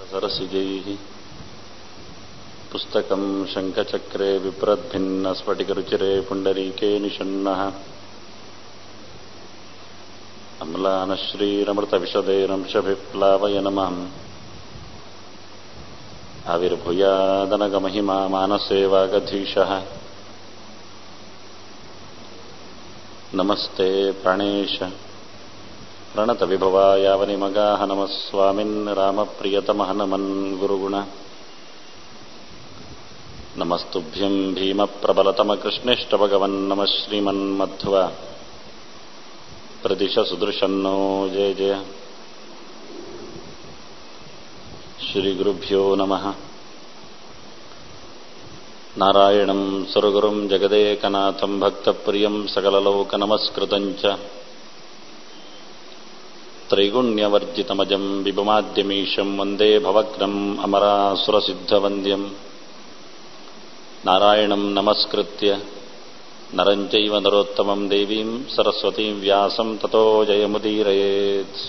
सरसिजैः पुस्तकं शङ्खचक्रे विप्रद्भिन्नस्फटिकरुचिरे पुण्डरीके निषण्णः अम्लानश्रीरमृतविशदैरंशभिप्लावयनमहम् आविर्भूयादनगमहिमा मानसे वागधीशः नमस्ते प्राणेश प्रणतविभवायावनिमगाः नमः स्वामिन् रामप्रियतमः नमन् गुरुगुण नमस्तुभ्यं भीमप्रबलतमकृष्णेष्टभगवन् नमः श्रीमन्मध्व प्रदिश सुदृशन्नो जय जय श्रीगुरुभ्यो नमः। नारायणं सुरगुरुं जगदेकनाथं भक्तप्रियं सकललोकनमस्कृतं च त्रैगुण्यवर्जितमजं विभुमाद्यमीशं वन्दे भवग्नम् अमरासुरसिद्धवन्द्यं नारायणं नमस्कृत्य नरं चैव नरोत्तमं देवीं सरस्वतीं व्यासं ततो जयमुदीरयेत्।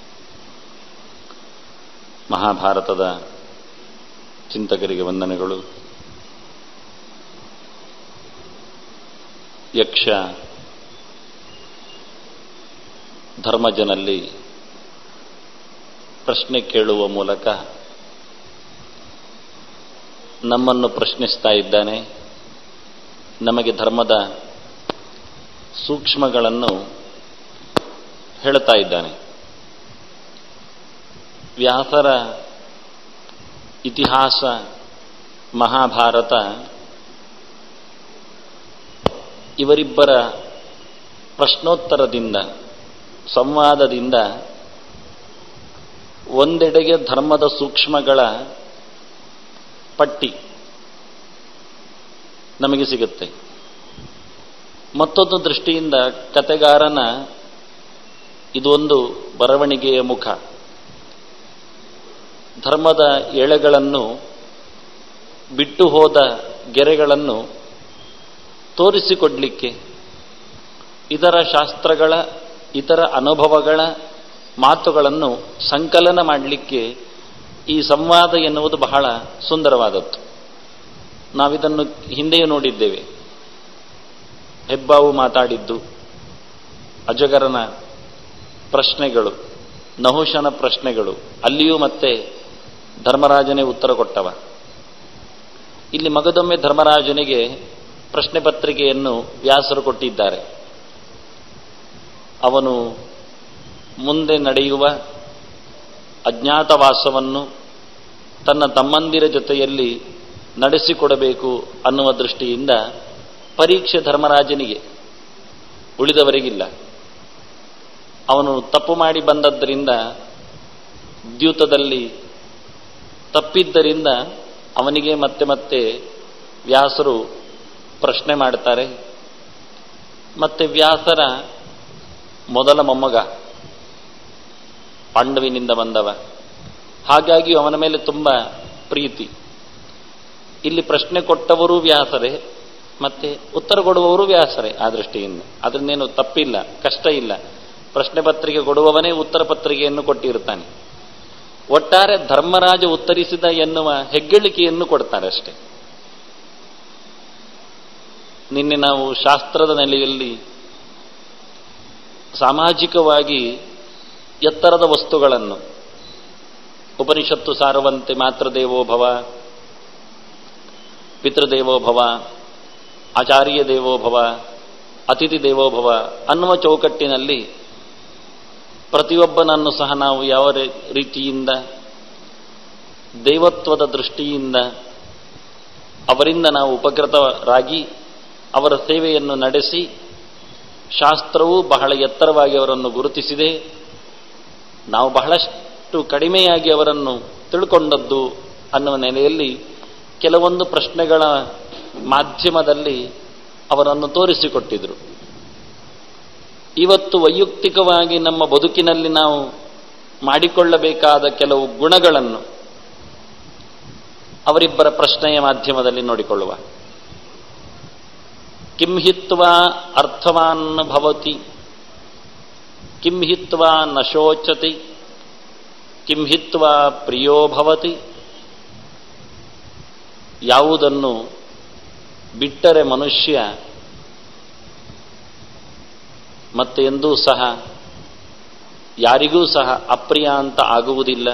ಮಹಾಭಾರತದ ಚಿಂತಕರಿಗೆ ವಂದನೆಗಳು. ಯಕ್ಷ ಧರ್ಮಜನಲ್ಲಿ ಪ್ರಶ್ನೆ ಕೇಳುವ ಮೂಲಕ ನಮ್ಮನ್ನು ಪ್ರಶ್ನಿಸ್ತಾ ಇದ್ದಾನೆ. ನಮಗೆ ಧರ್ಮದ ಸೂಕ್ಷ್ಮಗಳನ್ನು ಹೇಳುತ್ತಾ ಇದ್ದಾನೆ. ವ್ಯಾಸರ ಇತಿಹಾಸ ಮಹಾಭಾರತ ಇವರಿಬ್ಬರ ಪ್ರಶ್ನೋತ್ತರದಿಂದ ಸಂವಾದದಿಂದ ಒಂದೆಡೆಗೆ ಧರ್ಮದ ಸೂಕ್ಷ್ಮಗಳ ಪಟ್ಟಿ ನಮಗೆ ಸಿಗುತ್ತೆ. ಮತ್ತೊಂದು ದೃಷ್ಟಿಯಿಂದ ಕತೆಗಾರನ ಇದೊಂದು ಬರವಣಿಗೆಯ ಮುಖ. ಧರ್ಮದ ಎಳೆಗಳನ್ನು ಬಿಟ್ಟು ಹೋದ ಗೆರೆಗಳನ್ನು ತೋರಿಸಿಕೊಡ್ಲಿಕ್ಕೆ, ಇದರ ಶಾಸ್ತ್ರಗಳ ಇತರ ಅನುಭವಗಳ ಮಾತುಗಳನ್ನು ಸಂಕಲನ ಮಾಡಲಿಕ್ಕೆ ಈ ಸಂವಾದ ಎನ್ನುವುದು ಬಹಳ ಸುಂದರವಾದದ್ದು. ನಾವಿದನ್ನು ಹಿಂದೆಯೂ ನೋಡಿದ್ದೇವೆ. ಹೆಬ್ಬಾವು ಮಾತಾಡಿದ್ದು, ಅಜಗರನ ಪ್ರಶ್ನೆಗಳು, ನಹುಷನ ಪ್ರಶ್ನೆಗಳು, ಅಲ್ಲಿಯೂ ಮತ್ತೆ ಧರ್ಮರಾಜನೇ ಉತ್ತರ ಕೊಟ್ಟವ. ಇಲ್ಲಿ ಮಗದೊಮ್ಮೆ ಧರ್ಮರಾಜನಿಗೆ ಪ್ರಶ್ನೆ ಪತ್ರಿಕೆಯನ್ನು ವ್ಯಾಸರು ಕೊಟ್ಟಿದ್ದಾರೆ. ಅವನು ಮುಂದೆ ನಡೆಯುವ ಅಜ್ಞಾತವಾಸವನ್ನು ತನ್ನ ತಮ್ಮಂದಿರ ಜೊತೆಯಲ್ಲಿ ನಡೆಸಿಕೊಡಬೇಕು ಅನ್ನುವ ದೃಷ್ಟಿಯಿಂದ ಪರೀಕ್ಷೆ ಧರ್ಮರಾಜನಿಗೆ, ಉಳಿದವರಿಗಿಲ್ಲ. ಅವನು ತಪ್ಪು ಮಾಡಿ ಬಂದದ್ದರಿಂದ, ದ್ಯೂತದಲ್ಲಿ ತಪ್ಪಿದ್ದರಿಂದ ಅವನಿಗೆ ಮತ್ತೆ ಮತ್ತೆ ವ್ಯಾಸರು ಪ್ರಶ್ನೆ ಮಾಡ್ತಾರೆ. ಮತ್ತೆ ವ್ಯಾಸರ ಮೊದಲ ಮೊಮ್ಮಗ, ಪಾಂಡವಿನಿಂದ ಬಂದವ, ಹಾಗಾಗಿ ಅವನ ಮೇಲೆ ತುಂಬ ಪ್ರೀತಿ. ಇಲ್ಲಿ ಪ್ರಶ್ನೆ ಕೊಟ್ಟವರು ವ್ಯಾಸರೇ, ಮತ್ತೆ ಉತ್ತರ ಕೊಡುವವರು ವ್ಯಾಸರೇ. ಆ ದೃಷ್ಟಿಯಿಂದ ಅದನ್ನೇನು ತಪ್ಪಿಲ್ಲ, ಕಷ್ಟ ಇಲ್ಲ. ಪ್ರಶ್ನೆ ಪತ್ರಿಕೆ ಕೊಡುವವನೇ ಉತ್ತರ ಪತ್ರಿಕೆಯನ್ನು ಕೊಟ್ಟಿರ್ತಾನೆ. ಒಟ್ಟಾರೆ ಧರ್ಮರಾಜ ಉತ್ತರಿಸಿದ ಎನ್ನುವ ಹೆಗ್ಗಳಿಕೆಯನ್ನು ಕೊಡ್ತಾರೆ ಅಷ್ಟೆ. ನಿನ್ನೆ ನಾವು ಶಾಸ್ತ್ರದ ನೆಲೆಯಲ್ಲಿ ಸಾಮಾಜಿಕವಾಗಿ ಎತ್ತರದ ವಸ್ತುಗಳನ್ನು, ಉಪನಿಷತ್ತು ಸಾರುವಂತೆ ಮಾತೃದೇವೋಭವ, ಪಿತೃದೇವೋಭವ, ಆಚಾರ್ಯ ದೇವೋಭವ, ಅತಿಥಿ ದೇವೋಭವ ಅನ್ನುವ ಚೌಕಟ್ಟಿನಲ್ಲಿ ಪ್ರತಿಯೊಬ್ಬನನ್ನು ಸಹ ನಾವು ಯಾವ ರೀತಿಯಿಂದ ದೈವತ್ವದ ದೃಷ್ಟಿಯಿಂದ ಅವರಿಂದ ನಾವು ಉಪಕೃತರಾಗಿ ಅವರ ಸೇವೆಯನ್ನು ನಡೆಸಿ, ಶಾಸ್ತ್ರವು ಬಹಳ ಎತ್ತರವಾಗಿ ಅವರನ್ನು ಗುರುತಿಸಿದೆ, ನಾವು ಬಹಳಷ್ಟು ಕಡಿಮೆಯಾಗಿ ಅವರನ್ನು ತಿಳ್ಕೊಂಡದ್ದು ಅನ್ನುವ ನೆಲೆಯಲ್ಲಿ ಕೆಲವೊಂದು ಪ್ರಶ್ನೆಗಳ ಮಾಧ್ಯಮದಲ್ಲಿ ಅವರನ್ನು ತೋರಿಸಿಕೊಟ್ಟಿದ್ರು. ಇವತ್ತು ವೈಯಕ್ತಿಕವಾಗಿ ನಮ್ಮ ಬದುಕಿನಲ್ಲಿ ನಾವು ಮಾಡಿಕೊಳ್ಳಬೇಕಾದ ಕೆಲವು ಗುಣಗಳನ್ನು ಅವರಿಬ್ಬರ ಪ್ರಶ್ನೆಯ ಮಾಧ್ಯಮದಲ್ಲಿ ನೋಡಿಕೊಳ್ಳುವ. ಕಿಂ ಹಿತ್ವಾ ಅರ್ಥವಾನ್ ಭವತಿ ಕಿಂ ಹಿತ್ವಾ ನ ಶೋಚತಿ ಕಿಂ ಹಿತ್ವಾ ಪ್ರಿಯೋ ಭವತಿ, ಯಾವುದನ್ನು ಬಿಟ್ಟರೆ ಮನುಷ್ಯ ಮತ್ತೆ ಎಂದೂ ಸಹ ಯಾರಿಗೂ ಸಹ ಅಪ್ರಿಯ ಅಂತ ಆಗುವುದಿಲ್ಲ.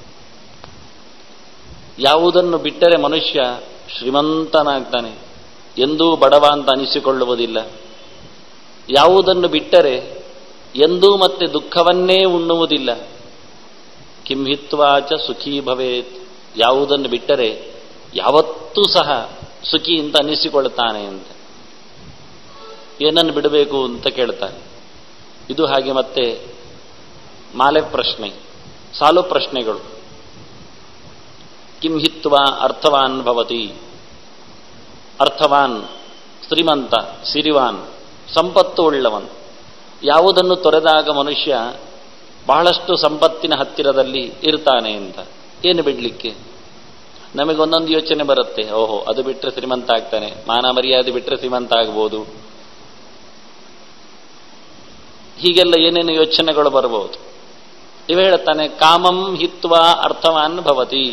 ಯಾವುದನ್ನು ಬಿಟ್ಟರೆ ಮನುಷ್ಯ ಶ್ರೀಮಂತನಾಗ್ತಾನೆ, ಎಂದೂ ಬಡವ ಅಂತ ಅನಿಸಿಕೊಳ್ಳುವುದಿಲ್ಲ. ಯಾವುದನ್ನು ಬಿಟ್ಟರೆ ಎಂದೂ ಮತ್ತೆ ದುಃಖವನ್ನೇ ಉಣ್ಣುವುದಿಲ್ಲ. ಕಿಂ ಹಿತ್ವಾಚ ಸುಖೀ ಭವೇತ್, ಯಾವುದನ್ನು ಬಿಟ್ಟರೆ ಯಾವತ್ತೂ ಸಹ ಸುಖಿ ಅಂತ ಅನಿಸಿಕೊಳ್ಳುತ್ತಾನೆ ಅಂತ. ಏನನ್ನು ಬಿಡಬೇಕು ಅಂತ ಕೇಳ್ತಾನೆ. ಇದು ಹಾಗೆ ಮತ್ತೆ ಮಾಲೆ ಪ್ರಶ್ನೆ, ಸಾಲು ಪ್ರಶ್ನೆಗಳು. ಕಿಂ ಹಿತ್ವಾ ಅರ್ಥವಾನ್ ಭವತಿ, ಅರ್ಥವಾನ್ ಶ್ರೀಮಂತ, ಸಿರಿವಾನ್, ಸಂಪತ್ತು ಉಳ್ಳವನ್. ಯಾವುದನ್ನು ತೊರೆದಾಗ ಮನುಷ್ಯ ಬಹಳಷ್ಟು ಸಂಪತ್ತಿನ ಹತ್ತಿರದಲ್ಲಿ ಇರ್ತಾನೆ ಅಂತ. ಏನು ಬಿಡಲಿಕ್ಕೆ? ನಮಗೊಂದೊಂದು ಯೋಚನೆ ಬರುತ್ತೆ. ಓಹೋ, ಅದು ಬಿಟ್ಟರೆ ಶ್ರೀಮಂತ ಆಗ್ತಾನೆ, ಮಾನ ಮರ್ಯಾದೆ ಬಿಟ್ಟರೆ ಶ್ರೀಮಂತ ಆಗ್ಬೋದು, ಹೀಗೆಲ್ಲ ಏನೇನು ಯೋಚನೆಗಳು ಬರಬಹುದು. ಇವ ಹೇಳ್ತಾನೆ ಕಾಮಂ ಹಿತ್ವಾ ಅರ್ಥವಾನ್ ಭವತಿ,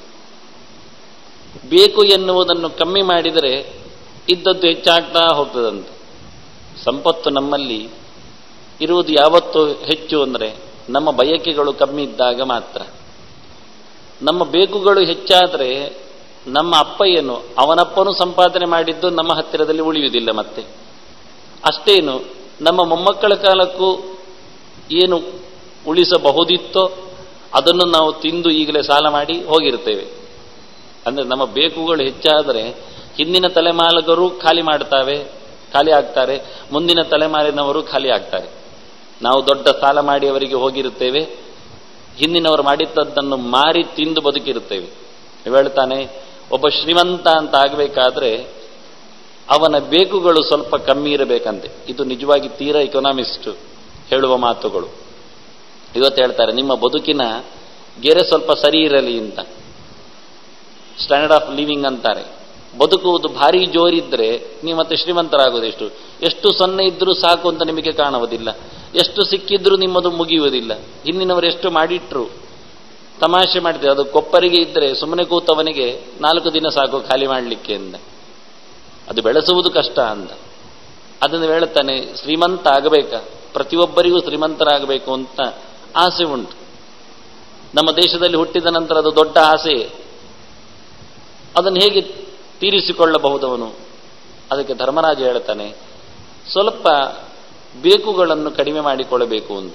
ಬೇಕು ಎನ್ನುವುದನ್ನು ಕಮ್ಮಿ ಮಾಡಿದರೆ ಇದ್ದದ್ದು ಹೆಚ್ಚಾಗ್ತಾ ಹೋಗ್ತದಂತೆ. ಸಂಪತ್ತು ನಮ್ಮಲ್ಲಿ ಇರುವುದು ಯಾವತ್ತು ಹೆಚ್ಚು ಅಂದರೆ ನಮ್ಮ ಬಯಕೆಗಳು ಕಮ್ಮಿ ಇದ್ದಾಗ ಮಾತ್ರ. ನಮ್ಮ ಬೇಕುಗಳು ಹೆಚ್ಚಾದರೆ ನಮ್ಮ ಅಪ್ಪ ಏನು, ಅವನಪ್ಪನೂ ಸಂಪಾದನೆ ಮಾಡಿದ್ದು ನಮ್ಮ ಹತ್ತಿರದಲ್ಲಿ ಉಳಿಯುವುದಿಲ್ಲ. ಮತ್ತೆ ಅಷ್ಟೇನು, ನಮ್ಮ ಮೊಮ್ಮಕ್ಕಳ ಕಾಲಕ್ಕೂ ಏನು ಉಳಿಸಬಹುದಿತ್ತೋ ಅದನ್ನು ನಾವು ತಿಂದು ಈಗಲೇ ಸಾಲ ಮಾಡಿ ಹೋಗಿರ್ತೇವೆ. ಅಂದರೆ ನಮ್ಮ ಬೇಕುಗಳು ಹೆಚ್ಚಾದರೆ ಹಿಂದಿನ ತಲೆಮಾರುಗಳು ಖಾಲಿ ಆಗ್ತಾರೆ, ಮುಂದಿನ ತಲೆಮಾರಿನವರು ಖಾಲಿ ಆಗ್ತಾರೆ. ನಾವು ದೊಡ್ಡ ಸಾಲ ಮಾಡಿ ಅವರಿಗೆ ಹೋಗಿರುತ್ತೇವೆ, ಹಿಂದಿನವರು ಮಾಡಿದ್ದನ್ನು ಮಾರಿ ತಿಂದು ಬದುಕಿರುತ್ತೇವೆ. ಹೇಳ್ತಾನೆ ಒಬ್ಬ ಶ್ರೀಮಂತ ಅಂತ ಆಗಬೇಕಾದ್ರೆ ಅವನ ಬೇಕುಗಳು ಸ್ವಲ್ಪ ಕಮ್ಮಿ ಇರಬೇಕಂತೆ. ಇದು ನಿಜವಾಗಿ ತೀರಾ ಇಕೊನಾಮಿಸ್ಟ್ ಹೇಳುವ ಮಾತುಗಳು. ಇವತ್ತು ಹೇಳ್ತಾರೆ ನಿಮ್ಮ ಬದುಕಿನ ಗೆರೆ ಸ್ವಲ್ಪ ಸರಿ ಇರಲಿ ಅಂತ, ಸ್ಟ್ಯಾಂಡರ್ಡ್ ಆಫ್ ಲಿವಿಂಗ್ ಅಂತಾರೆ. ಬದುಕುವುದು ಭಾರಿ ಜೋರಿದ್ರೆ ನೀವು ಮತ್ತೆ ಶ್ರೀಮಂತರಾಗೋದೆಷ್ಟು? ಎಷ್ಟು ಸೊನ್ನೆ ಇದ್ರೂ ಸಾಕು ಅಂತ ನಿಮಗೆ ಕಾಣುವುದಿಲ್ಲ, ಎಷ್ಟು ಸಿಕ್ಕಿದ್ರೂ ನಿಮ್ಮದು ಮುಗಿಯುವುದಿಲ್ಲ. ಹಿಂದಿನವರು ಎಷ್ಟು ಮಾಡಿಟ್ರು ತಮಾಷೆ ಮಾಡ್ತೀವಿ. ಅದು ಕೊಪ್ಪರಿಗೆ ಇದ್ರೆ ಸುಮ್ಮನೆ ಕೂತವನಿಗೆ 4 ದಿನ ಸಾಕು ಖಾಲಿ ಮಾಡಲಿಕ್ಕೆ ಅಂದ. ಅದು ಬೆಳೆಸುವುದು ಕಷ್ಟ ಅಂದ. ಅದನ್ನು ಹೇಳ್ತಾನೆ ಶ್ರೀಮಂತ ಆಗಬೇಕಾ, ಪ್ರತಿಯೊಬ್ಬರಿಗೂ ಶ್ರೀಮಂತರಾಗಬೇಕು ಅಂತ ಆಸೆ ಉಂಟು. ನಮ್ಮ ದೇಶದಲ್ಲಿ ಹುಟ್ಟಿದ ನಂತರ ಅದು ದೊಡ್ಡ ಆಸೆಯೇ. ಅದನ್ನು ಹೇಗೆ ತೀರಿಸಿಕೊಳ್ಳಬಹುದವನು? ಅದಕ್ಕೆ ಧರ್ಮರಾಜ ಹೇಳ್ತಾನೆ ಸ್ವಲ್ಪ ಬೇಕುಗಳನ್ನು ಕಡಿಮೆ ಮಾಡಿಕೊಳ್ಳಬೇಕು ಅಂತ.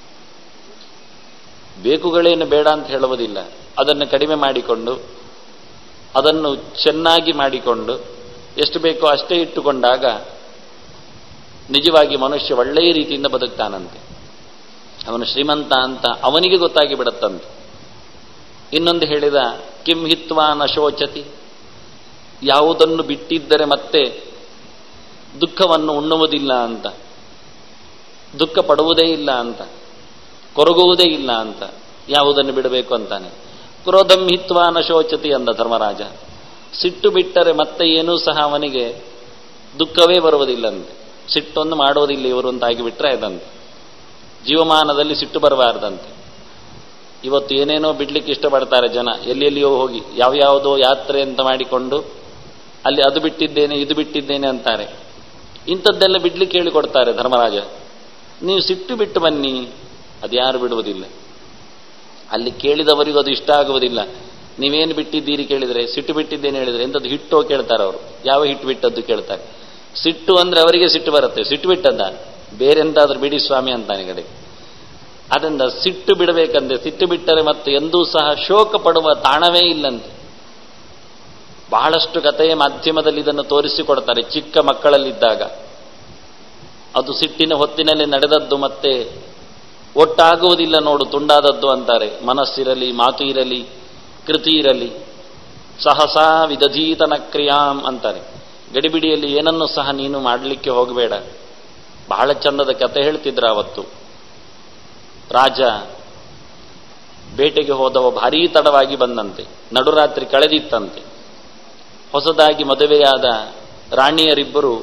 ಬೇಕುಗಳೇನು ಬೇಡ ಅಂತ ಹೇಳುವುದಿಲ್ಲ, ಅದನ್ನು ಕಡಿಮೆ ಮಾಡಿಕೊಂಡು ಅದನ್ನು ಚೆನ್ನಾಗಿ ಮಾಡಿಕೊಂಡು ಎಷ್ಟು ಬೇಕೋ ಅಷ್ಟೇ ಇಟ್ಟುಕೊಂಡಾಗ ನಿಜವಾಗಿ ಮನುಷ್ಯ ಒಳ್ಳೆಯ ರೀತಿಯಿಂದ ಬದುಕ್ತಾನಂತೆ. ಅವನು ಶ್ರೀಮಂತ ಅಂತ ಅವನಿಗೆ ಗೊತ್ತಾಗಿ ಬಿಡುತ್ತಂತೆ. ಇನ್ನೊಂದು ಹೇಳಿದ ಕಿಂ ಹಿತ್ವಾ ನ ಶೋಚತಿ, ಯಾವುದನ್ನು ಬಿಟ್ಟಿದ್ದರೆ ಮತ್ತೆ ದುಃಖವನ್ನು ಉಣ್ಣುವುದಿಲ್ಲ ಅಂತ, ದುಃಖ ಪಡುವುದೇ ಇಲ್ಲ ಅಂತ, ಕೊರಗುವುದೇ ಇಲ್ಲ ಅಂತ. ಯಾವುದನ್ನು ಬಿಡಬೇಕು ಅಂತಾನೆ. ಕ್ರೋಧಂ ಹಿತ್ವಾ ನ ಶೋಚತಿ ಅಂದ ಧರ್ಮರಾಜ. ಸಿಟ್ಟು ಬಿಟ್ಟರೆ ಮತ್ತೆ ಏನೂ ಸಹ ಅವನಿಗೆ ದುಃಖವೇ ಬರುವುದಿಲ್ಲಂತೆ. ಸಿಟ್ಟೊಂದು ಮಾಡೋದಿಲ್ಲ ಇವರು ಅಂತ ಆಗಿಬಿಟ್ರೆ ಆಯ್ತಂತೆ. ಜೀವಮಾನದಲ್ಲಿ ಸಿಟ್ಟು ಬರಬಾರ್ದಂತೆ. ಇವತ್ತು ಏನೇನೋ ಬಿಡ್ಲಿಕ್ಕೆ ಇಷ್ಟಪಡ್ತಾರೆ ಜನ, ಎಲ್ಲೆಲ್ಲಿಯೋ ಹೋಗಿ ಯಾವ್ಯಾವುದೋ ಯಾತ್ರೆ ಅಂತ ಮಾಡಿಕೊಂಡು ಅಲ್ಲಿ ಅದು ಬಿಟ್ಟಿದ್ದೇನೆ ಇದು ಬಿಟ್ಟಿದ್ದೇನೆ ಅಂತಾರೆ. ಇಂಥದ್ದೆಲ್ಲ ಬಿಡ್ಲಿಕ್ಕೆ ಹೇಳಿಕೊಡ್ತಾರೆ ಧರ್ಮರಾಜ. ನೀವು ಸಿಟ್ಟು ಬಿಟ್ಟು ಬನ್ನಿ, ಅದ್ಯಾರು ಬಿಡುವುದಿಲ್ಲ. ಅಲ್ಲಿ ಕೇಳಿದವರಿಗೂ ಅದು ಇಷ್ಟ ಆಗುವುದಿಲ್ಲ. ನೀವೇನು ಬಿಟ್ಟಿದ್ದೀರಿ ಕೇಳಿದರೆ, ಸಿಟ್ಟು ಬಿಟ್ಟಿದ್ದೇನೆ ಹೇಳಿದರೆ ಎಂಥದ್ದು ಹಿಟ್ಟೋ ಕೇಳ್ತಾರೆ ಅವರು. ಯಾವ ಹಿಟ್ಟು ಬಿಟ್ಟದ್ದು ಕೇಳ್ತಾರೆ. ಸಿಟ್ಟು ಅಂದ್ರೆ ಅವರಿಗೆ ಸಿಟ್ಟು ಬರುತ್ತೆ. ಸಿಟ್ಟು ಬಿಟ್ಟದ್ದ ಬೇರೆಂತಾದ್ರೂ ಬಿಡಿ ಸ್ವಾಮಿ ಅಂತಾನೆ ಕಡೆ. ಅದರಿಂದ ಸಿಟ್ಟು ಬಿಡಬೇಕಂದ್ರೆ, ಸಿಟ್ಟು ಬಿಟ್ಟರೆ ಮತ್ತೆ ಎಂದೂ ಸಹ ಶೋಕ ಪಡುವ ತಾಣವೇ ಇಲ್ಲಂತೆ. ಬಹಳಷ್ಟು ಕಥೆಯ ಮಾಧ್ಯಮದಲ್ಲಿ ಇದನ್ನು ತೋರಿಸಿಕೊಡ್ತಾರೆ. ಚಿಕ್ಕ ಮಕ್ಕಳಲ್ಲಿದ್ದಾಗ ಅದು ಸಿಟ್ಟಿನ ಹೊತ್ತಿನಲ್ಲಿ ನಡೆದದ್ದು ಮತ್ತೆ ಒಟ್ಟಾಗುವುದಿಲ್ಲ ನೋಡು, ತುಂಡಾದದ್ದು ಅಂತಾರೆ. ಮನಸ್ಸಿರಲಿ, ಮಾತು ಇರಲಿ, ಕೃತಿ ಇರಲಿ, ಸಹಸಾ ವಿದಧೀತನ ಕ್ರಿಯಾಂ ಅಂತಾರೆ. ಗಡಿಬಿಡಿಯಲ್ಲಿ ಏನನ್ನು ಸಹ ನೀನು ಮಾಡಲಿಕ್ಕೆ ಹೋಗಬೇಡ. ಬಹಳ ಚಂದದ ಕತೆ ಹೇಳ್ತಿದ್ರ ಅವತ್ತು. ರಾಜ ಬೇಟೆಗೆ ಹೋದವ ಭಾರೀ ತಡವಾಗಿ ಬಂದಂತೆ, ನಡುರಾತ್ರಿ ಕಳೆದಿತ್ತಂತೆ. ಹೊಸದಾಗಿ ಮದುವೆಯಾದ ರಾಣಿಯರಿಬ್ಬರು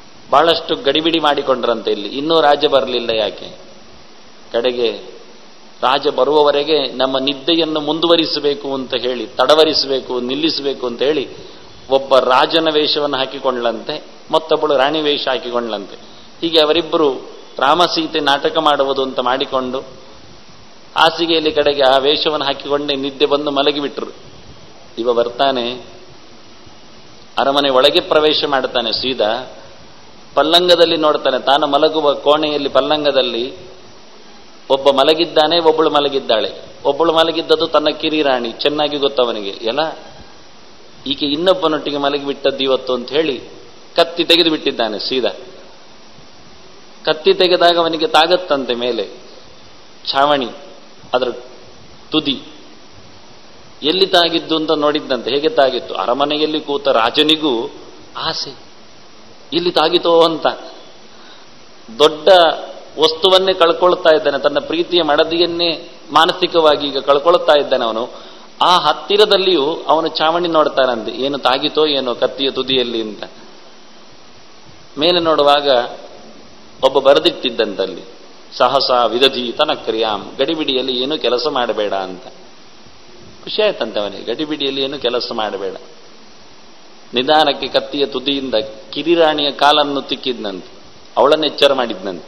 ಬಹಳಷ್ಟು ಗಡಿಬಿಡಿ ಮಾಡಿಕೊಂಡ್ರಂತೆ. ಇಲ್ಲಿ ಇನ್ನೂ ರಾಜ ಬರಲಿಲ್ಲ ಯಾಕೆ? ಕಡೆಗೆ ರಾಜ ಬರುವವರೆಗೆ ನಮ್ಮ ನಿದ್ದೆಯನ್ನು ಮುಂದುವರಿಸಬೇಕು ಅಂತ ಹೇಳಿ, ತಡವರಿಸಬೇಕು, ನಿಲ್ಲಿಸಬೇಕು ಅಂತ ಹೇಳಿ ಒಬ್ಬ ರಾಜನ ವೇಷವನ್ನು ಹಾಕಿಕೊಂಡ್ಲಂತೆ, ಮತ್ತೊಬ್ಬಳು ರಾಣಿ ವೇಷ ಹಾಕಿಕೊಂಡ್ಲಂತೆ. ಹೀಗೆ ಅವರಿಬ್ಬರು ರಾಮಸೀತೆ ನಾಟಕ ಮಾಡುವುದು ಅಂತ ಮಾಡಿಕೊಂಡು ಹಾಸಿಗೆಯಲ್ಲಿ ಕಡೆಗೆ ಆ ವೇಷವನ್ನು ಹಾಕಿಕೊಂಡೇ ನಿದ್ದೆ ಬಂದು ಮಲಗಿಬಿಟ್ರು. ಇವ ಬರ್ತಾನೆ, ಅರಮನೆ ಒಳಗೆ ಪ್ರವೇಶ ಮಾಡ್ತಾನೆ. ಸೀದಾ ಪಲ್ಲಂಗದಲ್ಲಿ ನೋಡ್ತಾನೆ, ತಾನು ಮಲಗುವ ಕೋಣೆಯಲ್ಲಿ ಪಲ್ಲಂಗದಲ್ಲಿ ಒಬ್ಬ ಮಲಗಿದ್ದಾನೆ, ಒಬ್ಬಳು ಮಲಗಿದ್ದಾಳೆ. ಒಬ್ಬಳು ಮಲಗಿದ್ದದ್ದು ತನ್ನ ಕಿರಿರಾಣಿ, ಚೆನ್ನಾಗಿ ಗೊತ್ತವನಿಗೆ. ಎಲ್ಲ ಈಕೆ ಇನ್ನೊಬ್ಬನೊಟ್ಟಿಗೆ ಮಲಗಿಬಿಟ್ಟದ್ದು ಇವತ್ತು ಅಂತ ಹೇಳಿ ಕತ್ತಿ ತೆಗೆದು ಬಿಟ್ಟಿದ್ದಾನೆ. ಸೀದಾ ಕತ್ತಿ ತೆಗೆದಾಗ ಅವನಿಗೆ ತಾಗತ್ತಂತೆ ಮೇಲೆ ಛಾವಣಿ, ಅದರ ತುದಿ ಎಲ್ಲಿ ತಾಗಿದ್ದು ಅಂತ ನೋಡಿದ್ದಂತೆ. ಹೇಗೆ ತಾಗಿತ್ತು? ಅರಮನೆಯಲ್ಲಿ ಕೂತ ರಾಜನಿಗೂ ಆಸೆ, ಇಲ್ಲಿ ತಾಗಿತೋ ಅಂತ. ದೊಡ್ಡ ವಸ್ತುವನ್ನೇ ಕಳ್ಕೊಳ್ತಾ ಇದ್ದಾನೆ, ತನ್ನ ಪ್ರೀತಿಯ ಮಡದಿಯನ್ನೇ ಮಾನಸಿಕವಾಗಿ ಈಗ ಕಳ್ಕೊಳ್ತಾ ಇದ್ದಾನೆ ಅವನು. ಆ ಹತ್ತಿರದಲ್ಲಿಯೂ ಅವನು ಚಾವಣಿ ನೋಡ್ತಾನಂತೆ, ಏನು ತಾಗಿತೋ ಏನೋ ಕತ್ತಿಯ ತುದಿಯಲ್ಲಿ ಅಂತ. ಮೇಲೆ ನೋಡುವಾಗ ಒಬ್ಬ ಬರೆದಿಟ್ಟಿದ್ದಂತಲ್ಲಿ, ಸಹಸಾ ವಿದಧಿ ತನಕ್ರಿಯಾಂ, ಗಡಿಬಿಡಿಯಲ್ಲಿ ಏನು ಕೆಲಸ ಮಾಡಬೇಡ ಅಂತ. ಖುಷಿ ಆಯ್ತಂತೆ ಅವನಿಗೆ, ಗಡಿಬಿಡಿಯಲ್ಲಿ ಏನು ಕೆಲಸ ಮಾಡಬೇಡ. ನಿಧಾನಕ್ಕೆ ಕತ್ತಿಯ ತುದಿಯಿಂದ ಕಿರಿರಾಣಿಯ ಕಾಲನ್ನು ತಿಕ್ಕಿದ್ನಂತೆ, ಅವಳನ್ನು ಎಚ್ಚರ ಮಾಡಿದ್ನಂತೆ.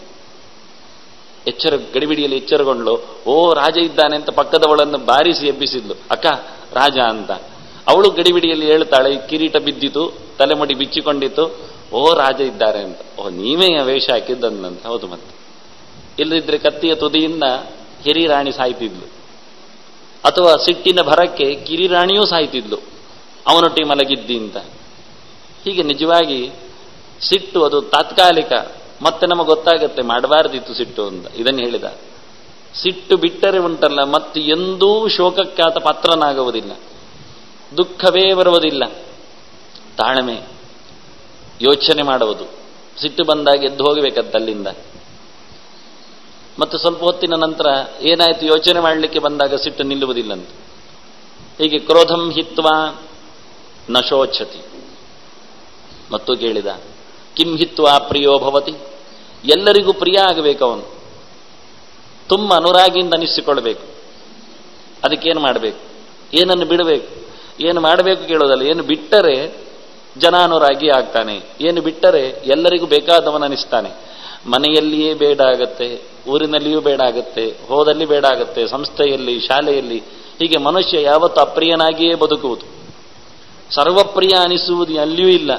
ಗಡಿಬಿಡಿಯಲ್ಲಿ ಎಚ್ಚರಗೊಂಡ್ಲು. ಓ ರಾಜ ಇದ್ದಾನೆ ಅಂತ ಪಕ್ಕದವಳನ್ನು ಬಾರಿಸಿ ಎಬ್ಬಿಸಿದ್ಲು, ಅಕ್ಕ ರಾಜ ಅಂತ. ಅವಳು ಗಡಿಬಿಡಿಯಲ್ಲಿ ಹೇಳ್ತಾಳೆ, ಕಿರೀಟ ಬಿದ್ದಿತು, ತಲೆಮುಡಿ ಬಿಚ್ಚಿಕೊಂಡಿತ್ತು, ಓ ರಾಜ ಇದ್ದಾರೆ ಅಂತ. ಓ ನೀವೇ ವೇಷ ಹಾಕಿದ್ದಂತ. ಹೌದು, ಮತ್ತೆ ಇಲ್ಲದಿದ್ರೆ ಕತ್ತಿಯ ತುದಿಯಿಂದ ಹಿರಿರಾಣಿ ಸಾಯ್ತಿದ್ಲು, ಅಥವಾ ಸಿಟ್ಟಿನ ಭರಕ್ಕೆ ಕಿರಿರಾಣಿಯೂ ಸಾಯ್ತಿದ್ಲು, ಅವನೊಟ್ಟಿಗೆ ಮಲಗಿದ್ದಿ ಅಂತ. ಹೀಗೆ ನಿಜವಾಗಿ ಸಿಟ್ಟು ಅದು ತಾತ್ಕಾಲಿಕ, ಮತ್ತೆ ನಮಗೆ ಗೊತ್ತಾಗತ್ತೆ ಮಾಡಬಾರ್ದಿತ್ತು ಸಿಟ್ಟು ಅಂತ. ಇದನ್ನು ಹೇಳಿದ. ಸಿಟ್ಟು ಬಿಟ್ಟರೆ ಉಂಟಲ್ಲ, ಮತ್ತೆ ಎಂದೂ ಶೋಕಕ್ಕಾತ ಪಾತ್ರನಾಗುವುದಿಲ್ಲ, ದುಃಖವೇ ಬರುವುದಿಲ್ಲ. ತಾಳ್ಮೆ, ಯೋಚನೆ ಮಾಡುವುದು. ಸಿಟ್ಟು ಬಂದಾಗ ಎದ್ದು ಹೋಗಬೇಕತ್ತಲ್ಲಿಂದ. ಮತ್ತು ಸ್ವಲ್ಪ ಹೊತ್ತಿನ ನಂತರ ಏನಾಯ್ತು ಯೋಚನೆ ಮಾಡಲಿಕ್ಕೆ ಬಂದಾಗ ಸಿಟ್ಟು ನಿಲ್ಲುವುದಿಲ್ಲಂತ. ಹೀಗೆ ಕ್ರೋಧಂ ಹಿತ್ವಾ ನ ಶೋಚತಿ. ಮತ್ತು ಕೇಳಿದ, ಕಿಂ ಹಿತ್ವಾ ಪ್ರಿಯೋ ಭವತಿ, ಎಲ್ಲರಿಗೂ ಪ್ರಿಯ ಆಗಬೇಕು ಅವನು, ತುಂಬ ಅನುರಾಗಿಯಿಂದ ಅನಿಸಿಕೊಳ್ಬೇಕು. ಅದಕ್ಕೇನು ಮಾಡಬೇಕು, ಏನನ್ನು ಬಿಡಬೇಕು, ಏನು ಮಾಡಬೇಕು ಕೇಳೋದಲ್ಲ, ಏನು ಬಿಟ್ಟರೆ ಜನಾನುರಾಗಿ ಆಗ್ತಾನೆ, ಏನು ಬಿಟ್ಟರೆ ಎಲ್ಲರಿಗೂ ಬೇಕಾದವನು ಅನಿಸ್ತಾನೆ. ಮನೆಯಲ್ಲಿಯೇ ಬೇಡ ಆಗತ್ತೆ, ಊರಿನಲ್ಲಿಯೂ ಬೇಡ ಆಗತ್ತೆ, ಹೋದಲ್ಲಿ ಬೇಡ ಆಗತ್ತೆ, ಸಂಸ್ಥೆಯಲ್ಲಿ, ಶಾಲೆಯಲ್ಲಿ. ಹೀಗೆ ಮನುಷ್ಯ ಯಾವತ್ತು ಅಪ್ರಿಯನಾಗಿಯೇ ಬದುಕುವುದು. ಸರ್ವಪ್ರಿಯ ಅನಿಸುವುದು ಅಲ್ಲಿಯೂ ಇಲ್ಲ.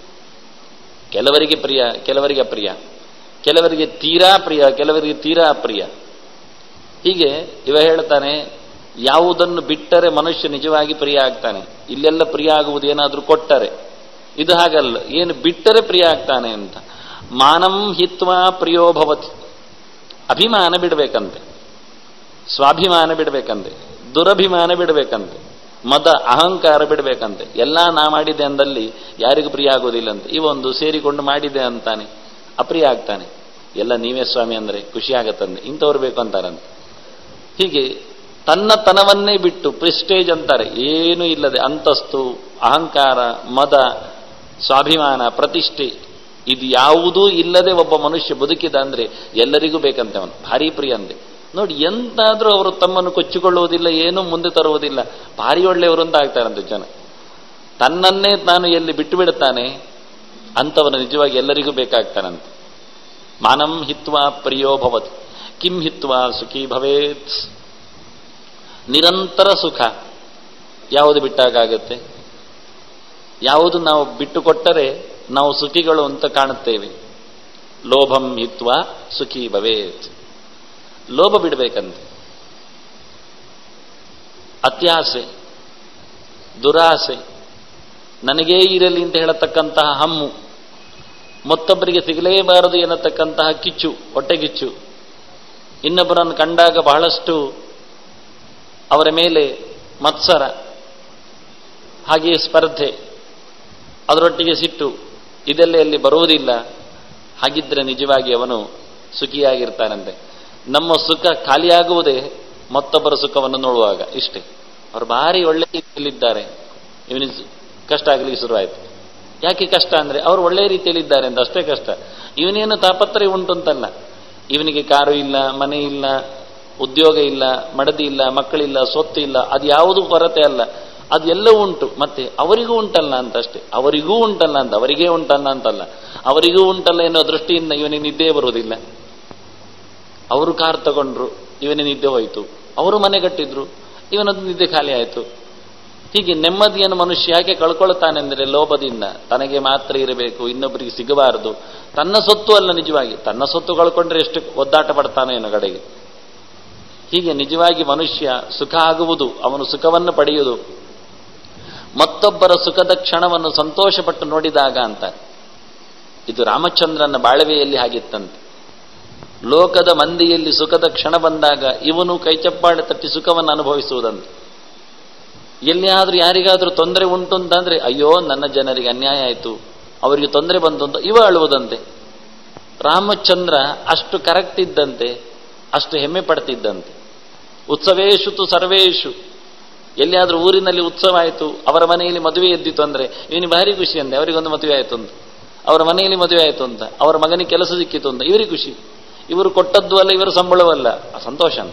ಕೆಲವರಿಗೆ ಪ್ರಿಯ, ಕೆಲವರಿಗೆ ಅಪ್ರಿಯ, ಕೆಲವರಿಗೆ ತೀರಾ ಪ್ರಿಯ, ಕೆಲವರಿಗೆ ತೀರಾ ಅಪ್ರಿಯ. ಹೀಗೆ ಇವ ಹೇಳ್ತಾನೆ, ಯಾವುದನ್ನು ಬಿಟ್ಟರೆ ಮನುಷ್ಯ ನಿಜವಾಗಿ ಪ್ರಿಯ ಆಗ್ತಾನೆ. ಇಲ್ಲೆಲ್ಲ ಪ್ರಿಯ ಆಗುವುದು ಏನಾದರೂ ಕೊಟ್ಟರೆ, ಇದು ಹಾಗಲ್ಲ, ಏನು ಬಿಟ್ಟರೆ ಪ್ರಿಯ ಆಗ್ತಾನೆ ಅಂತ. ಮಾನಂ ಹಿತ್ವಾ ಪ್ರಿಯೋ ಭವತಿ, ಅಭಿಮಾನ ಬಿಡಬೇಕಂತೆ, ಸ್ವಾಭಿಮಾನ ಬಿಡಬೇಕಂತೆ, ದುರಭಿಮಾನ ಬಿಡಬೇಕಂತೆ, ಮದ ಅಹಂಕಾರ ಬಿಡಬೇಕಂತೆ. ಎಲ್ಲ ನಾ ಮಾಡಿದೆ ಅಂದಲ್ಲಿ ಯಾರಿಗೂ ಪ್ರಿಯ ಆಗೋದಿಲ್ಲಂತೆ. ಇವೊಂದು ಸೇರಿಕೊಂಡು ಮಾಡಿದೆ ಅಂತಾನೆ, ಅಪ್ರಿಯ ಆಗ್ತಾನೆ. ಎಲ್ಲ ನೀವೇ ಸ್ವಾಮಿ ಅಂದರೆ ಖುಷಿ ಆಗತ್ತಂತೆ, ಇಂಥವ್ರು ಬೇಕು ಅಂತಾರಂತೆ. ಹೀಗೆ ತನ್ನ ತನವನ್ನೇ ಬಿಟ್ಟು, ಪ್ರಿಸ್ಟೇಜ್ ಅಂತಾರೆ, ಏನೂ ಇಲ್ಲದೆ, ಅಂತಸ್ತು, ಅಹಂಕಾರ, ಮದ, ಸ್ವಾಭಿಮಾನ, ಪ್ರತಿಷ್ಠೆ, ಇದು ಯಾವುದೂ ಇಲ್ಲದೆ ಒಬ್ಬ ಮನುಷ್ಯ ಬದುಕಿದ ಅಂದ್ರೆ ಎಲ್ಲರಿಗೂ ಬೇಕಂತೆ ಅವನು, ಭಾರಿ ಪ್ರಿಯ ಅಂತೆ. ನೋಡಿ, ಎಂತಾದ್ರೂ ಅವರು ತಮ್ಮನ್ನು ಕೊಚ್ಚಿಕೊಳ್ಳುವುದಿಲ್ಲ, ಏನೂ ಮುಂದೆ ತರುವುದಿಲ್ಲ, ಭಾರಿ ಒಳ್ಳೆಯವರು ಅಂತ ಆಗ್ತಾರಂತೆ ಜನ. ತನ್ನನ್ನೇ ತಾನು ಎಲ್ಲಿ ಬಿಟ್ಟು ಬಿಡುತ್ತಾನೆ ಅಂಥವನು ನಿಜವಾಗಿ ಎಲ್ಲರಿಗೂ ಬೇಕಾಗ್ತಾನಂತೆ. ಮಾನಂ ಹಿತ್ವಾ ಪ್ರಿಯೋ ಭವತಿ, ಕಿಂ ಹಿತ್ವಾ ಸುಖಿ ಭವೇತ್. ನಿರಂತರ ಸುಖ ಯಾವುದು ಬಿಟ್ಟಾಗತ್ತೆ, ಯಾವುದು ನಾವು ಬಿಟ್ಟುಕೊಟ್ಟರೆ ನಾವು ಸುಖಿಗಳು ಅಂತ ಕಾಣುತ್ತೇವೆ. ಲೋಭಂ ಹಿತ್ವಾ ಸುಖಿ ಭವೇತ್. ಲೋಭ ಬಿಡಬೇಕಂತೆ. ಅತ್ಯಾಸೆ, ದುರಾಸೆ, ನನಗೇ ಇರಲಿ ಅಂತ ಹೇಳತಕ್ಕಂತಹ ಹಮ್ಮು, ಮತ್ತೊಬ್ಬರಿಗೆ ಸಿಗಲೇಬಾರದು ಎನ್ನತಕ್ಕಂತಹ ಕಿಚ್ಚು, ಹೊಟ್ಟೆಗಿಚ್ಚು, ಇನ್ನೊಬ್ಬರನ್ನು ಕಂಡಾಗ ಬಹಳಷ್ಟು ಅವರ ಮೇಲೆ ಮತ್ಸರ, ಹಾಗೆಯೇ ಸ್ಪರ್ಧೆ, ಅದರೊಟ್ಟಿಗೆ ಸಿಟ್ಟು, ಇದೆಲ್ಲ ಎಲ್ಲಿ ಬರುವುದಿಲ್ಲ. ಹಾಗಿದ್ರೆ ನಿಜವಾಗಿ ಅವನು ಸುಖಿಯಾಗಿರ್ತಾನಂತೆ. ನಮ್ಮ ಸುಖ ಖಾಲಿಯಾಗುವುದೇ ಮತ್ತೊಬ್ಬರ ಸುಖವನ್ನು ನೋಡುವಾಗ. ಇಷ್ಟೇ, ಅವರು ಭಾರಿ ಒಳ್ಳೆ ರೀತಿಯಲ್ಲಿದ್ದಾರೆ, ಇವನಿಗೆ ಕಷ್ಟ ಆಗಲಿಕ್ಕೆ ಶುರುವಾಯಿತು. ಯಾಕೆ ಕಷ್ಟ ಅಂದ್ರೆ ಅವರು ಒಳ್ಳೆಯ ರೀತಿಯಲ್ಲಿದ್ದಾರೆ ಅಂತ, ಅಷ್ಟೇ ಕಷ್ಟ. ಇವನೇನು ತಾಪತ್ರಯ ಉಂಟು ಅಂತಲ್ಲ, ಇವನಿಗೆ ಕಾರು ಇಲ್ಲ, ಮನೆ ಇಲ್ಲ, ಉದ್ಯೋಗ ಇಲ್ಲ, ಮಡದಿ ಇಲ್ಲ, ಮಕ್ಕಳಿಲ್ಲ, ಸ್ವತ್ತು ಇಲ್ಲ, ಅದು ಯಾವುದೂ ಕೊರತೆ ಅಲ್ಲ, ಅದು ಎಲ್ಲವೂ ಉಂಟು. ಮತ್ತೆ ಅವರಿಗೂ ಉಂಟಲ್ಲ ಅಂತ ಅಷ್ಟೇ, ಅವರಿಗೂ ಉಂಟಲ್ಲ ಅಂತ, ಅವರಿಗೇ ಉಂಟಲ್ಲ ಅಂತಲ್ಲ, ಅವರಿಗೂ ಉಂಟಲ್ಲ ಎನ್ನುವ ದೃಷ್ಟಿಯಿಂದ ಇವನಿಗೆ ನಿದ್ದೆ ಬರುವುದಿಲ್ಲ. ಅವರು ಕಾರ್ ತಗೊಂಡ್ರು, ಇವನಿಗೆ ನಿದ್ದೆ ಹೋಯಿತು. ಅವರು ಮನೆ ಕಟ್ಟಿದ್ರು, ಇವನದ್ದು ನಿದ್ದೆ ಖಾಲಿ ಆಯಿತು. ಹೀಗೆ ನೆಮ್ಮದಿಯನ್ನು ಮನುಷ್ಯ ಯಾಕೆ ಕಳ್ಕೊಳ್ತಾನೆಂದರೆ ಲೋಭದಿಂದ. ತನಗೆ ಮಾತ್ರ ಇರಬೇಕು, ಇನ್ನೊಬ್ಬರಿಗೆ ಸಿಗಬಾರದು. ತನ್ನ ಸೊತ್ತು ಅಲ್ಲ, ನಿಜವಾಗಿ ತನ್ನ ಸೊತ್ತು ಕಳ್ಕೊಂಡ್ರೆ ಎಷ್ಟು ಒದ್ದಾಟ ಪಡ್ತಾನೋ ಏನೋ ಕಡೆಗೆ. ಹೀಗೆ ನಿಜವಾಗಿ ಮನುಷ್ಯ ಸುಖ ಆಗುವುದು, ಅವನು ಸುಖವನ್ನು ಪಡೆಯುವುದು ಮತ್ತೊಬ್ಬರ ಸುಖದ ಕ್ಷಣವನ್ನು ಸಂತೋಷಪಟ್ಟು ನೋಡಿದಾಗ ಅಂತ. ಇದು ರಾಮಚಂದ್ರನ ಬಾಳವೆಯಲ್ಲಿ ಆಗಿತ್ತಂತೆ. ಲೋಕದ ಮಂದಿಯಲ್ಲಿ ಸುಖದ ಕ್ಷಣ ಬಂದಾಗ ಇವನು ಕೈಚಪ್ಪಾಳೆ ತಟ್ಟಿ ಸುಖವನ್ನು ಅನುಭವಿಸುವುದಂತೆ. ಎಲ್ಲಿಯಾದ್ರೂ ಯಾರಿಗಾದ್ರೂ ತೊಂದರೆ ಉಂಟು ಅಂತಂದ್ರೆ, ಅಯ್ಯೋ ನನ್ನ ಜನರಿಗೆ ಅನ್ಯಾಯ ಆಯಿತು, ಅವರಿಗೆ ತೊಂದರೆ ಬಂತು ಅಂತ ಇವ ಅಳುವುದಂತೆ. ರಾಮಚಂದ್ರ ಅಷ್ಟು ಕರೆಕ್ಟ್ ಇದ್ದಂತೆ, ಅಷ್ಟು ಹೆಮ್ಮೆ ಪಡ್ತಿದ್ದಂತೆ. ಉತ್ಸವೇಶು ತು ಸರ್ವೇಶು, ಎಲ್ಲಿಯಾದ್ರೂ ಊರಿನಲ್ಲಿ ಉತ್ಸವ ಆಯಿತು, ಅವರ ಮನೆಯಲ್ಲಿ ಮದುವೆ ಎದ್ದಿತು ಅಂದ್ರೆ ಇವನಿಗೆ ಭಾರಿ ಖುಷಿ ಅಂತೆ. ಅವರಿಗೊಂದು ಮದುವೆ ಆಯಿತು ಅಂತ, ಅವರ ಮನೆಯಲ್ಲಿ ಮದುವೆ ಆಯಿತು ಅಂತ, ಅವರ ಮಗನಿಗೆ ಕೆಲಸ ಸಿಕ್ಕಿತು ಅಂತ ಇವರಿಗೆ ಖುಷಿ. ಇವರು ಕೊಟ್ಟದ್ದು ಅಲ್ಲ, ಇವರ ಸಂಬಳವಲ್ಲ, ಸಂತೋಷ ಅಂತ.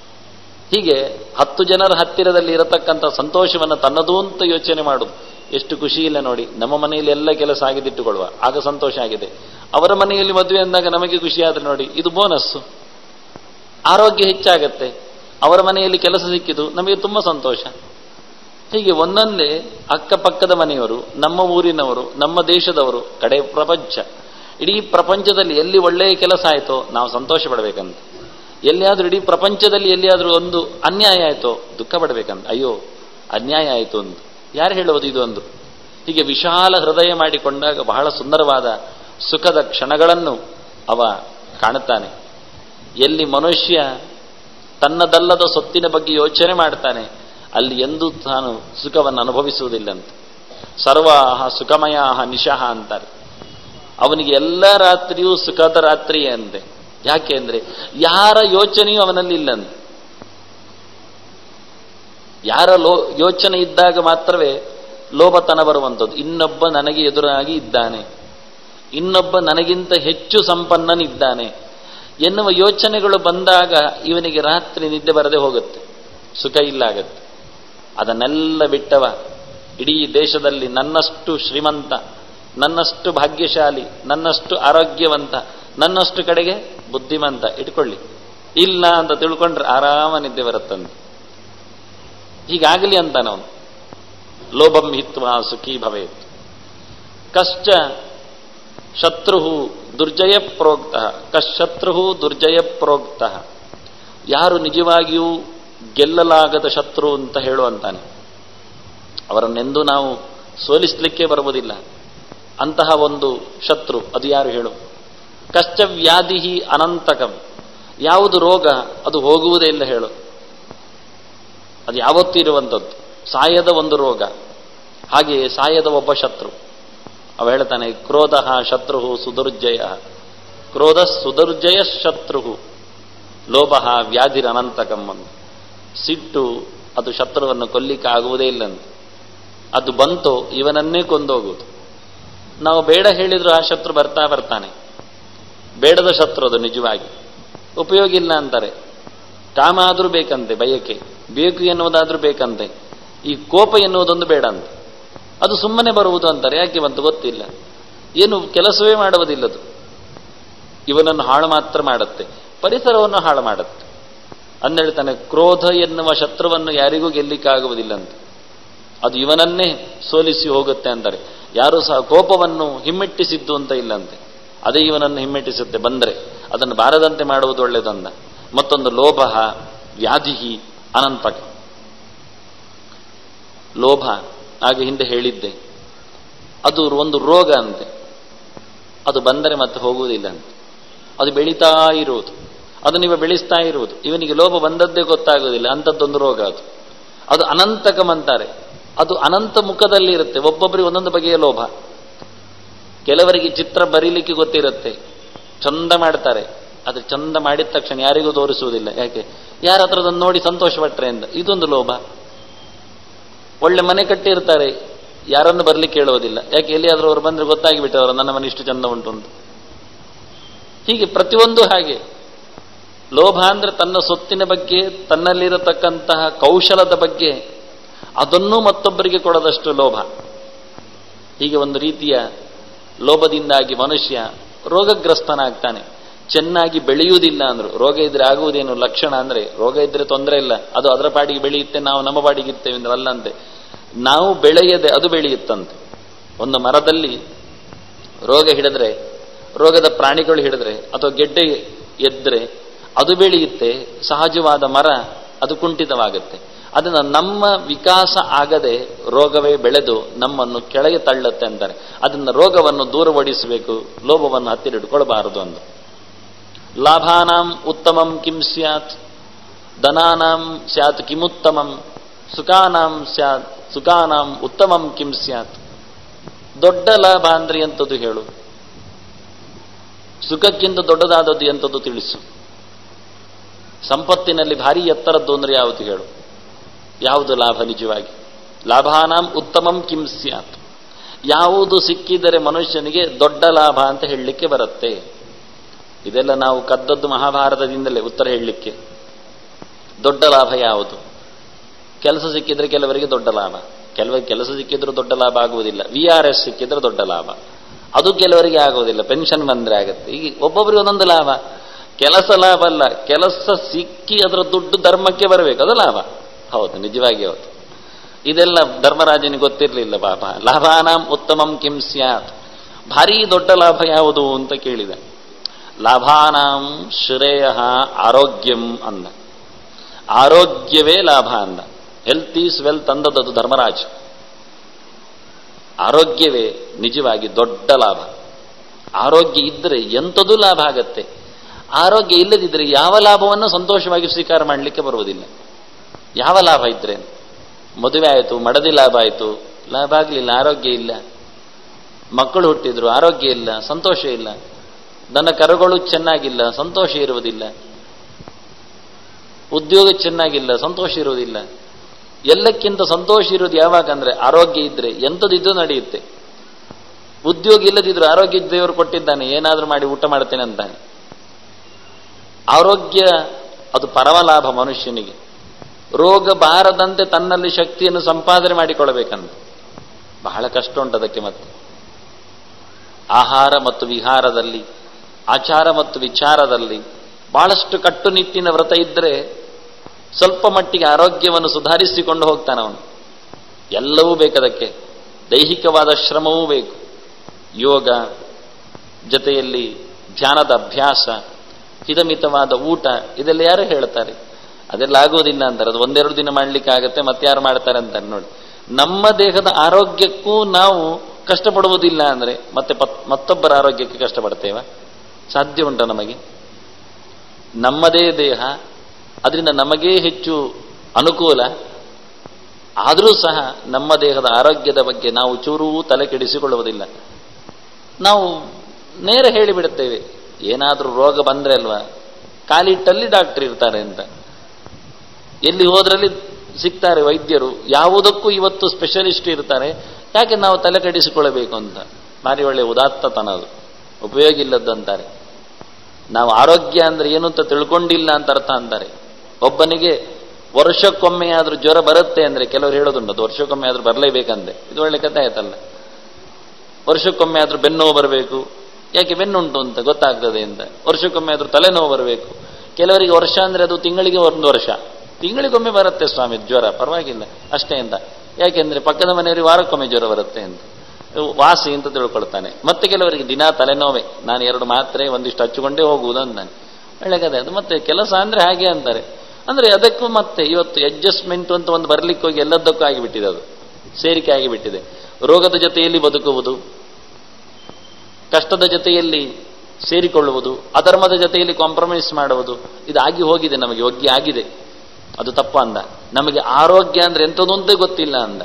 ಹೀಗೆ 10 ಜನರ ಹತ್ತಿರದಲ್ಲಿ ಇರತಕ್ಕಂಥ ಸಂತೋಷವನ್ನು ತನ್ನದು ಅಂತ ಯೋಚನೆ ಮಾಡುದು ಎಷ್ಟು ಖುಷಿ ಇಲ್ಲ ನೋಡಿ. ನಮ್ಮ ಮನೆಯಲ್ಲಿ ಎಲ್ಲ ಕೆಲಸ ಆಗಿದ್ದಿಟ್ಟುಕೊಳ್ಳುವ, ಆಗ ಸಂತೋಷ ಆಗಿದೆ. ಅವರ ಮನೆಯಲ್ಲಿ ಮದುವೆ ಅಂದಾಗ ನಮಗೆ ಖುಷಿ ಆದ್ರೆ ನೋಡಿ, ಇದು ಬೋನಸ್ಸು. ಆರೋಗ್ಯ ಹೆಚ್ಚಾಗತ್ತೆ, ಅವರ ಮನೆಯಲ್ಲಿ ಕೆಲಸ ಸಿಕ್ಕಿದ್ದು ನಮಗೆ ತುಂಬ ಸಂತೋಷ. ಹೀಗೆ ಒಂದೊಂದೇ ಅಕ್ಕಪಕ್ಕದ ಮನೆಯವರು, ನಮ್ಮ ಊರಿನವರು, ನಮ್ಮ ದೇಶದವರು, ಕಡೆ ಪ್ರಪಂಚ, ಇಡೀ ಪ್ರಪಂಚದಲ್ಲಿ ಎಲ್ಲಿ ಒಳ್ಳೆಯ ಕೆಲಸ ಆಯಿತೋ ನಾವು ಸಂತೋಷ ಪಡಬೇಕಂತ. ಎಲ್ಲಿಯಾದ್ರೂ ಇಡೀ ಪ್ರಪಂಚದಲ್ಲಿ ಎಲ್ಲಿಯಾದ್ರೂ ಒಂದು ಅನ್ಯಾಯ ಆಯಿತೋ ದುಃಖ ಪಡಬೇಕಂತ. ಅಯ್ಯೋ ಅನ್ಯಾಯ ಆಯಿತು ಅಂತ ಯಾರು ಹೇಳುವುದು ಇದು ಅಂದ್ರು. ಹೀಗೆ ವಿಶಾಲ ಹೃದಯ ಮಾಡಿಕೊಂಡಾಗ ಬಹಳ ಸುಂದರವಾದ ಸುಖದ ಕ್ಷಣಗಳನ್ನು ಅವ ಕಾಣುತ್ತಾನೆ. ಎಲ್ಲಿ ಮನುಷ್ಯ ತನ್ನದಲ್ಲದ ಸೊತ್ತಿನ ಬಗ್ಗೆ ಯೋಚನೆ ಮಾಡ್ತಾನೆ, ಅಲ್ಲಿ ಎಂದೂ ತಾನು ಸುಖವನ್ನು ಅನುಭವಿಸುವುದಿಲ್ಲಂತೆ. ಸರ್ವಾಹ ಸುಖಮಯಾಹ ನಿಶಃ ಅಂತಾರೆ. ಅವನಿಗೆ ಎಲ್ಲ ರಾತ್ರಿಯೂ ಸುಖದ ರಾತ್ರಿಯೇ ಅಂತೆ. ಯಾಕೆ ಅಂದ್ರೆ ಯಾರ ಯೋಚನೆಯೂ ಅವನಲ್ಲಿ ಇಲ್ಲಂತೆ. ಯಾರ ಯೋಚನೆ ಇದ್ದಾಗ ಮಾತ್ರವೇ ಲೋಭತನ ಬರುವಂಥದ್ದು. ಇನ್ನೊಬ್ಬ ನನಗೆ ಎದುರಾಗಿ ಇದ್ದಾನೆ, ಇನ್ನೊಬ್ಬ ನನಗಿಂತ ಹೆಚ್ಚು ಸಂಪನ್ನನಿದ್ದಾನೆ ಎನ್ನುವ ಯೋಚನೆಗಳು ಬಂದಾಗ ಇವನಿಗೆ ರಾತ್ರಿ ನಿದ್ದೆ ಬರದೆ ಹೋಗುತ್ತೆ, ಸುಖ ಇಲ್ಲ ಆಗತ್ತೆ. ಅದನ್ನೆಲ್ಲ ಬಿಟ್ಟವ ಇಡೀ ದೇಶದಲ್ಲಿ ನನ್ನಷ್ಟು ಶ್ರೀಮಂತ, ನನ್ನಷ್ಟು ಭಾಗ್ಯಶಾಲಿ, ನನ್ನಷ್ಟು ಆರೋಗ್ಯವಂತ, ನನ್ನಷ್ಟು ಕಡೆಗೆ ಬುದ್ಧಿಮಂತ ಇಟ್ಕೊಳ್ಳಿ ಇಲ್ಲ ಅಂತ ತಿಳ್ಕೊಂಡ್ರೆ ಆರಾಮ ನಿದ್ದೆ ಬರುತ್ತಂತೆ. ಹೀಗಾಗಲಿ ಅಂತ ನಾವು ಲೋಭಂ ಹಿತ್ವಾ ಸುಖೀ ಭವೇತ್. ಕಶ್ಚ ಶತ್ರು ದುರ್ಜಯ ಪ್ರೋಕ್ತ, ಕಶತ್ರು ದುರ್ಜಯ ಪ್ರೋಕ್ತ. ಯಾರು ನಿಜವಾಗಿಯೂ ಗೆಲ್ಲಲಾಗದ ಶತ್ರು ಅಂತ ಹೇಳುವಂತಾನೆ, ಅವರನ್ನೆಂದೂ ನಾವು ಸೋಲಿಸಲಿಕ್ಕೆ ಬರುವುದಿಲ್ಲ. ಅಂತಹ ಒಂದು ಶತ್ರು ಅದು ಯಾರು ಹೇಳು? ಕಶ್ಚ ವ್ಯಾಧಿ ಅನಂತಕಂ. ಯಾವುದು ರೋಗ ಅದು ಹೋಗುವುದೇ ಇಲ್ಲ ಹೇಳು. ಅದು ಯಾವತ್ತೂ ಇರುವಂಥದ್ದು, ಸಾಯದ ಒಂದು ರೋಗ. ಹಾಗೆಯೇ ಸಾಯದ ಒಬ್ಬ ಶತ್ರು. ಅವ ಹೇಳ್ತಾನೆ, ಕ್ರೋಧ ಶತ್ರು ಸುದುರ್ಜಯ, ಕ್ರೋಧ ಸುದುರ್ಜಯ ಶತ್ರು, ಲೋಭ ವ್ಯಾಧಿರನಂತಕಂ. ಸಿಟ್ಟು ಅದು ಶತ್ರುವನ್ನು ಕೊಲ್ಲಿಕ್ಕೆ ಆಗುವುದೇ ಇಲ್ಲಂತೆ. ಅದು ಬಂತೋ ಇವನನ್ನೇ ಕೊಂದೋಗುವುದು. ನಾವು ಬೇಡ ಹೇಳಿದ್ರು ಆ ಶತ್ರು ಬರ್ತಾನೆ. ಬೇಡದ ಶತ್ರು ಅದು ನಿಜವಾಗಿ. ಉಪಯೋಗ ಇಲ್ಲ ಅಂತಾರೆ. ಕಾಮ ಆದರೂ ಬೇಕಂತೆ, ಬಯಕೆ ಬೇಕು ಎನ್ನುವುದಾದ್ರೂ ಬೇಕಂತೆ. ಈ ಕೋಪ ಎನ್ನುವುದೊಂದು ಬೇಡ ಅಂತ. ಅದು ಸುಮ್ಮನೆ ಬರುವುದು ಅಂತಾರೆ. ಯಾಕೆ ಬಂತು ಗೊತ್ತಿಲ್ಲ, ಏನು ಕೆಲಸವೇ ಮಾಡುವುದಿಲ್ಲದು. ಇವನನ್ನು ಹಾಳು ಮಾತ್ರ ಮಾಡುತ್ತೆ, ಪರಿಸರವನ್ನು ಹಾಳು ಮಾಡುತ್ತೆ. ಅಂದೇಳ್ತಾನೆ, ಕ್ರೋಧ ಎನ್ನುವ ಶತ್ರುವನ್ನು ಯಾರಿಗೂ ಗೆಲ್ಲಿಕ್ಕಾಗುವುದಿಲ್ಲಂತೆ. ಅದು ಇವನನ್ನೇ ಸೋಲಿಸಿ ಹೋಗುತ್ತೆ ಅಂತಾರೆ. ಯಾರೂ ಸಹ ಕೋಪವನ್ನು ಹಿಮ್ಮೆಟ್ಟಿಸಿದ್ದು ಅಂತ ಇಲ್ಲಂತೆ. ಅದೇ ಇವನನ್ನು ಹಿಮ್ಮೆಟ್ಟಿಸುತ್ತೆ. ಬಂದರೆ ಅದನ್ನು ಬಾರದಂತೆ ಮಾಡುವುದು ಒಳ್ಳೆಯದನ್ನ. ಮತ್ತೊಂದು ಲೋಭ ವ್ಯಾಧಿ ಅನಂತಕ. ಲೋಭ ಆಗ ಹಿಂದೆ ಹೇಳಿದ್ದೆ, ಅದು ಒಂದು ರೋಗ ಅಂತೆ. ಅದು ಬಂದರೆ ಮತ್ತೆ ಹೋಗುವುದಿಲ್ಲ ಅಂತೆ. ಅದು ಬೆಳೀತಾ ಇರುವುದು, ಅದು ನೀವು ಬೆಳೆಸ್ತಾ ಇರುವುದು. ಇವನಿಗೆ ಲೋಭ ಬಂದದ್ದೇ ಗೊತ್ತಾಗುವುದಿಲ್ಲ, ಅಂಥದ್ದೊಂದು ರೋಗ ಅದು. ಅದು ಅನಂತಕಂ ಅಂತಾರೆ. ಅದು ಅನಂತ ಮುಖದಲ್ಲಿ ಇರುತ್ತೆ. ಒಬ್ಬೊಬ್ಬರಿಗೆ ಒಂದೊಂದು ಬಗೆಯ ಲೋಭ. ಕೆಲವರಿಗೆ ಚಿತ್ರ ಬರೀಲಿಕ್ಕೆ ಗೊತ್ತಿರುತ್ತೆ, ಚಂದ ಮಾಡ್ತಾರೆ. ಅದು ಚಂದ ಮಾಡಿದ ತಕ್ಷಣ ಯಾರಿಗೂ ತೋರಿಸುವುದಿಲ್ಲ. ಯಾಕೆ? ಯಾರ ಹತ್ರದನ್ನು ನೋಡಿ ಸಂತೋಷ ಪಟ್ರೆ ಅಂತ. ಇದೊಂದು ಲೋಭ. ಒಳ್ಳೆ ಮನೆ ಕಟ್ಟಿರ್ತಾರೆ, ಯಾರನ್ನು ಬರ್ಲಿಕ್ಕೆ ಹೇಳೋದಿಲ್ಲ. ಯಾಕೆ? ಎಲ್ಲಿಯಾದ್ರೂ ಅವರು ಬಂದ್ರೆ ಗೊತ್ತಾಗಿಬಿಟ್ಟವರು ನನ್ನ ಮನೆ ಇಷ್ಟು ಚಂದ ಉಂಟು ಅಂತ. ಹೀಗೆ ಪ್ರತಿಯೊಂದು ಹಾಗೆ ಲೋಭ ಅಂದರೆ ತನ್ನ ಸೊತ್ತಿನ ಬಗ್ಗೆ, ತನ್ನಲ್ಲಿರತಕ್ಕಂತಹ ಕೌಶಲದ ಬಗ್ಗೆ ಅದನ್ನೂ ಮತ್ತೊಬ್ಬರಿಗೆ ಕೊಡದಷ್ಟು ಲೋಭ. ಹೀಗೆ ಒಂದು ರೀತಿಯ ಲೋಭದಿಂದಾಗಿ ಮನುಷ್ಯ ರೋಗಗ್ರಸ್ತನಾಗ್ತಾನೆ. ಚೆನ್ನಾಗಿ ಬೆಳೆಯುವುದಿಲ್ಲ ಅಂದ್ರು. ರೋಗ ಇದ್ರೆ ಆಗುವುದೇನು ಲಕ್ಷಣ ಅಂದ್ರೆ, ರೋಗ ಇದ್ರೆ ತೊಂದರೆ ಇಲ್ಲ, ಅದು ಅದರ ಪಾಡಿಗೆ ಬೆಳೆಯುತ್ತೆ, ನಾವು ನಮ್ಮ ಪಾಡಿಗೆ ಇರ್ತೇವೆ ಅಂದ್ರೆ ಅಲ್ಲಂತೆ. ನಾವು ಬೆಳೆಯದೆ ಅದು ಬೆಳೆಯುತ್ತಂತೆ. ಒಂದು ಮರದಲ್ಲಿ ರೋಗ ಹಿಡಿದ್ರೆ, ರೋಗದ ಪ್ರಾಣಿಗಳು ಹಿಡಿದ್ರೆ ಅಥವಾ ಗೆಡ್ಡೆ ಎದ್ರೆ ಅದು ಬೆಳೆಯುತ್ತೆ, ಸಹಜವಾದ ಮರ ಅದು ಕುಂಠಿತವಾಗುತ್ತೆ. ಅದನ್ನ ನಮ್ಮ ವಿಕಾಸ ಆಗದೆ ರೋಗವೇ ಬೆಳೆದು ನಮ್ಮನ್ನು ಕೆಳಗೆ ತಳ್ಳುತ್ತೆ ಅಂತಾರೆ. ಅದನ್ನ ರೋಗವನ್ನು ದೂರಪಡಿಸಬೇಕು, ಲೋಭವನ್ನು ಹತ್ತಿರ ಇಟ್ಕೊಳ್ಬಾರದು ಅಂದು. ಲಾಭಾನಾಂ ಉತ್ತಮಂ ಕಿಂ ಸ್ಯಾತ್, ಧನಾನಾಂ ಸ್ಯಾತ್ ಕಿಮುತ್ತಮಂ, ಸುಖಾನಾಂ ಸ್ಯಾತ್ ಸುಖಾನಾಂ ಉತ್ತಮಂ ಕಿಂ ಸ್ಯಾತ್. ದೊಡ್ಡ ಲಾಭ ಅಂದ್ರೆ ಎಂಥದ್ದು ಹೇಳು? ಸುಖಕ್ಕಿಂತ ದೊಡ್ಡದಾದದ್ದು ಎಂಥದ್ದು ತಿಳಿಸು. ಸಂಪತ್ತಿನಲ್ಲಿ ಭಾರಿ ಎತ್ತರದ್ದು ಅಂದ್ರೆ ಯಾವುದು ಹೇಳು? ಯಾವುದು ಲಾಭ ನಿಜವಾಗಿ? ಲಾಭಾನಾಂ ಉತ್ತಮಂ ಕಿಂ ಸ್ಯಾತ್. ಯಾವುದು ಸಿಕ್ಕಿದರೆ ಮನುಷ್ಯನಿಗೆ ದೊಡ್ಡ ಲಾಭ ಅಂತ ಹೇಳಲಿಕ್ಕೆ ಬರುತ್ತೆ? ಇದೆಲ್ಲ ನಾವು ಕದ್ದದ್ದು ಮಹಾಭಾರತದಿಂದಲೇ ಉತ್ತರ ಹೇಳಲಿಕ್ಕೆ. ದೊಡ್ಡ ಲಾಭ ಯಾವುದು? ಕೆಲಸ ಸಿಕ್ಕಿದ್ರೆ ಕೆಲವರಿಗೆ ದೊಡ್ಡ ಲಾಭ, ಕೆಲವರಿಗೆ ಕೆಲಸ ಸಿಕ್ಕಿದ್ರೂ ದೊಡ್ಡ ಲಾಭ ಆಗುವುದಿಲ್ಲ. VRS ಸಿಕ್ಕಿದ್ರೆ ದೊಡ್ಡ ಲಾಭ, ಅದು ಕೆಲವರಿಗೆ ಆಗುವುದಿಲ್ಲ. ಪೆನ್ಷನ್ ಬಂದ್ರೆ ಆಗುತ್ತೆ. ಈಗ ಒಬ್ಬೊಬ್ಬರಿಗೆ ಒಂದೊಂದು ಲಾಭ. ಕೆಲಸ ಲಾಭ ಅಲ್ಲ, ಕೆಲಸ ಸಿಕ್ಕಿ ಅದರ ದುಡ್ಡು ಧರ್ಮಕ್ಕೆ ಬರಬೇಕು, ಅದು ಲಾಭ. ಹೌದು, ನಿಜವಾಗಿ ಹೌದು. ಇದೆಲ್ಲ ಧರ್ಮರಾಜನಿಗೆ ಗೊತ್ತಿರಲಿಲ್ಲ ಪಾಪ. ಲಾಭಾನಾಂ ಉತ್ತಮಂ ಕಿಂ ಸ್ಯಾತ್. ಭಾರೀ ದೊಡ್ಡ ಲಾಭ ಯಾವುದು ಅಂತ ಕೇಳಿದ. ಲಾಭಾನಾಂ ಶ್ರೇಯ ಆರೋಗ್ಯಂ ಅಂದ. ಆರೋಗ್ಯವೇ ಲಾಭ ಅಂದ. ಹೆಲ್ತ್ ಈಸ್ ವೆಲ್ತ್ ಅಂದದ್ದು ಧರ್ಮರಾಜ. ಆರೋಗ್ಯವೇ ನಿಜವಾಗಿ ದೊಡ್ಡ ಲಾಭ. ಆರೋಗ್ಯ ಇದ್ರೆ ಎಂಥದೂ ಲಾಭ ಆಗತ್ತೆ. ಆರೋಗ್ಯ ಇಲ್ಲದಿದ್ದರೆ ಯಾವ ಲಾಭವನ್ನು ಸಂತೋಷವಾಗಿ ಸ್ವೀಕಾರ ಮಾಡಲಿಕ್ಕೆ ಬರುವುದಿಲ್ಲ. ಯಾವ ಲಾಭ ಇದ್ರೆ? ಮದುವೆ ಆಯಿತು, ಮಡದಿ ಲಾಭ ಆಯಿತು, ಲಾಭ ಆಗಲಿಲ್ಲ, ಆರೋಗ್ಯ ಇಲ್ಲ. ಮಕ್ಕಳು ಹುಟ್ಟಿದ್ರು, ಆರೋಗ್ಯ ಇಲ್ಲ, ಸಂತೋಷ ಇಲ್ಲ. ದನ ಕರುಗಳು ಚೆನ್ನಾಗಿಲ್ಲ, ಸಂತೋಷ ಇರುವುದಿಲ್ಲ. ಉದ್ಯೋಗ ಚೆನ್ನಾಗಿಲ್ಲ, ಸಂತೋಷ ಇರುವುದಿಲ್ಲ. ಎಲ್ಲಕ್ಕಿಂತ ಸಂತೋಷ ಇರೋದು ಯಾವಾಗ ಅಂದ್ರೆ ಆರೋಗ್ಯ ಇದ್ರೆ ಎಂಥದಿದ್ದು ನಡೆಯುತ್ತೆ. ಉದ್ಯೋಗ ಇಲ್ಲದಿದ್ರು ಆರೋಗ್ಯ ದೇವರು ಕೊಟ್ಟಿದ್ದಾನೆ, ಏನಾದ್ರೂ ಮಾಡಿ ಊಟ ಮಾಡ್ತೇನೆ ಅಂತಾನೆ. ಆರೋಗ್ಯ ಅದು ಪರಮ ಲಾಭ ಮನುಷ್ಯನಿಗೆ. ರೋಗ ಬಾರದಂತೆ ತನ್ನಲ್ಲಿ ಶಕ್ತಿಯನ್ನು ಸಂಪಾದನೆ ಮಾಡಿಕೊಳ್ಳಬೇಕಂತ ಬಹಳ ಕಷ್ಟ ಉಂಟು ಅದಕ್ಕೆ. ಮತ್ತೆ ಆಹಾರ ಮತ್ತು ವಿಹಾರದಲ್ಲಿ, ಆಚಾರ ಮತ್ತು ವಿಚಾರದಲ್ಲಿ ಬಹಳಷ್ಟು ಕಟ್ಟುನಿಟ್ಟಿನ ವ್ರತ ಇದ್ದರೆ ಸ್ವಲ್ಪ ಮಟ್ಟಿಗೆ ಆರೋಗ್ಯವನ್ನು ಸುಧಾರಿಸಿಕೊಂಡು ಹೋಗ್ತಾನವನು. ಎಲ್ಲವೂ ಬೇಕದಕ್ಕೆ. ದೈಹಿಕವಾದ ಶ್ರಮವೂ ಬೇಕು, ಯೋಗ ಜೊತೆಯಲ್ಲಿ ಧ್ಯಾನದ ಅಭ್ಯಾಸ, ಹಿತಮಿತವಾದ ಊಟ, ಇದೆಲ್ಲ ಯಾರು ಹೇಳ್ತಾರೆ? ಅದೆಲ್ಲ ಆಗೋದಿಲ್ಲ ಅಂತಾರೆ. ಅದು ಒಂದೆರಡು ದಿನ ಮಾಡ್ಲಿಕ್ಕೆ ಆಗತ್ತೆ, ಮತ್ತೆ ಯಾರು ಮಾಡ್ತಾರೆ ಅಂತಾರೆ. ನೋಡಿ, ನಮ್ಮ ದೇಹದ ಆರೋಗ್ಯಕ್ಕೂ ನಾವು ಕಷ್ಟಪಡುವುದಿಲ್ಲ ಅಂದ್ರೆ ಮತ್ತೆ ಮತ್ತೊಬ್ಬರ ಆರೋಗ್ಯಕ್ಕೆ ಕಷ್ಟಪಡ್ತೇವ? ಸಾಧ್ಯ ಉಂಟ ನಮಗೆ? ನಮ್ಮದೇ ದೇಹ, ಅದರಿಂದ ನಮಗೇ ಹೆಚ್ಚು ಅನುಕೂಲ. ಆದರೂ ಸಹ ನಮ್ಮ ದೇಹದ ಆರೋಗ್ಯದ ಬಗ್ಗೆ ನಾವು ಚೂರೂ ತಲೆ ಕೆಡಿಸಿಕೊಳ್ಳುವುದಿಲ್ಲ. ನಾವು ನೇರ ಹೇಳಿಬಿಡುತ್ತೇವೆ, ಏನಾದರೂ ರೋಗ ಬಂದ್ರೆ ಅಲ್ವಾ, ಕಾಲಿಟ್ಟಲ್ಲಿ ಡಾಕ್ಟರ್ ಇರ್ತಾರೆ ಅಂತ. ಎಲ್ಲಿ ಹೋದ್ರಲ್ಲಿ ಸಿಗ್ತಾರೆ ವೈದ್ಯರು, ಯಾವುದಕ್ಕೂ ಇವತ್ತು ಸ್ಪೆಷಲಿಸ್ಟ್ ಇರ್ತಾರೆ. ಯಾಕೆ ನಾವು ತಲೆ ಕೆಡಿಸಿಕೊಳ್ಳಬೇಕು ಅಂತ? ಭಾರಿ ಒಳ್ಳೆ ಉದಾತ್ತತನ ಅದು, ಉಪಯೋಗ ಇಲ್ಲದಂತಾರೆ. ನಾವು ಆರೋಗ್ಯ ಅಂದ್ರೆ ಏನು ಅಂತ ತಿಳ್ಕೊಂಡಿಲ್ಲ ಅಂತ ಅರ್ಥ ಅಂತಾರೆ. ಒಬ್ಬನಿಗೆ ವರ್ಷಕ್ಕೊಮ್ಮೆ ಆದ್ರೂ ಜ್ವರ ಬರುತ್ತೆ ಅಂದ್ರೆ ಕೆಲವರು ಹೇಳೋದುಂಟು, ಅದು ವರ್ಷಕ್ಕೊಮ್ಮೆ ಆದ್ರೂ ಬರಲೇಬೇಕಂತೆ. ಇದು ಒಳ್ಳೆ ಕಥೆ ಆಯ್ತಲ್ಲ. ವರ್ಷಕ್ಕೊಮ್ಮೆ ಆದ್ರೂ ಬೆನ್ನೋವು ಬರಬೇಕು, ಯಾಕೆ ಬೆನ್ನುಂಟು ಅಂತ ಗೊತ್ತಾಗ್ತದೆ ಅಂತ. ವರ್ಷಕ್ಕೊಮ್ಮೆ ಆದ್ರೂ ತಲೆನೋವು ಬರಬೇಕು. ಕೆಲವರಿಗೆ ವರ್ಷ ಅಂದ್ರೆ ಅದು ತಿಂಗಳಿಗೆ ಒಂದು ವರ್ಷ, ತಿಂಗಳಿಗೊಮ್ಮೆ ಬರುತ್ತೆ ಸ್ವಾಮಿ ಜ್ವರ, ಪರವಾಗಿಲ್ಲ ಅಷ್ಟೇ ಅಂತ. ಯಾಕೆಂದ್ರೆ ಪಕ್ಕದ ಮನೆಯವರಿಗೆ ವಾರಕ್ಕೊಮ್ಮೆ ಜ್ವರ ಬರುತ್ತೆ ಅಂತ, ವಾಸಿ ಅಂತ ತಿಳ್ಕೊಳ್ತಾನೆ. ಮತ್ತೆ ಕೆಲವರಿಗೆ ದಿನಾ ತಲೆನೋವೆ, ನಾನು 2 ಮಾತ್ರೆ ಒಂದಿಷ್ಟು ಹಚ್ಚಿಕೊಂಡೇ ಹೋಗುವುದು ಅಂತಾನೆ. ಒಳ್ಳೆ ಕಥೆ ಅದು. ಮತ್ತೆ ಕೆಲಸ ಅಂದ್ರೆ ಹಾಗೆ ಅಂತಾರೆ. ಅಂದ್ರೆ ಅದಕ್ಕೂ ಮತ್ತೆ ಇವತ್ತು ಅಡ್ಜಸ್ಟ್ಮೆಂಟ್ ಅಂತ ಒಂದು ಬರ್ಲಿಕ್ಕೆ ಹೋಗಿ ಎಲ್ಲದಕ್ಕೂ ಆಗಿಬಿಟ್ಟಿದೆ, ಅದು ಸೇರಿಕೆ ಆಗಿಬಿಟ್ಟಿದೆ. ರೋಗದ ಜೊತೆಯಲ್ಲಿ ಬದುಕುವುದು, ಕಷ್ಟದ ಜೊತೆಯಲ್ಲಿ ಸೇರಿಕೊಳ್ಳುವುದು, ಅಧರ್ಮದ ಜೊತೆಯಲ್ಲಿ ಕಾಂಪ್ರಮೈಸ್ ಮಾಡುವುದು, ಇದಾಗಿ ಹೋಗಿದೆ, ನಮಗೆ ಒಗ್ಗಿ ಆಗಿದೆ. ಅದು ತಪ್ಪ ಅಂದ. ನಮಗೆ ಆರೋಗ್ಯ ಅಂದ್ರೆ ಎಂಥದ್ದು ಅಂತ ಗೊತ್ತಿಲ್ಲ ಅಂದ.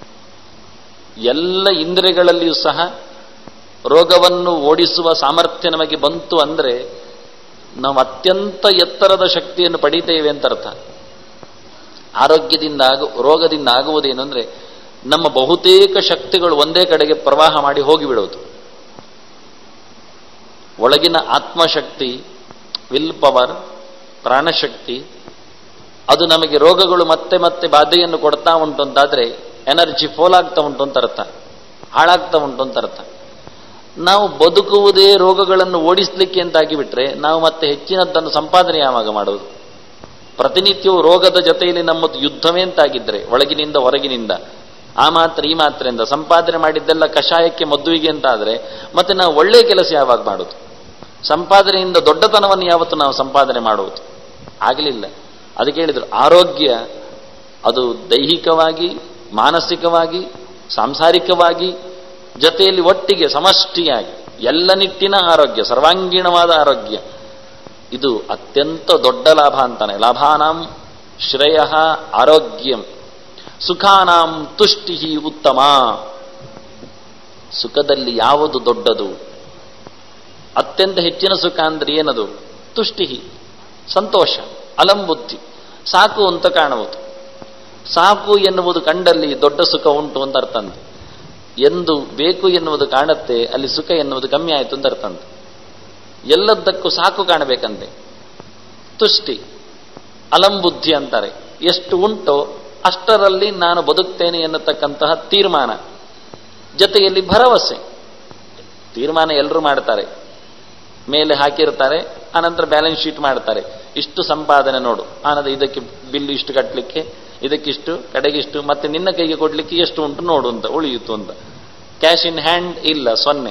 ಎಲ್ಲ ಇಂದ್ರಿಯಗಳಲ್ಲಿಯೂ ಸಹ ರೋಗವನ್ನು ಓಡಿಸುವ ಸಾಮರ್ಥ್ಯ ನಮಗೆ ಬಂತು ಅಂದ್ರೆ ನಾವು ಅತ್ಯಂತ ಎತ್ತರದ ಶಕ್ತಿಯನ್ನು ಪಡೀತೇವೆ ಅಂತ ಅರ್ಥ. ಆರೋಗ್ಯದಿಂದ ರೋಗದಿಂದ ಆಗುವುದೇನು ಅಂದ್ರೆ ನಮ್ಮ ಬಹುತೇಕ ಶಕ್ತಿಗಳು ಒಂದೇ ಕಡೆಗೆ ಪ್ರವಾಹ ಮಾಡಿ ಹೋಗಿಬಿಡುವುದು. ಒಳಗಿನ ಆತ್ಮಶಕ್ತಿ, ವಿಲ್ ಪವರ್, ಪ್ರಾಣಶಕ್ತಿ, ಅದು ನಮಗೆ ರೋಗಗಳು ಮತ್ತೆ ಮತ್ತೆ ಬಾಧೆಯನ್ನು ಕೊಡ್ತಾ ಉಂಟು ಅಂತಾದ್ರೆ ಎನರ್ಜಿ ಫೋಲ್ ಆಗ್ತಾ ಉಂಟು ಅಂತ ಅರ್ಥ, ಹಾಳಾಗ್ತಾ ಉಂಟು ಅಂತ ಅರ್ಥ. ನಾವು ಬದುಕುವುದೇ ರೋಗಗಳನ್ನು ಓಡಿಸ್ಲಿಕ್ಕೆ ಅಂತಾಗಿಬಿಟ್ರೆ ನಾವು ಮತ್ತೆ ಹೆಚ್ಚಿನದ್ದನ್ನು ಸಂಪಾದನೆ ಯಾವಾಗ ಮಾಡುವುದು? ಪ್ರತಿನಿತ್ಯವೂ ರೋಗದ ಜೊತೆಯಲ್ಲಿ ನಮ್ಮದು ಯುದ್ಧವೇ ಅಂತಾಗಿದ್ರೆ ಒಳಗಿನಿಂದ ಹೊರಗಿನಿಂದ ಆ ಮಾತ್ರ ಈ ಮಾತ್ರೆಯಿಂದ ಸಂಪಾದನೆ ಮಾಡಿದ್ದೆಲ್ಲ ಕಷಾಯಕ್ಕೆ ಮದ್ದುವಿಗೆ ಅಂತಾದ್ರೆ ಮತ್ತೆ ನಾವು ಒಳ್ಳೆಯ ಕೆಲಸ ಯಾವಾಗ ಮಾಡುವುದು? ಸಂಪಾದನೆಯಿಂದ ದೊಡ್ಡತನವನ್ನು ಯಾವತ್ತು ನಾವು ಸಂಪಾದನೆ ಮಾಡುವುದು? ಆಗಲಿಲ್ಲ. ಅದಕ್ಕೆ ಹೇಳಿದ್ರು ಆರೋಗ್ಯ ಅದು ದೈಹಿಕವಾಗಿ, ಮಾನಸಿಕವಾಗಿ, ಸಾಂಸಾರಿಕವಾಗಿ, ಜೊತೆಯಲ್ಲಿ ಒಟ್ಟಿಗೆ ಸಮಷ್ಟಿಯಾಗಿ ಎಲ್ಲ ನಿಟ್ಟಿನ ಆರೋಗ್ಯ, ಸರ್ವಾಂಗೀಣವಾದ ಆರೋಗ್ಯ, ಇದು ಅತ್ಯಂತ ದೊಡ್ಡ ಲಾಭ ಅಂತಾನೆ. ಲಾಭಾನಾಂ ಶ್ರೇಯ ಆರೋಗ್ಯಂ ಸುಖಾನಾಂ ತುಷ್ಟಿ ಉತ್ತಮ. ಸುಖದಲ್ಲಿ ಯಾವುದು ದೊಡ್ಡದು? ಅತ್ಯಂತ ಹೆಚ್ಚಿನ ಸುಖ ಅಂದ್ರೆ ಏನದು? ತುಷ್ಟಿ, ಸಂತೋಷ, ಅಲಂಬುದ್ಧಿ, ಸಾಕು ಅಂತ ಕಾಣುವುದು. ಸಾಕು ಎನ್ನುವುದು ಕಂಡಲ್ಲಿ ದೊಡ್ಡ ಸುಖ ಉಂಟು ಅಂತ ಅರ್ಥಂತೆ. ಎಂದು ಬೇಕು ಎನ್ನುವುದು ಕಾಣುತ್ತೆ ಅಲ್ಲಿ ಸುಖ ಎನ್ನುವುದು ಕಮ್ಮಿ ಆಯಿತು ಅಂತ ಅರ್ಥಂತೆ. ಎಲ್ಲದಕ್ಕೂ ಸಾಕು ಕಾಣಬೇಕಂತೆ. ತುಷ್ಟಿ, ಅಲಂಬುದ್ಧಿ ಅಂತಾರೆ. ಎಷ್ಟು ಉಂಟೋ ಅಷ್ಟರಲ್ಲಿ ನಾನು ಬದುಕ್ತೇನೆ ಎನ್ನತಕ್ಕಂತಹ ತೀರ್ಮಾನ, ಜೊತೆಯಲ್ಲಿ ಭರವಸೆ. ತೀರ್ಮಾನ ಎಲ್ಲರೂ ಮಾಡ್ತಾರೆ, ಮೇಲೆ ಹಾಕಿರ್ತಾರೆ, ಆನಂತರ ಬ್ಯಾಲೆನ್ಸ್ ಶೀಟ್ ಮಾಡ್ತಾರೆ. ಇಷ್ಟು ಸಂಪಾದನೆ ನೋಡು, ಆನಂತರ ಇದಕ್ಕೆ ಬಿಲ್ ಇಷ್ಟು ಕಟ್ಟಲಿಕ್ಕೆ, ಇದಕ್ಕಿಷ್ಟು, ಕಡೆಗಿಷ್ಟು, ಮತ್ತೆ ನಿನ್ನ ಕೈಗೆ ಕೊಡ್ಲಿಕ್ಕೆ ಎಷ್ಟು ಉಂಟು ನೋಡು ಅಂತ, ಉಳಿಯಿತು ಅಂತ. ಕ್ಯಾಶ್ ಇನ್ ಹ್ಯಾಂಡ್ ಇಲ್ಲ, 0.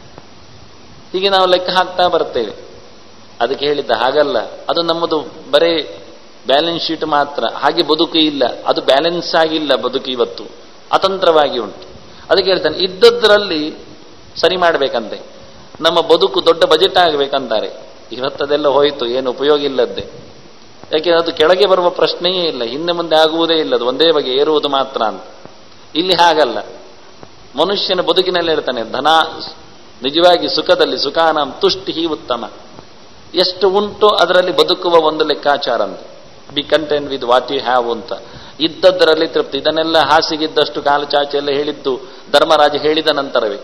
ಹೀಗೆ ನಾವು ಲೆಕ್ಕ ಹಾಕ್ತಾ ಬರ್ತೇವೆ. ಅದಕ್ಕೆ ಹೇಳಿದ್ದ ಹಾಗಲ್ಲ, ಅದು ನಮ್ಮದು ಬರೇ ಬ್ಯಾಲೆನ್ಸ್ ಶೀಟ್ ಮಾತ್ರ. ಹಾಗೆ ಬದುಕು ಇಲ್ಲ, ಅದು ಬ್ಯಾಲೆನ್ಸ್ ಆಗಿಲ್ಲ ಬದುಕು ಇವತ್ತು, ಅತಂತ್ರವಾಗಿ ಉಂಟು. ಅದಕ್ಕೆ ಹೇಳ್ತಾನೆ ಇದ್ದದ್ರಲ್ಲಿ ಸರಿ ಮಾಡಬೇಕಂತೆ. ನಮ್ಮ ಬದುಕು ದೊಡ್ಡ ಬಜೆಟ್ ಆಗಬೇಕಂತಾರೆ. ಇವತ್ತದೆಲ್ಲ ಹೋಯಿತು, ಏನು ಉಪಯೋಗ ಇಲ್ಲದ್ದೇ. ಯಾಕೆ ಅದು ಕೆಳಗೆ ಬರುವ ಪ್ರಶ್ನೆಯೇ ಇಲ್ಲ, ಹಿಂದೆ ಮುಂದೆ ಆಗುವುದೇ ಇಲ್ಲ, ಅದು ಒಂದೇ ಬಗೆ ಏರುವುದು ಮಾತ್ರ ಅಂತ. ಇಲ್ಲಿ ಹಾಗಲ್ಲ. ಮನುಷ್ಯನ ಬದುಕಿನಲ್ಲಿ ಹೇಳ್ತಾನೆ ಧನ ನಿಜವಾಗಿ ಸುಖದಲ್ಲಿ ಸುಖಾನಾಂ ತುಷ್ಟಿ ಉತ್ತಮ. ಎಷ್ಟು ಉಂಟು ಅದರಲ್ಲಿ ಬದುಕುವ ಒಂದು ಲೆಕ್ಕಾಚಾರ ಅಂತ. Be content with what you have ಅಂತ. ಇದ್ದದ್ದರಲ್ಲಿ ತೃಪ್ತಿ. ಇದನ್ನೆಲ್ಲ ಹಾಸಿಗಿದ್ದಷ್ಟು ಕಾಲು ಚಾಚಿ ಎಲ್ಲ ಹೇಳಿದ್ದು ಧರ್ಮರಾಜ ಹೇಳಿದ ನಂತರವೇ.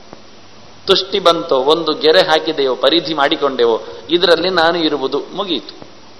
ತುಷ್ಟಿ ಬಂತೋ, ಒಂದು ಗೆರೆ ಹಾಕಿದೆಯೋ, ಪರಿಧಿ ಮಾಡಿಕೊಂಡೆವೋ, ಇದರಲ್ಲಿ ನಾನು ಇರುವುದು ಮುಗಿಯಿತು.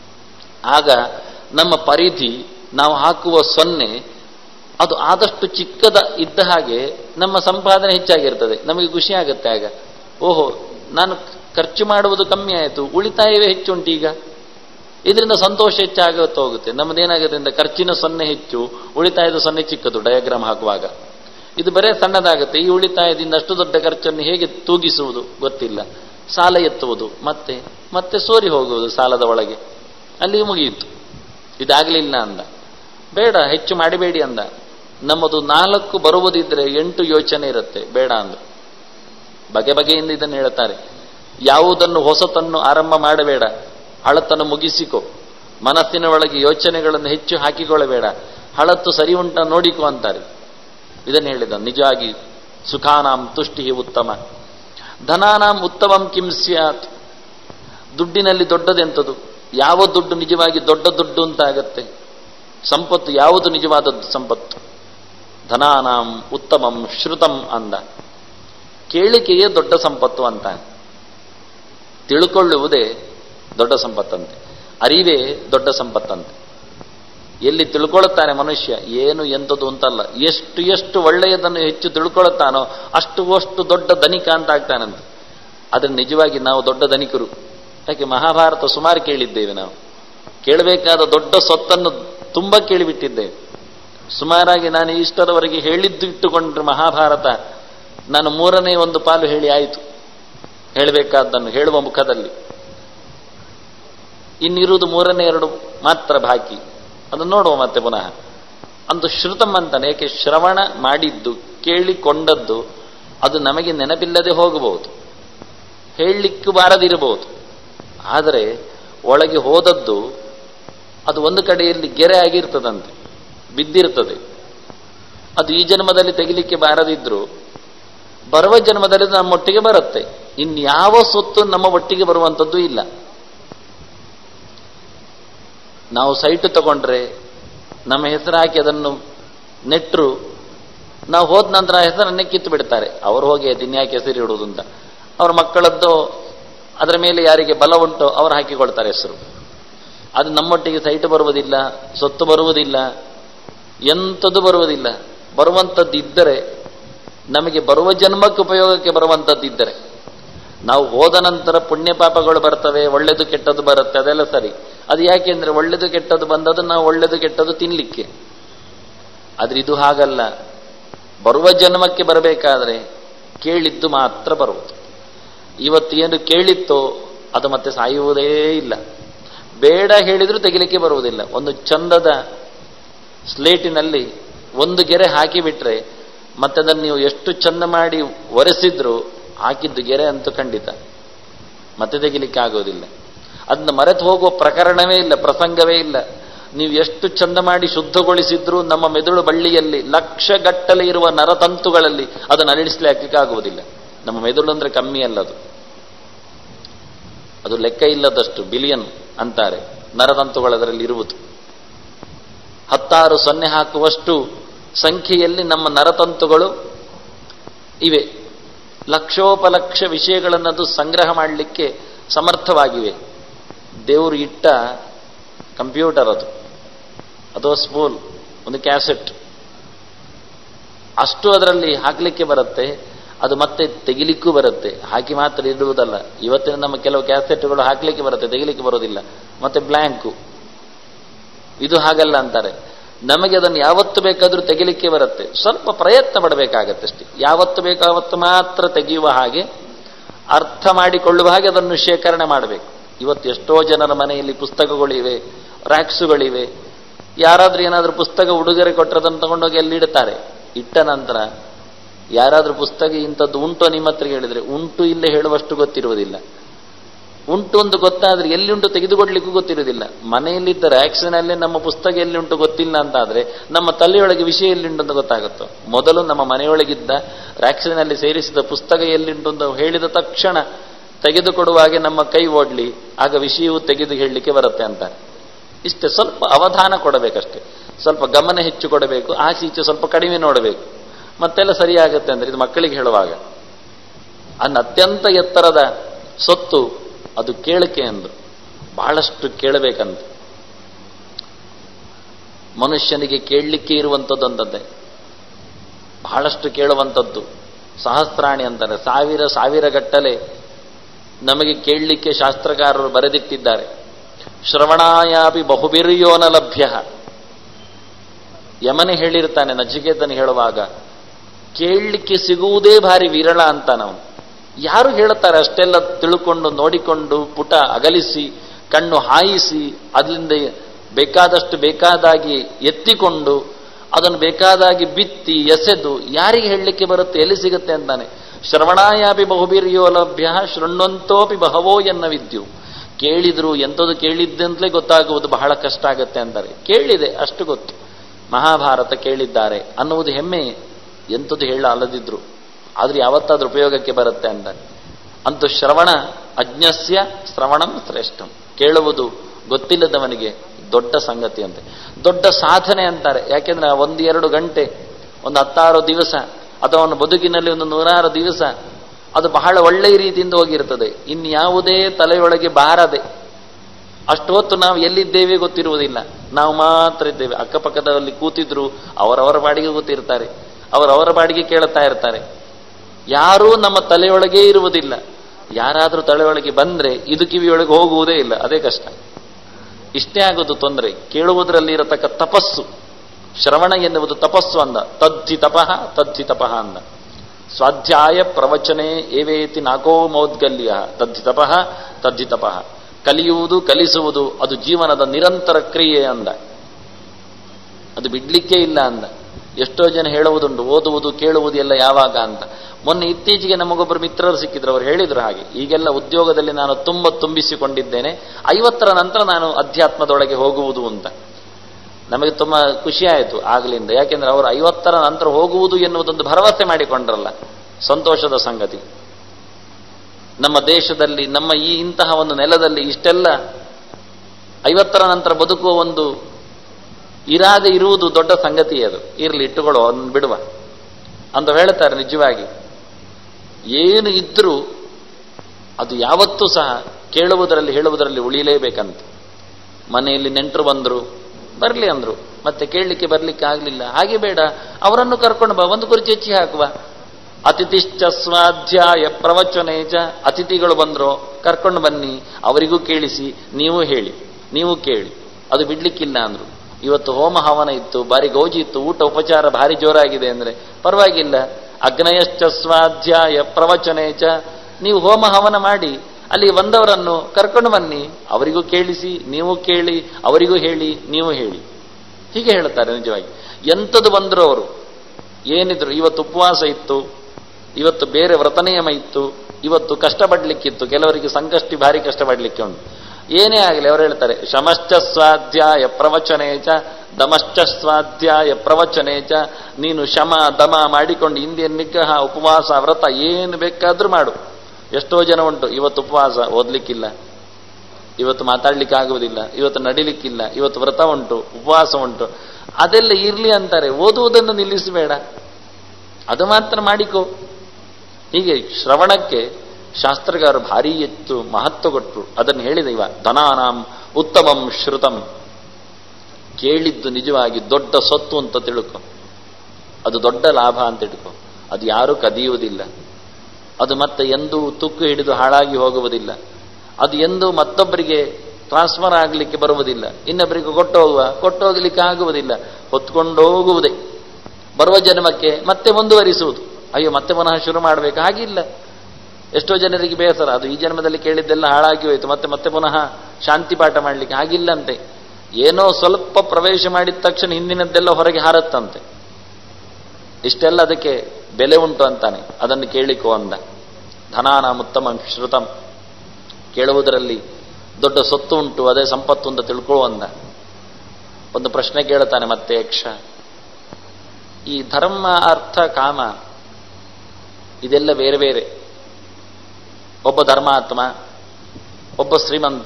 ಆಗ ನಮ್ಮ ಪರಿಧಿ, ನಾವು ಹಾಕುವ 0 ಅದು ಆದಷ್ಟು ಚಿಕ್ಕದ ಇದ್ದ ಹಾಗೆ ನಮ್ಮ ಸಂಪಾದನೆ ಹೆಚ್ಚಾಗಿರ್ತದೆ. ನಮಗೆ ಖುಷಿ ಆಗುತ್ತೆ ಆಗ. ಓಹೋ, ನಾನು ಖರ್ಚು ಮಾಡುವುದು ಕಮ್ಮಿ ಆಯಿತು, ಉಳಿತಾಯವೇ ಹೆಚ್ಚುಂಟು. ಈಗ ಇದರಿಂದ ಸಂತೋಷ ಹೆಚ್ಚಾಗುತ್ತಾ ಹೋಗುತ್ತೆ. ನಮ್ಮದೇನಾಗುತ್ತೆ, ಖರ್ಚಿನ 0 ಹೆಚ್ಚು, ಉಳಿತಾಯದ 0 ಚಿಕ್ಕದು. ಡಯಾಗ್ರಾಮ್ ಹಾಕುವಾಗ ಇದು ಬರೇ ಸಣ್ಣದಾಗುತ್ತೆ. ಈ ಉಳಿತಾಯದಿಂದ ಅಷ್ಟು ದೊಡ್ಡ ಖರ್ಚನ್ನು ಹೇಗೆ ತೂಗಿಸುವುದು ಗೊತ್ತಿಲ್ಲ. ಸಾಲ ಎತ್ತುವುದು, ಮತ್ತೆ ಮತ್ತೆ ಸೋರಿ ಹೋಗುವುದು ಸಾಲದ ಒಳಗೆ. ಅಲ್ಲಿ ಮುಗಿಯಿತು. ಇದಾಗಲಿಲ್ಲ ಅಂದ. ಬೇಡ, ಹೆಚ್ಚು ಮಾಡಿಬೇಡಿ ಅಂದ. ನಮ್ಮದು 4 ಬರುವುದಿದ್ರೆ 8 ಯೋಚನೆ ಇರುತ್ತೆ, ಬೇಡ ಅಂದ. ಬಗೆ ಬಗೆಯಿಂದ ಇದನ್ನು ಹೇಳ್ತಾರೆ. ಯಾವುದನ್ನು ಹೊಸತನ್ನು ಆರಂಭ ಮಾಡಬೇಡ, ಹಳತನ್ನು ಮುಗಿಸಿಕೊ. ಮನಸ್ಸಿನ ಒಳಗೆ ಯೋಚನೆಗಳನ್ನು ಹೆಚ್ಚು ಹಾಕಿಕೊಳ್ಳಬೇಡ, ಹಳತ್ತು ಸರಿ ಉಂಟ ನೋಡಿಕೊ ಅಂತಾರೆ. ಇದನ್ನು ಹೇಳಿದ. ನಿಜವಾಗಿ ಸುಖಾನಾಂ ತುಷ್ಟಿ ಉತ್ತಮ. ಧನಾನಾಂ ಉತ್ತಮಂ ಕಿಂ ಸ್ಯಾತ್. ದುಡ್ಡಿನಲ್ಲಿ ದೊಡ್ಡದೆಂಥದು? ಯಾವ ದುಡ್ಡು ನಿಜವಾಗಿ ದೊಡ್ಡ ದುಡ್ಡು ಅಂತ ಆಗತ್ತೆ? ಸಂಪತ್ತು ಯಾವುದು ನಿಜವಾದದ್ದು ಸಂಪತ್ತು? ಧನಾನಾಂ ಉತ್ತಮಂ ಶ್ರುತಂ ಅಂದ. ಕೇಳಿಕೆಯೇ ದೊಡ್ಡ ಸಂಪತ್ತು ಅಂತ. ತಿಳ್ಕೊಳ್ಳುವುದೇ ದೊಡ್ಡ ಸಂಪತ್ತಂತೆ, ಅರಿವೇ ದೊಡ್ಡ ಸಂಪತ್ತಂತೆ. ಎಲ್ಲಿ ತಿಳ್ಕೊಳ್ಳುತ್ತಾನೆ ಮನುಷ್ಯ, ಏನು ಎಂಥದ್ದು ಅಂತಲ್ಲ, ಎಷ್ಟು ಎಷ್ಟು ಒಳ್ಳೆಯದನ್ನು ಹೆಚ್ಚು ತಿಳ್ಕೊಳ್ಳುತ್ತಾನೋ ಅಷ್ಟು ದೊಡ್ಡ ಧನಿಕ ಅಂತ ಆಗ್ತಾನಂತೆ. ಆದರೆ ನಿಜವಾಗಿ ನಾವು ದೊಡ್ಡ ಧನಿಕರು. ಯಾಕೆ ಮಹಾಭಾರತ ಸುಮಾರು ಕೇಳಿದ್ದೇವೆ ನಾವು. ಕೇಳಬೇಕಾದ ದೊಡ್ಡ ಸೊತ್ತನ್ನು ತುಂಬ ಕೇಳಿಬಿಟ್ಟಿದ್ದೇವೆ. ಸುಮಾರಾಗಿ ನಾನು ಇಷ್ಟರವರೆಗೆ ಹೇಳಿದ್ದು ಇಟ್ಟುಕೊಂಡ್ರೆ ಮಹಾಭಾರತ ನಾನು 3ನೇ 1 ಪಾಲು ಹೇಳಿ ಆಯಿತು. ಹೇಳಬೇಕಾದ್ದನ್ನು ಹೇಳುವ ಮುಖದಲ್ಲಿ ಇನ್ನಿರುವುದು 3ನೇ 2 ಮಾತ್ರ ಬಾಕಿ. ಅದನ್ನು ನೋಡುವ ಮತ್ತೆ ಪುನಃ. ಅಂದು ಶ್ರುತಂ ಅಂತಾನೆ. ಏಕೆ? ಶ್ರವಣ ಮಾಡಿದ್ದು, ಕೇಳಿಕೊಂಡದ್ದು ಅದು ನಮಗೆ ನೆನಪಿಲ್ಲದೆ ಹೋಗಬಹುದು, ಹೇಳಲಿಕ್ಕೂ ಬಾರದಿರಬಹುದು. ಆದರೆ ಒಳಗೆ ಹೋದದ್ದು ಅದು ಒಂದು ಕಡೆಯಲ್ಲಿ ಗೆರೆ ಆಗಿರ್ತದಂತೆ, ಬಿದ್ದಿರ್ತದೆ. ಅದು ಈ ಜನ್ಮದಲ್ಲಿ ತೆಗಿಲಿಕ್ಕೆ ಬಾರದಿದ್ರು ಬರುವ ಜನ್ಮದಲ್ಲಿ ನಮ್ಮೊಟ್ಟಿಗೆ ಬರುತ್ತೆ. ಇನ್ಯಾವ ಸೊತ್ತು ನಮ್ಮ ಒಟ್ಟಿಗೆ ಬರುವಂಥದ್ದು ಇಲ್ಲ. ನಾವು ಸೈಟು ತಗೊಂಡ್ರೆ ನಮ್ಮ ಹೆಸರು ಹಾಕಿ ಅದನ್ನು ನೆಟ್ಟರು, ನಾವು ಹೋದ ನಂತರ ಆ ಹೆಸರನ್ನೇ ಕಿತ್ತು ಬಿಡ್ತಾರೆ. ಅವರು ಹೋಗಿ ಅದಿನ್ಯಾಕೆ ಹೆಸರು ಇಡುವುದು ಅಂತ. ಅವ್ರ ಮಕ್ಕಳದ್ದು ಅದರ ಮೇಲೆ ಯಾರಿಗೆ ಬಲ ಉಂಟೋ ಅವರು ಹಾಕಿಕೊಳ್ತಾರೆ ಹೆಸರು. ಅದು ನಮ್ಮೊಟ್ಟಿಗೆ ಸೈಟ್ ಬರುವುದಿಲ್ಲ, ಸೊತ್ತು ಬರುವುದಿಲ್ಲ, ಎಂಥದ್ದು ಬರುವುದಿಲ್ಲ. ಬರುವಂಥದ್ದಿದ್ದರೆ ನಮಗೆ ಬರುವ ಜನ್ಮಕ್ಕೆ ಉಪಯೋಗಕ್ಕೆ ಬರುವಂಥದ್ದಿದ್ದರೆ, ನಾವು ಹೋದ ನಂತರ ಪುಣ್ಯ ಪಾಪಗಳು ಬರ್ತವೆ, ಒಳ್ಳೆದು ಕೆಟ್ಟದ್ದು ಬರುತ್ತೆ, ಅದೆಲ್ಲ ಸರಿ. ಅದು ಯಾಕೆಂದ್ರೆ ಒಳ್ಳೆದು ಕೆಟ್ಟದ್ದು ಬಂದದ್ದು ನಾವು ಒಳ್ಳೆದು ಕೆಟ್ಟದ್ದು ತಿನ್ಲಿಕ್ಕೆ. ಆದ್ರೆ ಇದು ಹಾಗಲ್ಲ. ಬರುವ ಜನ್ಮಕ್ಕೆ ಬರಬೇಕಾದ್ರೆ ಕೇಳಿದ್ದು ಮಾತ್ರ ಬರುವುದು. ಇವತ್ತು ಏನು ಕೇಳಿತ್ತೋ ಅದು ಮತ್ತೆ ಸಾಯುವುದೇ ಇಲ್ಲ. ಬೇಡ ಹೇಳಿದ್ರೂ ತೆಗಿಲಿಕ್ಕೆ ಬರುವುದಿಲ್ಲ. ಒಂದು ಚಂದದ ಸ್ಲೇಟಿನಲ್ಲಿ ಒಂದು ಗೆರೆ ಹಾಕಿಬಿಟ್ರೆ ಮತ್ತೆ ಅದನ್ನು ನೀವು ಎಷ್ಟು ಚಂದ ಮಾಡಿ ಒರೆಸಿದ್ರು ಹಾಕಿದ್ದು ಗೆರೆ ಅಂತೂ ಖಂಡಿತ ಮತ್ತೆ ತೆಗಿಲಿಕ್ಕೆ ಆಗೋದಿಲ್ಲ. ಅದನ್ನ ಮರೆತು ಹೋಗುವ ಪ್ರಕರಣವೇ ಇಲ್ಲ, ಪ್ರಸಂಗವೇ ಇಲ್ಲ. ನೀವು ಎಷ್ಟು ಚಂದ ಮಾಡಿ ಶುದ್ಧಗೊಳಿಸಿದ್ರೂ ನಮ್ಮ ಮೆದುಳು ಬಳ್ಳಿಯಲ್ಲಿ ಲಕ್ಷಗಟ್ಟಲೆ ಇರುವ ನರತಂತುಗಳಲ್ಲಿ ಅದನ್ನು ಅಳಿಸ್ಲಿಕ್ಕೆ ಆಗುವುದಿಲ್ಲ. ನಮ್ಮ ಮೆದುಳು ಅಂದ್ರೆ ಕಮ್ಮಿ ಅಲ್ಲ, ಅದು ಲೆಕ್ಕ ಇಲ್ಲದಷ್ಟು ಬಿಲಿಯನ್ ಅಂತಾರೆ ನರತಂತುಗಳದರಲ್ಲಿ ಇರುವುದು. 16 ಸೊನ್ನೆ ಹಾಕುವಷ್ಟು ಸಂಖ್ಯೆಯಲ್ಲಿ ನಮ್ಮ ನರತಂತುಗಳು ಇವೆ. ಲಕ್ಷೋಪಲಕ್ಷ ವಿಷಯಗಳನ್ನದು ಸಂಗ್ರಹ ಮಾಡಲಿಕ್ಕೆ ಸಮರ್ಥವಾಗಿವೆ. ದೇವರು ಇಟ್ಟ ಕಂಪ್ಯೂಟರ್ ಅದು ಸ್ಪೂಲ್, ಒಂದು ಕ್ಯಾಸೆಟ್, ಅಷ್ಟು ಅದರಲ್ಲಿ ಹಾಕಲಿಕ್ಕೆ ಬರುತ್ತೆ. ಅದು ಮತ್ತೆ ತೆಗಿಲಿಕ್ಕೂ ಬರುತ್ತೆ, ಹಾಕಿ ಮಾತ್ರ ಇಡುವುದಲ್ಲ. ಇವತ್ತಿನ ನಮ್ಮ ಕೆಲವು ಕ್ಯಾಸೆಟ್ಗಳು ಹಾಕಲಿಕ್ಕೆ ಬರುತ್ತೆ, ತೆಗಿಲಿಕ್ಕೆ ಬರೋದಿಲ್ಲ, ಮತ್ತೆ ಬ್ಲ್ಯಾಂಕು. ಇದು ಹಾಗಲ್ಲ ಅಂತಾರೆ. ನಮಗೆ ಅದನ್ನು ಯಾವತ್ತು ಬೇಕಾದರೂ ತೆಗಿಲಿಕ್ಕೆ ಬರುತ್ತೆ, ಸ್ವಲ್ಪ ಪ್ರಯತ್ನ ಪಡಬೇಕಾಗತ್ತಷ್ಟೇ. ಯಾವತ್ತು ಬೇಕೋ ಆವತ್ತು ಮಾತ್ರ ತೆಗೆಯುವ ಹಾಗೆ, ಅರ್ಥ ಮಾಡಿಕೊಳ್ಳುವ ಹಾಗೆ ಅದನ್ನು ಶೇಖರಣೆ ಮಾಡಬೇಕು. ಇವತ್ತು ಎಷ್ಟೋ ಜನರ ಮನೆಯಲ್ಲಿ ಪುಸ್ತಕಗಳಿವೆ, ರ್ಯಾಕ್ಸುಗಳಿವೆ. ಯಾರಾದ್ರೂ ಏನಾದರೂ ಪುಸ್ತಕ ಉಡುಗೊರೆ ಕೊಟ್ಟರದನ್ನು ತಗೊಂಡೋಗಿ ಅಲ್ಲಿ ಇಡ್ತಾರೆ. ಇಟ್ಟ ನಂತರ ಯಾರಾದ್ರೂ ಪುಸ್ತಕ ಇಂಥದ್ದು ಉಂಟು ನಿಮ್ಮ ಹತ್ರ ಹೇಳಿದ್ರೆ ಉಂಟು ಇಲ್ಲೇ ಹೇಳುವಷ್ಟು ಗೊತ್ತಿರುವುದಿಲ್ಲ. ಉಂಟು ಒಂದು ಗೊತ್ತಾದ್ರೆ ಎಲ್ಲಿ ಉಂಟು ತೆಗೆದುಕೊಡ್ಲಿಕ್ಕೂ ಗೊತ್ತಿರುವುದಿಲ್ಲ. ಮನೆಯಲ್ಲಿದ್ದ ರ್ಯಾಕ್ಸಿನಲ್ಲೇ ನಮ್ಮ ಪುಸ್ತಕ ಎಲ್ಲಿ ಉಂಟು ಗೊತ್ತಿಲ್ಲ ಅಂತಾದ್ರೆ ನಮ್ಮ ತಲೆಯೊಳಗೆ ವಿಷಯ ಎಲ್ಲಿಂಟು ಅಂತ ಗೊತ್ತಾಗುತ್ತೋ. ಮೊದಲು ನಮ್ಮ ಮನೆಯೊಳಗಿದ್ದ ರ್ಯಾಕ್ಸಿನಲ್ಲಿ ಸೇರಿಸಿದ ಪುಸ್ತಕ ಎಲ್ಲಿಂಟು ಅಂತ ಹೇಳಿದ ತಕ್ಷಣ ತೆಗೆದುಕೊಡುವಾಗೆ ನಮ್ಮ ಕೈ ಓಡ್ಲಿ, ಆಗ ವಿಷಯವು ತೆಗೆದು ಹೇಳಲಿಕ್ಕೆ ಬರುತ್ತೆ ಅಂತಾರೆ. ಇಷ್ಟೇ, ಸ್ವಲ್ಪ ಅವಧಾನ ಕೊಡಬೇಕಷ್ಟೇ, ಸ್ವಲ್ಪ ಗಮನ ಹೆಚ್ಚು ಕೊಡಬೇಕು, ಆಚೆ ಈಚೆ ಸ್ವಲ್ಪ ಕಡಿಮೆ ನೋಡಬೇಕು, ಮತ್ತೆಲ್ಲ ಸರಿಯಾಗುತ್ತೆ ಅಂದ್ರೆ. ಇದು ಮಕ್ಕಳಿಗೆ ಹೇಳುವಾಗ ಅನ್ನ ಅತ್ಯಂತ ಎತ್ತರದ ಸೊತ್ತು ಅದು ಕೇಳಿಕೆ ಅಂದ್ರು. ಬಹಳಷ್ಟು ಕೇಳಬೇಕಂತ. ಮನುಷ್ಯನಿಗೆ ಕೇಳಲಿಕ್ಕೆ ಇರುವಂಥದ್ದಂಥದ್ದೇ, ಬಹಳಷ್ಟು ಕೇಳುವಂಥದ್ದು. ಸಹಸ್ರಾಣಿ ಅಂತಾರೆ, ಸಾವಿರ ಗಟ್ಟಲೆ ನಮಗೆ ಕೇಳಲಿಕ್ಕೆ ಶಾಸ್ತ್ರಕಾರರು ಬರೆದಿಟ್ಟಿದ್ದಾರೆ. ಶ್ರವಣಾಯಾಪಿ ಬಹುಬಿರ್ಯೋನ ಲಭ್ಯ. ಯಮನೆ ಹೇಳಿರ್ತಾನೆ ನಚಿಕೇತನ ಹೇಳುವಾಗ, ಕೇಳಲಿಕ್ಕೆ ಸಿಗುವುದೇ ಭಾರಿ ವಿರಳ ಅಂತ. ನಾವು ಯಾರು ಹೇಳುತ್ತಾರೆ ಅಷ್ಟೆಲ್ಲ ತಿಳ್ಕೊಂಡು ನೋಡಿಕೊಂಡು ಪುಟ ಅಗಲಿಸಿ ಕಣ್ಣು ಹಾಯಿಸಿ ಅದರಿಂದ ಬೇಕಾದಷ್ಟು ಬೇಕಾದಾಗಿ ಎತ್ತಿಕೊಂಡು ಅದನ್ನು ಬೇಕಾದಾಗಿ ಬಿತ್ತಿ ಎಸೆದು ಯಾರಿಗೆ ಹೇಳಲಿಕ್ಕೆ ಬರುತ್ತೆ, ಎಲ್ಲಿ ಸಿಗುತ್ತೆ ಅಂತಾನೆ. ಶ್ರವಣಾಯಾಪಿ ಬಹುಬಿರ್ಯೋ ಲಭ್ಯ ಶೃಣ್ವಂತೋಪಿ ಬಹವೋ ಎನ್ನ ವಿದ್ಯು. ಕೇಳಿದ್ರು ಎಂಥದ್ದು ಕೇಳಿದ್ದಂತಲೇ ಗೊತ್ತಾಗುವುದು ಬಹಳ ಕಷ್ಟ ಆಗತ್ತೆ ಅಂತಾರೆ. ಕೇಳಿದೆ ಅಷ್ಟು ಗೊತ್ತು, ಮಹಾಭಾರತ ಕೇಳಿದ್ದಾರೆ ಅನ್ನುವುದು ಹೆಮ್ಮೆ. ಎಂಥದ್ದು ಹೇಳ ಅಲ್ಲದಿದ್ರು ಆದ್ರೆ ಯಾವತ್ತಾದ್ರೂ ಉಪಯೋಗಕ್ಕೆ ಬರುತ್ತೆ ಅಂತಾರೆ. ಅಂತೂ ಶ್ರವಣ ಅಜ್ಞಸ್ಯ ಶ್ರವಣಂ ಶ್ರೇಷ್ಠಂ. ಕೇಳುವುದು ಗೊತ್ತಿಲ್ಲದವನಿಗೆ ದೊಡ್ಡ ಸಂಗತಿ ಅಂತೆ, ದೊಡ್ಡ ಸಾಧನೆ ಅಂತಾರೆ. ಯಾಕೆಂದ್ರೆ 1-2 ಗಂಟೆ, ಒಂದು 10-6 ದಿವಸ ಅಥವಾ ಅವನ ಬದುಕಿನಲ್ಲಿ ಒಂದು 100 ದಿವಸ ಅದು ಬಹಳ ಒಳ್ಳೆಯ ರೀತಿಯಿಂದ ಹೋಗಿರ್ತದೆ. ಇನ್ಯಾವುದೇ ತಲೆಯೊಳಗೆ ಬಾರದೆ ಅಷ್ಟು ಹೊತ್ತು ನಾವು ಎಲ್ಲಿದ್ದೇವೆ ಗೊತ್ತಿರುವುದಿಲ್ಲ, ನಾವು ಮಾತ್ರ ಇದ್ದೇವೆ. ಅಕ್ಕಪಕ್ಕದಲ್ಲಿ ಕೂತಿದ್ರು ಅವರವರ ಬಾಡಿಗೆ ಕೂತಿರ್ತಾರೆ, ಅವರವರ ಬಾಡಿಗೆ ಕೇಳುತ್ತಾ ಇರ್ತಾರೆ. ಯಾರೂ ನಮ್ಮ ತಲೆಯೊಳಗೇ ಇರುವುದಿಲ್ಲ. ಯಾರಾದರೂ ತಲೆಯೊಳಗೆ ಬಂದ್ರೆ ಇದು ಕಿವಿಯೊಳಗೆ ಹೋಗುವುದೇ ಇಲ್ಲ, ಅದೇ ಕಷ್ಟ. ಇಷ್ಟೇ ಆಗೋದು ತೊಂದರೆ. ಕೇಳುವುದರಲ್ಲಿ ಇರತಕ್ಕ ತಪಸ್ಸು, ಶ್ರವಣ ಎನ್ನುವುದು ತಪಸ್ಸು ಅಂದ. ತದ್ಧಿ ತಪಃ ಅಂದ. ಸ್ವಾಧ್ಯಾಯ ಪ್ರವಚನೆ ಏವೇತಿ ನಾಕೋ ಮೌದ್ಗಲ್ಯ ತದ್ಧಿ ತಪಃ. ಕಲಿಯುವುದು ಕಲಿಸುವುದು ಅದು ಜೀವನದ ನಿರಂತರ ಕ್ರಿಯೆ ಅಂದ. ಅದು ಬಿಡ್ಲಿಕ್ಕೆ ಇಲ್ಲ ಅಂದ. ಎಷ್ಟೋ ಜನ ಹೇಳುವುದುಂಟು ಓದುವುದು ಕೇಳುವುದು ಎಲ್ಲ ಯಾವಾಗ ಅಂತ. ಮೊನ್ನೆ ಇತ್ತೀಚೆಗೆ ನಮಗೊಬ್ಬರು ಮಿತ್ರರು ಸಿಕ್ಕಿದ್ರು, ಅವರು ಹೇಳಿದ್ರು ಹಾಗೆ, ಈಗೆಲ್ಲ ಉದ್ಯೋಗದಲ್ಲಿ ನಾನು ತುಂಬಿಸಿಕೊಂಡಿದ್ದೇನೆ, 50ರ ನಂತರ ನಾನು ಅಧ್ಯಾತ್ಮದೊಳಗೆ ಹೋಗುವುದು ಅಂತ. ನಮಗೆ ತುಂಬಾ ಖುಷಿ ಆಯಿತು ಆಗ್ಲಿಂದ. ಯಾಕೆಂದ್ರೆ ಅವರು 50ರ ನಂತರ ಹೋಗುವುದು ಎನ್ನುವುದೊಂದು ಭರವಸೆ ಮಾಡಿಕೊಂಡ್ರಲ್ಲ, ಸಂತೋಷದ ಸಂಗತಿ. ನಮ್ಮ ದೇಶದಲ್ಲಿ, ನಮ್ಮ ಈ ಇಂತಹ ಒಂದು ನೆಲದಲ್ಲಿ ಇಷ್ಟೆಲ್ಲ 50ರ ನಂತರ ಬದುಕುವ ಒಂದು ಇರಾದೆ ಇರುವುದು ದೊಡ್ಡ ಸಂಗತಿ. ಅದು ಇರ್ಲಿ, ಇಟ್ಟುಕೊಳ್ಳೋ, ಅದನ್ನು ಬಿಡುವ ಅಂತ ಹೇಳ್ತಾರೆ. ನಿಜವಾಗಿ ಏನು ಇದ್ರೂ ಅದು ಯಾವತ್ತೂ ಸಹ ಕೇಳುವುದರಲ್ಲಿ ಹೇಳುವುದರಲ್ಲಿ ಉಳಿಯಲೇಬೇಕಂತ. ಮನೆಯಲ್ಲಿ ನೆಂಟರು ಬಂದರು, ಬರಲಿ ಅಂದರು, ಮತ್ತೆ ಕೇಳಲಿಕ್ಕೆ ಬರಲಿಕ್ಕೆ ಆಗಲಿಲ್ಲ. ಹಾಗೆ ಬೇಡ, ಅವರನ್ನು ಕರ್ಕೊಂಡು ಬಾ, ಒಂದು ಕುರ್ಚಿ ಹೆಚ್ಚಿ ಹಾಕುವ. ಅತಿಥಿಶ್ಚ ಸ್ವಾಧ್ಯಾಯ ಪ್ರವಚನೇಚ, ಅತಿಥಿಗಳು ಬಂದರು ಕರ್ಕೊಂಡು ಬನ್ನಿ, ಅವರಿಗೂ ಕೇಳಿಸಿ, ನೀವು ಹೇಳಿ, ನೀವು ಕೇಳಿ. ಅದು ಬಿಡ್ಲಿಕ್ಕಿಲ್ಲ ಅಂದ್ರು. ಇವತ್ತು ಹೋಮ ಹವನ ಇತ್ತು, ಭಾರಿ ಗೌಜಿ ಇತ್ತು, ಊಟ ಉಪಚಾರ ಭಾರಿ ಜೋರಾಗಿದೆ ಅಂದ್ರೆ ಪರವಾಗಿಲ್ಲ. ಅಗ್ನಯಶ್ಚ ಸ್ವಾಧ್ಯಾಯ ಪ್ರವಚನೇಚ, ನೀವು ಹೋಮ ಹವನ ಮಾಡಿ ಅಲ್ಲಿ ಬಂದವರನ್ನು ಕರ್ಕೊಂಡು ಬನ್ನಿ, ಅವರಿಗೂ ಕೇಳಿಸಿ, ನೀವು ಕೇಳಿ, ಅವರಿಗೂ ಹೇಳಿ, ನೀವು ಹೇಳಿ. ಹೀಗೆ ಹೇಳ್ತಾರೆ. ನಿಜವಾಗಿ ಎಂಥದ್ದು ಬಂದರು ಅವರು, ಏನಿದ್ರು, ಇವತ್ತು ಉಪವಾಸ ಇತ್ತು, ಇವತ್ತು ಬೇರೆ ವ್ರತನಿಯಮ ಇತ್ತು, ಇವತ್ತು ಕಷ್ಟಪಡ್ಲಿಕ್ಕಿತ್ತು, ಕೆಲವರಿಗೆ ಸಂಕಷ್ಟಿ ಭಾರಿ ಕಷ್ಟಪಡ್ಲಿಕ್ಕೆ ಉಂಟು. ಏನೇ ಆಗಲಿ ಅವರು ಹೇಳ್ತಾರೆ, ಶಮಶ್ಚ ಸ್ವಾಧ್ಯಾಯ ಪ್ರವಚನೇಚ ದಮಶ್ಚ ಸ್ವಾಧ್ಯಾಯ ಪ್ರವಚನೇಚ. ನೀನು ಶಮ ದಮ ಮಾಡಿಕೊಂಡು ಇಂದಿನ ನಿಗ್ರಹ ಉಪವಾಸ ವ್ರತ ಏನು ಬೇಕಾದ್ರೂ ಮಾಡು. ಎಷ್ಟೋ ಜನ ಉಂಟು, ಇವತ್ತು ಉಪವಾಸ, ಓದ್ಲಿಕ್ಕಿಲ್ಲ, ಇವತ್ತು ಮಾತಾಡ್ಲಿಕ್ಕೆ ಆಗುವುದಿಲ್ಲ, ಇವತ್ತು ನಡಿಲಿಕ್ಕಿಲ್ಲ, ಇವತ್ತು ವ್ರತ ಉಂಟು, ಉಪವಾಸ ಉಂಟು, ಅದೆಲ್ಲ ಇರ್ಲಿ ಅಂತಾರೆ. ಓದುವುದನ್ನು ನಿಲ್ಲಿಸಬೇಡ, ಅದು ಮಾತ್ರ ಮಾಡಿಕೋ. ಹೀಗೆ ಶ್ರವಣಕ್ಕೆ ಶಾಸ್ತ್ರಗಾರರು ಭಾರಿ ಹೆಚ್ಚು ಮಹತ್ವ ಕೊಟ್ಟರು. ಅದನ್ನು ಹೇಳಿದ ಇವ, ಧನಾನಾಂ ಉತ್ತಮಂ ಶ್ರುತಂ. ಕೇಳಿದ್ದು ನಿಜವಾಗಿ ದೊಡ್ಡ ಸೊತ್ತು ಅಂತ ತಿಳ್ಕೊ, ಅದು ದೊಡ್ಡ ಲಾಭ ಅಂತ ತಿಳ್ಕೊ. ಅದು ಯಾರೂ ಕದಿಯುವುದಿಲ್ಲ, ಅದು ಮತ್ತೆ ಎಂದೂ ತುಕ್ಕು ಹಿಡಿದು ಹಾಳಾಗಿ ಹೋಗುವುದಿಲ್ಲ, ಅದು ಎಂದೂ ಮತ್ತೊಬ್ಬರಿಗೆ ಟ್ರಾನ್ಸ್ಫರ್ ಆಗಲಿಕ್ಕೆ ಬರುವುದಿಲ್ಲ, ಇನ್ನೊಬ್ಬರಿಗೆ ಕೊಟ್ಟು ಹೋಗಲಿಕ್ಕೆ ಆಗುವುದಿಲ್ಲ, ಹೊತ್ಕೊಂಡೋಗುವುದೇ. ಬರುವ ಜನ್ಮಕ್ಕೆ ಮತ್ತೆ ಮುಂದುವರಿಸುವುದು. ಅಯ್ಯೋ ಮತ್ತೆ ಪುನಃ ಶುರು ಮಾಡಬೇಕು, ಹಾಗಿಲ್ಲ. ಎಷ್ಟೋ ಜನರಿಗೆ ಬೇಸರ, ಅದು ಈ ಜನ್ಮದಲ್ಲಿ ಕೇಳಿದ್ದೆಲ್ಲ ಹಾಳಾಗಿ ಹೋಯಿತು, ಮತ್ತೆ ಪುನಃ ಶಾಂತಿ ಪಾಠ ಮಾಡಲಿಕ್ಕೆ, ಹಾಗಿಲ್ಲಂತೆ. ಏನೋ ಸ್ವಲ್ಪ ಪ್ರವೇಶ ಮಾಡಿದ ತಕ್ಷಣ ಹಿಂದಿನದ್ದೆಲ್ಲ ಹೊರಗೆ ಹಾರತ್ತಂತೆ. ಇಷ್ಟೆಲ್ಲ ಅದಕ್ಕೆ ಬೆಲೆ ಉಂಟು ಅಂತಾನೆ, ಅದನ್ನು ಕೇಳಿಕೋ ಅಂದ. ಧನಾನಾಂ ಉತ್ತಮಂ ಶ್ರುತಂ, ಕೇಳುವುದರಲ್ಲಿ ದೊಡ್ಡ ಸೊತ್ತು ಉಂಟು, ಅದೇ ಸಂಪತ್ತು ಅಂತ ತಿಳ್ಕೊಳ್ಳೋ ಅಂದ. ಒಂದು ಪ್ರಶ್ನೆ ಕೇಳುತ್ತಾನೆ ಮತ್ತೆ ಯಕ್ಷ, ಈ ಧರ್ಮ ಅರ್ಥ ಕಾಮ ಇದೆಲ್ಲ ಬೇರೆ ಬೇರೆ. ಒಬ್ಬ ಧರ್ಮಾತ್ಮ, ಒಬ್ಬ ಶ್ರೀಮಂತ,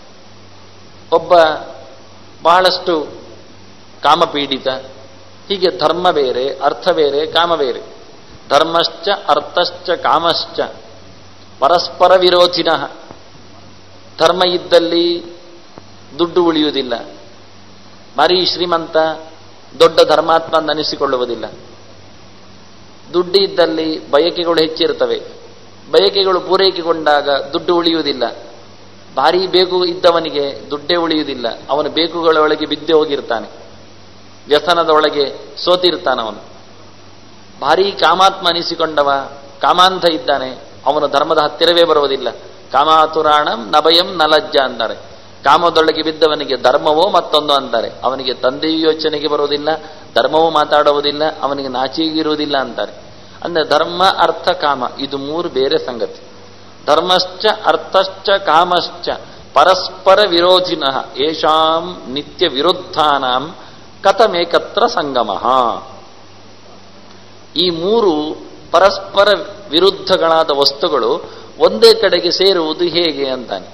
ಒಬ್ಬ ಬಹಳಷ್ಟು ಕಾಮಪೀಡಿತ. ಹೀಗೆ ಧರ್ಮ ಬೇರೆ, ಅರ್ಥ ಬೇರೆ, ಕಾಮ ಬೇರೆ. ಧರ್ಮಶ್ಚ ಅರ್ಥಶ್ಚ ಕಾಮಶ್ಚ ಪರಸ್ಪರ ವಿರೋಧಿನಃ. ಧರ್ಮ ಇದ್ದಲ್ಲಿ ದುಡ್ಡು ಉಳಿಯುವುದಿಲ್ಲ, ಭಾರೀ ಶ್ರೀಮಂತ ದೊಡ್ಡ ಧರ್ಮಾತ್ಮ ಅಂತ ಅನಿಸಿಕೊಳ್ಳುವುದಿಲ್ಲ. ದುಡ್ಡು ಇದ್ದಲ್ಲಿ ಬಯಕೆಗಳು ಹೆಚ್ಚಿರ್ತವೆ, ಬಯಕೆಗಳು ಪೂರೈಕೆಗೊಂಡಾಗ ದುಡ್ಡು ಉಳಿಯುವುದಿಲ್ಲ. ಭಾರೀ ಬೇಕು ಇದ್ದವನಿಗೆ ದುಡ್ಡೇ ಉಳಿಯುವುದಿಲ್ಲ, ಅವನು ಬೇಕುಗಳ ಒಳಗೆ ಬಿದ್ದೇ ಹೋಗಿರ್ತಾನೆ, ವ್ಯಸನದ ಒಳಗೆ ಸೋತಿರ್ತಾನವನು. ಭಾರೀ ಕಾಮಾತ್ಮ ಅನಿಸಿಕೊಂಡವ, ಕಾಮಾಂಧ ಇದ್ದಾನೆ, ಅವನು ಧರ್ಮದ ಹತ್ತಿರವೇ ಬರುವುದಿಲ್ಲ. ಕಾಮಾತುರಾಣಂ ನಭಯಂ ನಲಜ್ಜ ಅಂತಾರೆ. ಕಾಮದೊಳಗೆ ಬಿದ್ದವನಿಗೆ ಧರ್ಮವೋ ಮತ್ತೊಂದು ಅಂತಾರೆ. ಅವನಿಗೆ ತಂದೆಯೂ ಯೋಚನೆಗೆ ಬರುವುದಿಲ್ಲ, ಧರ್ಮವೂ ಮಾತಾಡುವುದಿಲ್ಲ, ಅವನಿಗೆ ನಾಚಿಗಿರುವುದಿಲ್ಲ ಅಂತಾರೆ. ಅಂದ್ರೆ ಧರ್ಮ ಅರ್ಥ ಕಾಮ ಇದು ಮೂರು ಬೇರೆ ಸಂಗತಿ. ಧರ್ಮಶ್ಚ ಅರ್ಥಶ್ಚ ಕಾಮಶ್ಚ ಪರಸ್ಪರ ವಿರೋಧಿನಃ ಯೇಷಾಂ ನಿತ್ಯ ವಿರುದ್ಧಾನಾಂ ಕಥಮೇಕತ್ರ ಸಂಗಮಃ. ಈ ಮೂರು ಪರಸ್ಪರ ವಿರುದ್ಧಗಳಾದ ವಸ್ತುಗಳು ಒಂದೇ ಕಡೆಗೆ ಸೇರುವುದು ಹೇಗೆ ಅಂತಾನೆ.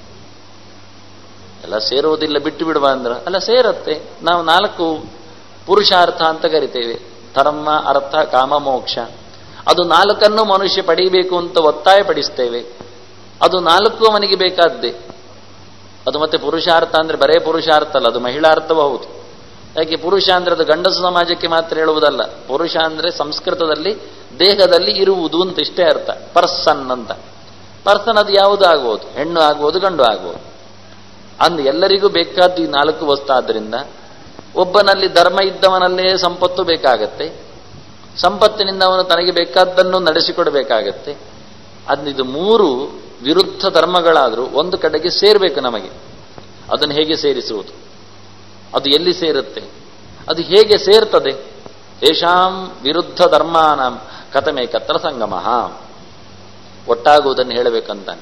ಎಲ್ಲ ಸೇರುವುದಿಲ್ಲ, ಬಿಟ್ಟು ಬಿಡುವ ಅಂದ್ರ ಅಲ್ಲ, ಸೇರತ್ತೆ. ನಾವು 4 ಪುರುಷಾರ್ಥ ಅಂತ ಕರಿತೇವೆ, ಧರ್ಮ ಅರ್ಥ ಕಾಮ ಮೋಕ್ಷ. ಅದು 4 ಮನುಷ್ಯ ಪಡೀಬೇಕು ಅಂತ ಒತ್ತಾಯ ಪಡಿಸ್ತೇವೆ. ಅದು 4 ಅವನಿಗೆ ಬೇಕಾದ್ದೇ. ಅದು ಮತ್ತೆ ಪುರುಷಾರ್ಥ ಅಂದ್ರೆ ಬರೇ ಪುರುಷಾರ್ಥ ಅಲ್ಲ, ಅದು ಮಹಿಳಾರ್ಥವೂ ಹೌದು. ಯಾಕೆ ಪುರುಷ ಅಂದ್ರೆ ಅದು ಗಂಡಸು ಸಮಾಜಕ್ಕೆ ಮಾತ್ರ ಹೇಳುವುದಲ್ಲ. ಪುರುಷ ಅಂದ್ರೆ ಸಂಸ್ಕೃತದಲ್ಲಿ ದೇಹದಲ್ಲಿ ಇರುವುದು ಅಂತ ಇಷ್ಟೇ ಅರ್ಥ. ಪರ್ಸನ್ ಅಂತ. ಪರ್ಸನ್ ಅದು ಯಾವುದು ಆಗ್ಬೋದು, ಹೆಣ್ಣು ಆಗ್ಬೋದು, ಗಂಡು ಆಗ್ಬೋದು. ಅಂದ್ ಎಲ್ಲರಿಗೂ ಬೇಕಾದ್ದು ಈ 4 ವಸ್ತು. ಆದ್ದರಿಂದ ಒಬ್ಬನಲ್ಲಿ ಧರ್ಮ ಇದ್ದವನಲ್ಲೇ ಸಂಪತ್ತು ಬೇಕಾಗತ್ತೆ, ಸಂಪತ್ತಿನಿಂದ ಅವನು ತನಗೆ ಬೇಕಾದ್ದನ್ನು ನಡೆಸಿಕೊಡಬೇಕಾಗತ್ತೆ. ಇದು 3 ವಿರುದ್ಧ ಧರ್ಮಗಳಾದರೂ ಒಂದು ಕಡೆಗೆ ಸೇರಬೇಕು ನಮಗೆ. ಅದನ್ನು ಹೇಗೆ ಸೇರಿಸುವುದು? ಅದು ಎಲ್ಲಿ ಸೇರುತ್ತೆ? ಅದು ಹೇಗೆ ಸೇರ್ತದೆ? ಯೇಷಾಂ ವಿರುದ್ಧ ಧರ್ಮಾನಾಂ ಕಥಮೇಕತ್ರ ಸಂಗಮಃ. ಒಟ್ಟಾಗುವುದನ್ನು ಹೇಳಬೇಕಂತಾನೆ.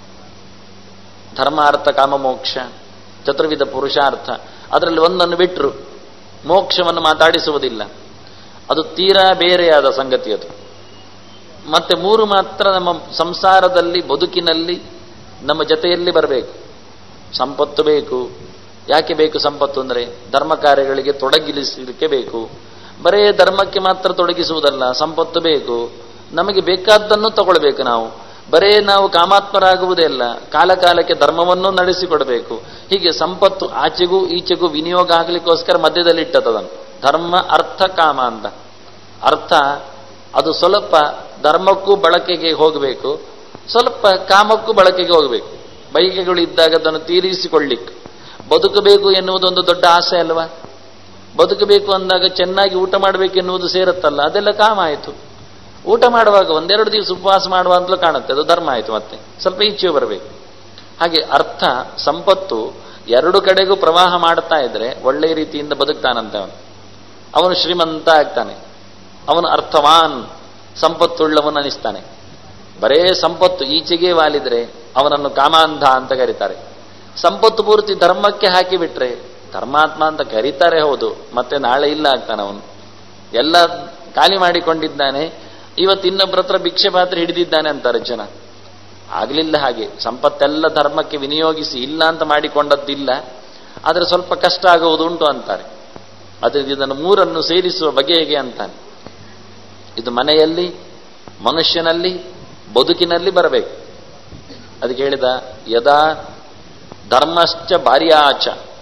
ಧರ್ಮ ಅರ್ಥ ಕಾಮ ಮೋಕ್ಷ ಚತುರ್ವಿಧ ಪುರುಷಾರ್ಥ, ಅದರಲ್ಲಿ ಒಂದನ್ನು ಬಿಟ್ಟರು ಮೋಕ್ಷವನ್ನು ಮಾತಾಡಿಸುವುದಿಲ್ಲ. ಅದು ತೀರಾ ಬೇರೆಯಾದ ಸಂಗತಿ. ಅದು ಮತ್ತೆ 3 ಮಾತ್ರ ನಮ್ಮ ಸಂಸಾರದಲ್ಲಿ ಬದುಕಿನಲ್ಲಿ ನಮ್ಮ ಜೊತೆಯಲ್ಲಿ ಬರಬೇಕು. ಸಂಪತ್ತು ಬೇಕು. ಯಾಕೆ ಬೇಕು ಸಂಪತ್ತು? ಅಂದರೆ ಧರ್ಮ ಕಾರ್ಯಗಳಿಗೆ ತೊಡಗಿಸಲಿಕ್ಕೆ ಬೇಕು. ಬರೇ ಧರ್ಮಕ್ಕೆ ಮಾತ್ರ ತೊಡಗಿಸುವುದಲ್ಲ, ಸಂಪತ್ತು ಬೇಕು. ನಮಗೆ ಬೇಕಾದ್ದನ್ನು ತಗೊಳ್ಬೇಕು ನಾವು. ಬರೇ ನಾವು ಕಾಮಾತ್ಮರಾಗುವುದೇ ಅಲ್ಲ, ಕಾಲ ಕಾಲಕ್ಕೆ ಧರ್ಮವನ್ನು ನಡೆಸಿಕೊಡಬೇಕು. ಹೀಗೆ ಸಂಪತ್ತು ಆಚೆಗೂ ಈಚೆಗೂ ವಿನಿಯೋಗ ಆಗ್ಲಿಕ್ಕೋಸ್ಕರ ಮಧ್ಯದಲ್ಲಿ ಇಟ್ಟದನ್ನು ಧರ್ಮ ಅರ್ಥ ಕಾಮ ಅಂತ. ಅರ್ಥ ಅದು ಸ್ವಲ್ಪ ಧರ್ಮಕ್ಕೂ ಬಳಕೆಗೆ ಹೋಗಬೇಕು, ಸ್ವಲ್ಪ ಕಾಮಕ್ಕೂ ಬಳಕೆಗೆ ಹೋಗಬೇಕು. ಬೈಕೆಗಳು ಇದ್ದಾಗ ಅದನ್ನು ತೀರಿಸಿಕೊಳ್ಳಿಕ್ಕೆ. ಬದುಕಬೇಕು ಎನ್ನುವುದೊಂದು ದೊಡ್ಡ ಆಸೆ ಅಲ್ವಾ? ಬದುಕಬೇಕು ಅಂದಾಗ ಚೆನ್ನಾಗಿ ಊಟ ಮಾಡಬೇಕು ಎನ್ನುವುದು ಸೇರುತ್ತಲ್ಲ, ಅದೆಲ್ಲ ಕಾಮ ಆಯಿತು. ಊಟ ಮಾಡುವಾಗ ಒಂದೆರಡು ದಿವಸ ಉಪವಾಸ ಮಾಡುವ ಅಂತಲೂ ಕಾಣುತ್ತೆ, ಅದು ಧರ್ಮ ಆಯಿತು. ಮತ್ತೆ ಸ್ವಲ್ಪ ಈಚೆಯೂ ಬರಬೇಕು. ಹಾಗೆ ಅರ್ಥ ಸಂಪತ್ತು ಎರಡು ಕಡೆಗೂ ಪ್ರವಾಹ ಮಾಡ್ತಾ ಇದ್ರೆ ಒಳ್ಳೆಯ ರೀತಿಯಿಂದ ಬದುಕ್ತಾನಂತೆ. ಅವನು ಶ್ರೀಮಂತ ಆಗ್ತಾನೆ, ಅವನು ಅರ್ಥವಾನ್ ಸಂಪತ್ತುಳ್ಳವನು ಅನಿಸ್ತಾನೆ. ಬರೇ ಸಂಪತ್ತು ಈಚೆಗೆ ವಾಲಿದ್ರೆ ಅವನನ್ನು ಕಾಮಾಂಧ ಅಂತ ಕರೀತಾರೆ. ಸಂಪತ್ತು ಪೂರ್ತಿ ಧರ್ಮಕ್ಕೆ ಹಾಕಿಬಿಟ್ರೆ ಧರ್ಮಾತ್ಮ ಅಂತ ಕರೀತಾರೆ, ಹೌದು, ಮತ್ತೆ ನಾಳೆ ಇಲ್ಲ ಆಗ್ತಾನೆ. ಅವನು ಎಲ್ಲ ಖಾಲಿ ಮಾಡಿಕೊಂಡಿದ್ದಾನೆ, ಇವತ್ತು ಇನ್ನೊಬ್ಬರ ಹತ್ರ ಭಿಕ್ಷೆ ಪಾತ್ರ ಹಿಡಿದಿದ್ದಾನೆ ಅಂತಾರೆ ಜನ. ಆಗ್ಲಿಲ್ಲ ಹಾಗೆ. ಸಂಪತ್ತೆಲ್ಲ ಧರ್ಮಕ್ಕೆ ವಿನಿಯೋಗಿಸಿ ಇಲ್ಲ ಅಂತ ಮಾಡಿಕೊಂಡದ್ದಿಲ್ಲ, ಆದರೆ ಸ್ವಲ್ಪ ಕಷ್ಟ ಆಗುವುದುಂಟು ಅಂತಾರೆ. ಅದು ಇದನ್ನು ಮೂರನ್ನು ಸೇರಿಸುವ ಬಗೆ ಹೇಗೆ ಅಂತಾನೆ. ಇದು ಮನೆಯಲ್ಲಿ, ಮನುಷ್ಯನಲ್ಲಿ, ಬದುಕಿನಲ್ಲಿ ಬರಬೇಕು. ಅದಕ್ಕೆ ಹೇಳಿದ ಯದಾ ಧರ್ಮಶ್ಚ ಭಾರ್ಯಾಚ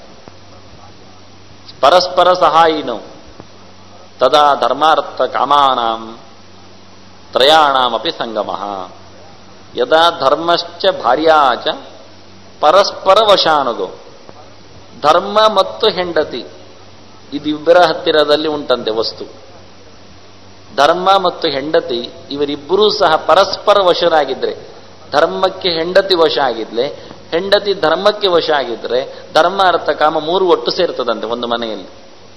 ಪರಸ್ಪರ ಸಹಾಯಿನೋ ತದಾ ಧರ್ಮಾರ್ಥ ಕಾಮಾನಾಂ ತ್ರಯಾಣಾಮಪಿ ಸಂಗಮಃ. ಯದಾ ಧರ್ಮಶ್ಚ ಭಾರ್ಯಾಚ ಪರಸ್ಪರ ವಶಾನುಗೋ. ಧರ್ಮ ಮತ್ತು ಹೆಂಡತಿ ಇದಿಬ್ಬರ ಹತ್ತಿರದಲ್ಲಿ ಉಂಟಂತೆ ವಸ್ತು. ಧರ್ಮ ಮತ್ತು ಹೆಂಡತಿ ಇವರಿಬ್ಬರೂ ಸಹ ಪರಸ್ಪರ ವಶರಾಗಿದ್ರೆ, ಧರ್ಮಕ್ಕೆ ಹೆಂಡತಿ ವಶ ಆಗಿದ್ಲೆ, ಹೆಂಡತಿ ಧರ್ಮಕ್ಕೆ ವಶ ಆಗಿದ್ರೆ ಧರ್ಮ ಅರ್ಥ ಕಾಮ ಮೂರು ಒಟ್ಟು ಸೇರ್ತದಂತೆ ಒಂದು ಮನೆಯಲ್ಲಿ.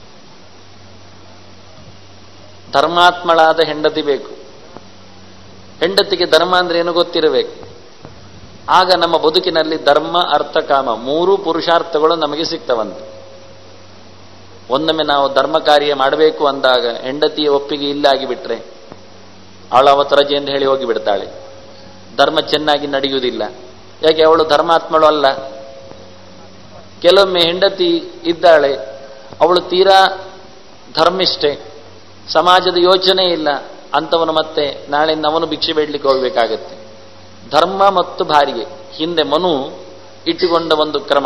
ಧರ್ಮಾತ್ಮಳಾದ ಹೆಂಡತಿ ಬೇಕು. ಹೆಂಡತಿಗೆ ಧರ್ಮ ಅಂದ್ರೆ ಏನು ಗೊತ್ತಿರಬೇಕು. ಆಗ ನಮ್ಮ ಬದುಕಿನಲ್ಲಿ ಧರ್ಮ ಅರ್ಥ ಕಾಮ ಮೂರು ಪುರುಷಾರ್ಥಗಳು ನಮಗೆ ಸಿಗ್ತವಂತೆ. ಒಂದೊಮ್ಮೆ ನಾವು ಧರ್ಮ ಕಾರ್ಯ ಮಾಡಬೇಕು ಅಂದಾಗ ಹೆಂಡತಿಯ ಒಪ್ಪಿಗೆ ಇಲ್ಲಾಗಿಬಿಟ್ರೆ ಅವಳು ಅವತ್ತು ರಜೆ ಎಂದು ಹೇಳಿ ಹೋಗಿಬಿಡ್ತಾಳೆ. ಧರ್ಮ ಚೆನ್ನಾಗಿ ನಡೆಯುವುದಿಲ್ಲ. ಯಾಕೆ? ಅವಳು ಧರ್ಮಾತ್ಮಳು ಅಲ್ಲ. ಕೆಲವೊಮ್ಮೆ ಹೆಂಡತಿ ಇದ್ದಾಳೆ, ಅವಳು ತೀರಾ ಧರ್ಮಿಷ್ಠೆ, ಸಮಾಜದ ಯೋಚನೆ ಇಲ್ಲ ಅಂತವನು ಮತ್ತೆ ನಾಳೆಯಿಂದ ಅವನು ಭಿಕ್ಷೆ ಬೇಡಲಿಕ್ಕೆ ಹೋಗಬೇಕಾಗತ್ತೆ. ಧರ್ಮ ಮತ್ತು ಭಾರಿಗೆ ಹಿಂದೆ ಮನು ಇಟ್ಟುಕೊಂಡ ಒಂದು ಕ್ರಮ.